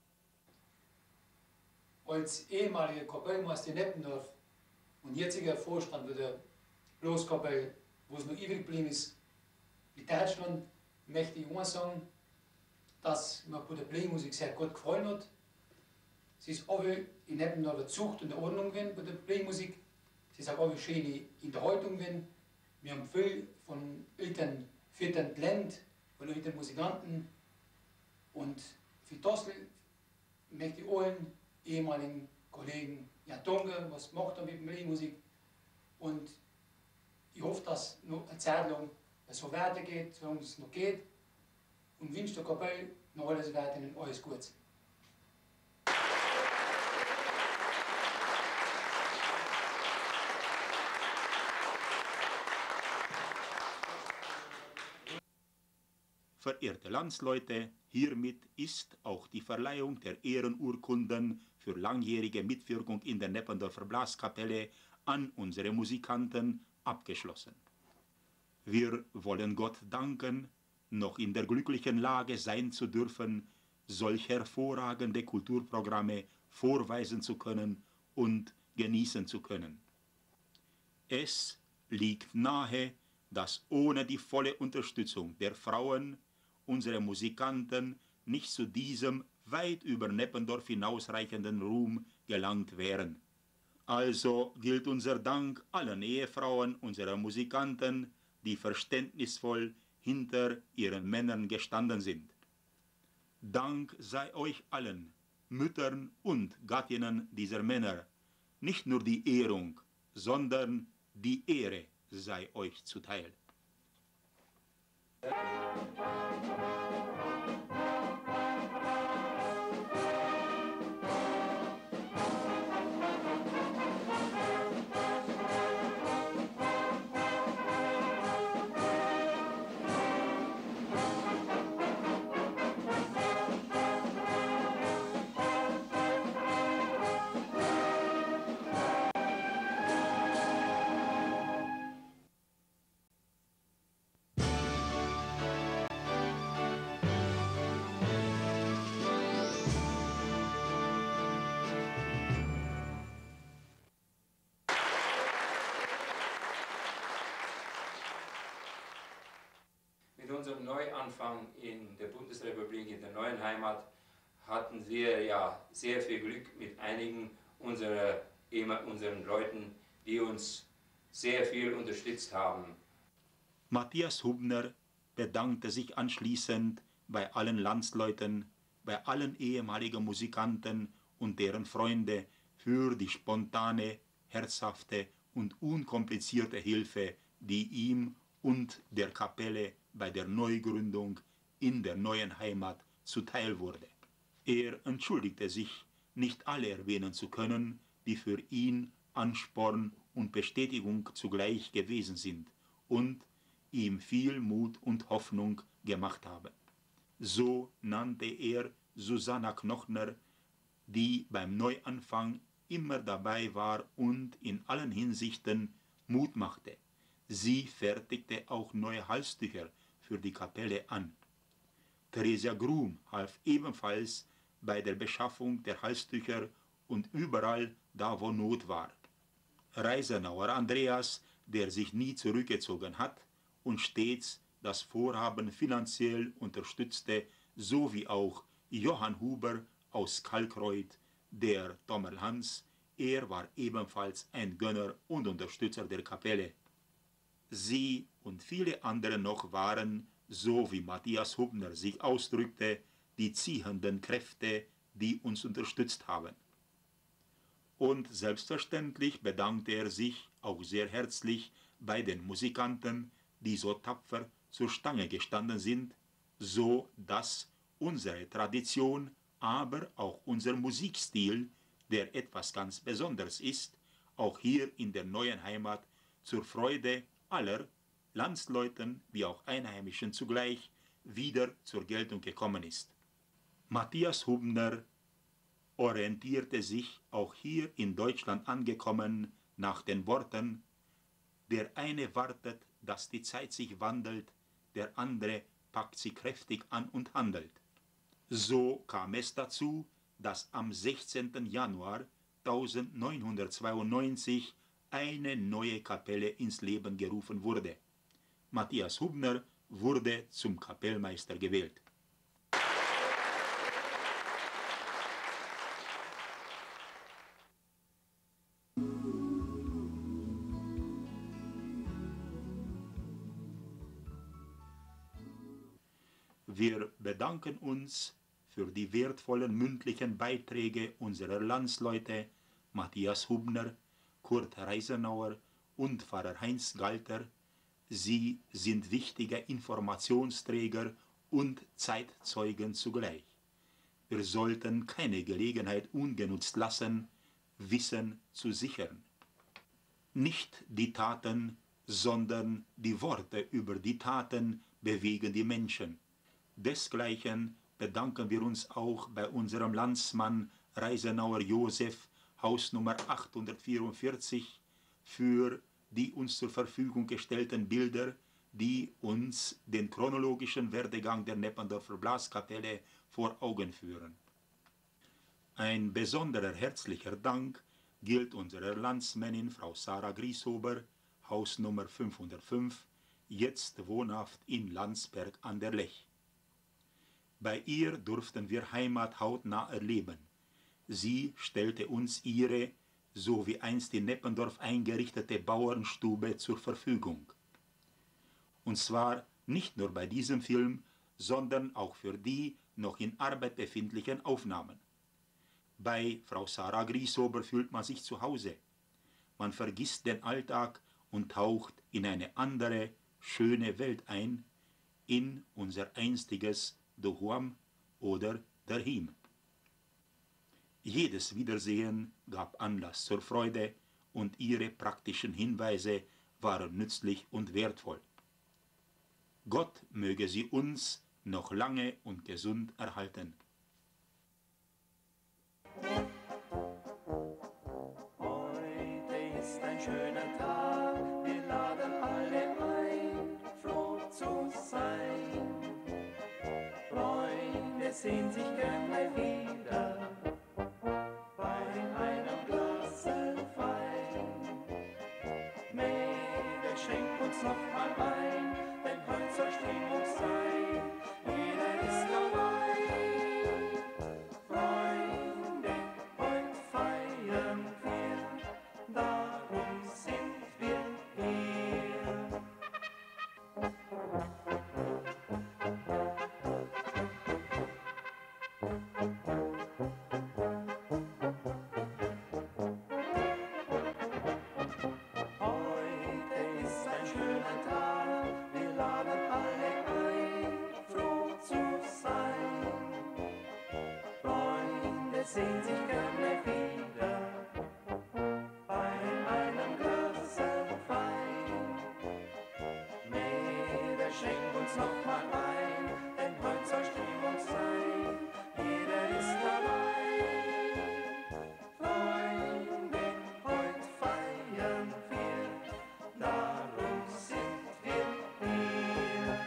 Als ehemaliger Kapellmeister in Neppendorf und jetziger Vorstand der Blaskapelle, wo es noch übrig geblieben ist, in Deutschland, möchte ich auch sagen, dass mir bei der Blämusik sehr gut gefallen hat. Sie ist alle in Neppendorfer Zucht und Ordnung bei der Blämusik. Sie ist auch alle schöne Unterhaltung. Wir haben viel von älteren vierten Talent, von älteren Musikanten. Und für das möchte ich allen ehemaligen Kollegen danken, was gemacht haben mit der Blämusik. Und ich hoffe, dass noch eine Zeit lang so weitergeht, solange es noch geht. Und wünsche der Kapelle noch alles weiterhin alles Gute. Verehrte Landsleute, hiermit ist auch die Verleihung der Ehrenurkunden für langjährige Mitwirkung in der Neppendorfer Blaskapelle an unsere Musikanten abgeschlossen. Wir wollen Gott danken, noch in der glücklichen Lage sein zu dürfen, solch hervorragende Kulturprogramme vorweisen zu können und genießen zu können. Es liegt nahe, dass ohne die volle Unterstützung der Frauen unsere Musikanten nicht zu diesem weit über Neppendorf hinausreichenden Ruhm gelangt wären. Also gilt unser Dank allen Ehefrauen unserer Musikanten, die verständnisvoll hinter ihren Männern gestanden sind. Dank sei euch allen, Müttern und Gattinnen dieser Männer, nicht nur die Ehrung, sondern die Ehre sei euch zuteil. unserem Neuanfang in der Bundesrepublik, in der neuen Heimat, hatten wir ja sehr viel Glück mit einigen unseren Leuten, die uns sehr viel unterstützt haben. Matthias Hubner bedankte sich anschließend bei allen Landsleuten, bei allen ehemaligen Musikanten und deren Freunde für die spontane, herzhafte und unkomplizierte Hilfe, die ihm und der Kapelle bei der Neugründung in der neuen Heimat zuteil wurde. Er entschuldigte sich, nicht alle erwähnen zu können, die für ihn Ansporn und Bestätigung zugleich gewesen sind und ihm viel Mut und Hoffnung gemacht haben. So nannte er Susanna Knochner, die beim Neuanfang immer dabei war und in allen Hinsichten Mut machte. Sie fertigte auch neue Halstücher für die Kapelle an. Theresia Grum half ebenfalls bei der Beschaffung der Halstücher und überall da, wo Not war. Reisenauer Andreas, der sich nie zurückgezogen hat und stets das Vorhaben finanziell unterstützte, sowie auch Johann Huber aus Kalkreuth, der Tommel Hans, er war ebenfalls ein Gönner und Unterstützer der Kapelle. Sie und viele andere noch waren, so wie Matthias Hubner sich ausdrückte, die ziehenden Kräfte, die uns unterstützt haben. Und selbstverständlich bedankte er sich auch sehr herzlich bei den Musikanten, die so tapfer zur Stange gestanden sind, so dass unsere Tradition, aber auch unser Musikstil, der etwas ganz Besonderes ist, auch hier in der neuen Heimat zur Freude aller Landsleuten wie auch Einheimischen zugleich wieder zur Geltung gekommen ist. Matthias Hubner orientierte sich auch hier in Deutschland angekommen nach den Worten: Der eine wartet, dass die Zeit sich wandelt, der andere packt sie kräftig an und handelt. So kam es dazu, dass am 16. Januar 1992 eine neue Kapelle ins Leben gerufen wurde. Matthias Hubner wurde zum Kapellmeister gewählt. Wir bedanken uns für die wertvollen mündlichen Beiträge unserer Landsleute Matthias Hubner, Kurt Reisenauer und Pfarrer Heinz Galter. Sie sind wichtige Informationsträger und Zeitzeugen zugleich. Wir sollten keine Gelegenheit ungenutzt lassen, Wissen zu sichern. Nicht die Taten, sondern die Worte über die Taten bewegen die Menschen. Desgleichen bedanken wir uns auch bei unserem Landsmann Reisenauer Josef, Hausnummer 844, für die uns zur Verfügung gestellten Bilder, die uns den chronologischen Werdegang der Neppendorfer Blaskapelle vor Augen führen. Ein besonderer herzlicher Dank gilt unserer Landsmännin Frau Sarah Grieshuber, Hausnummer 505, jetzt wohnhaft in Landsberg an der Lech. Bei ihr durften wir Heimat hautnah erleben. Sie stellte uns ihre, so wie einst in Neppendorf eingerichtete Bauernstube zur Verfügung. Und zwar nicht nur bei diesem Film, sondern auch für die noch in Arbeit befindlichen Aufnahmen. Bei Frau Sarah Grieshuber fühlt man sich zu Hause. Man vergisst den Alltag und taucht in eine andere, schöne Welt ein, in unser einstiges Dohuam oder Derhim. Jedes Wiedersehen gab Anlass zur Freude und ihre praktischen Hinweise waren nützlich und wertvoll. Gott möge sie uns noch lange und gesund erhalten. Heute ist ein schöner Tag, wir laden alle ein, froh zu sein. Freunde sehen sich gerne wieder bei einem Glasse Wein. Mädel, schenkt uns noch mal ein, denn heute soll Stimmung sein. sehen sich gerne wieder bei einem großen Wein. Nee, der schenkt uns noch mal ein, denn heute soll Stimmung sein, jeder ist dabei. Freunde, heute feiern wir, darum sind wir hier.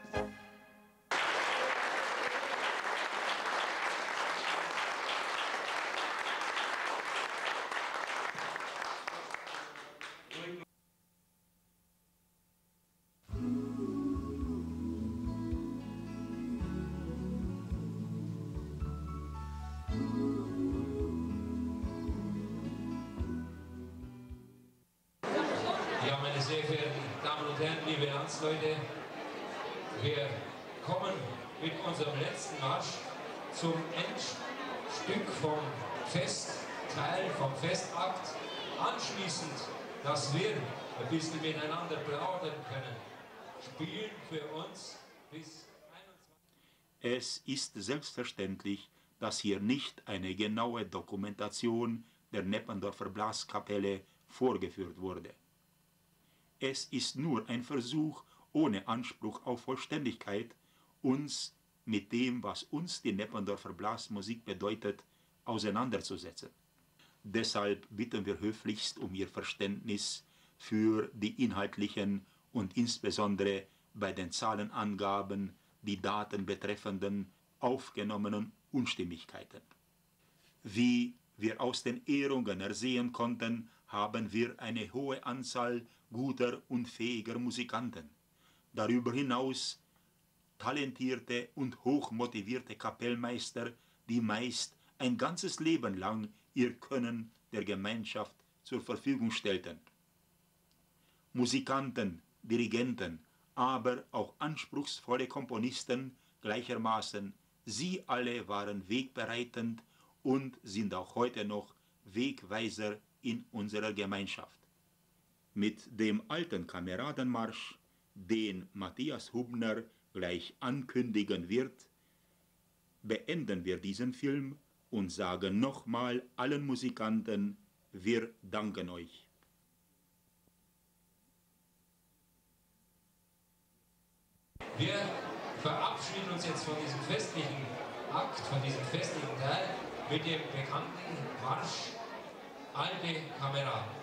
Ja, meine sehr verehrten Damen und Herren, liebe Landsleute, wir kommen mit unserem letzten Marsch zum Endstück vom Festteil, vom Festakt. Anschließend, dass wir ein bisschen miteinander plaudern können, spielen für uns bis 21. Es ist selbstverständlich, dass hier nicht eine genaue Dokumentation der Neppendorfer Blaskapelle vorgeführt wurde. Es ist nur ein Versuch, ohne Anspruch auf Vollständigkeit, uns mit dem, was uns die Neppendorfer Blasmusik bedeutet, auseinanderzusetzen. Deshalb bitten wir höflichst um Ihr Verständnis für die inhaltlichen und insbesondere bei den Zahlenangaben die Daten betreffenden aufgenommenen Unstimmigkeiten. Wie wir aus den Ehrungen ersehen konnten, haben wir eine hohe Anzahl guter und fähiger Musikanten. Darüber hinaus talentierte und hochmotivierte Kapellmeister, die meist ein ganzes Leben lang ihr Können der Gemeinschaft zur Verfügung stellten. Musikanten, Dirigenten, aber auch anspruchsvolle Komponisten gleichermaßen, sie alle waren wegbereitend und sind auch heute noch Wegweiser in unserer Gemeinschaft. Mit dem alten Kameradenmarsch, den Matthias Hubner gleich ankündigen wird, beenden wir diesen Film und sagen nochmal allen Musikanten, wir danken euch. Wir verabschieden uns jetzt von diesem festlichen Akt, von diesem festlichen Teil mit dem bekannten Marsch Alte Kameraden.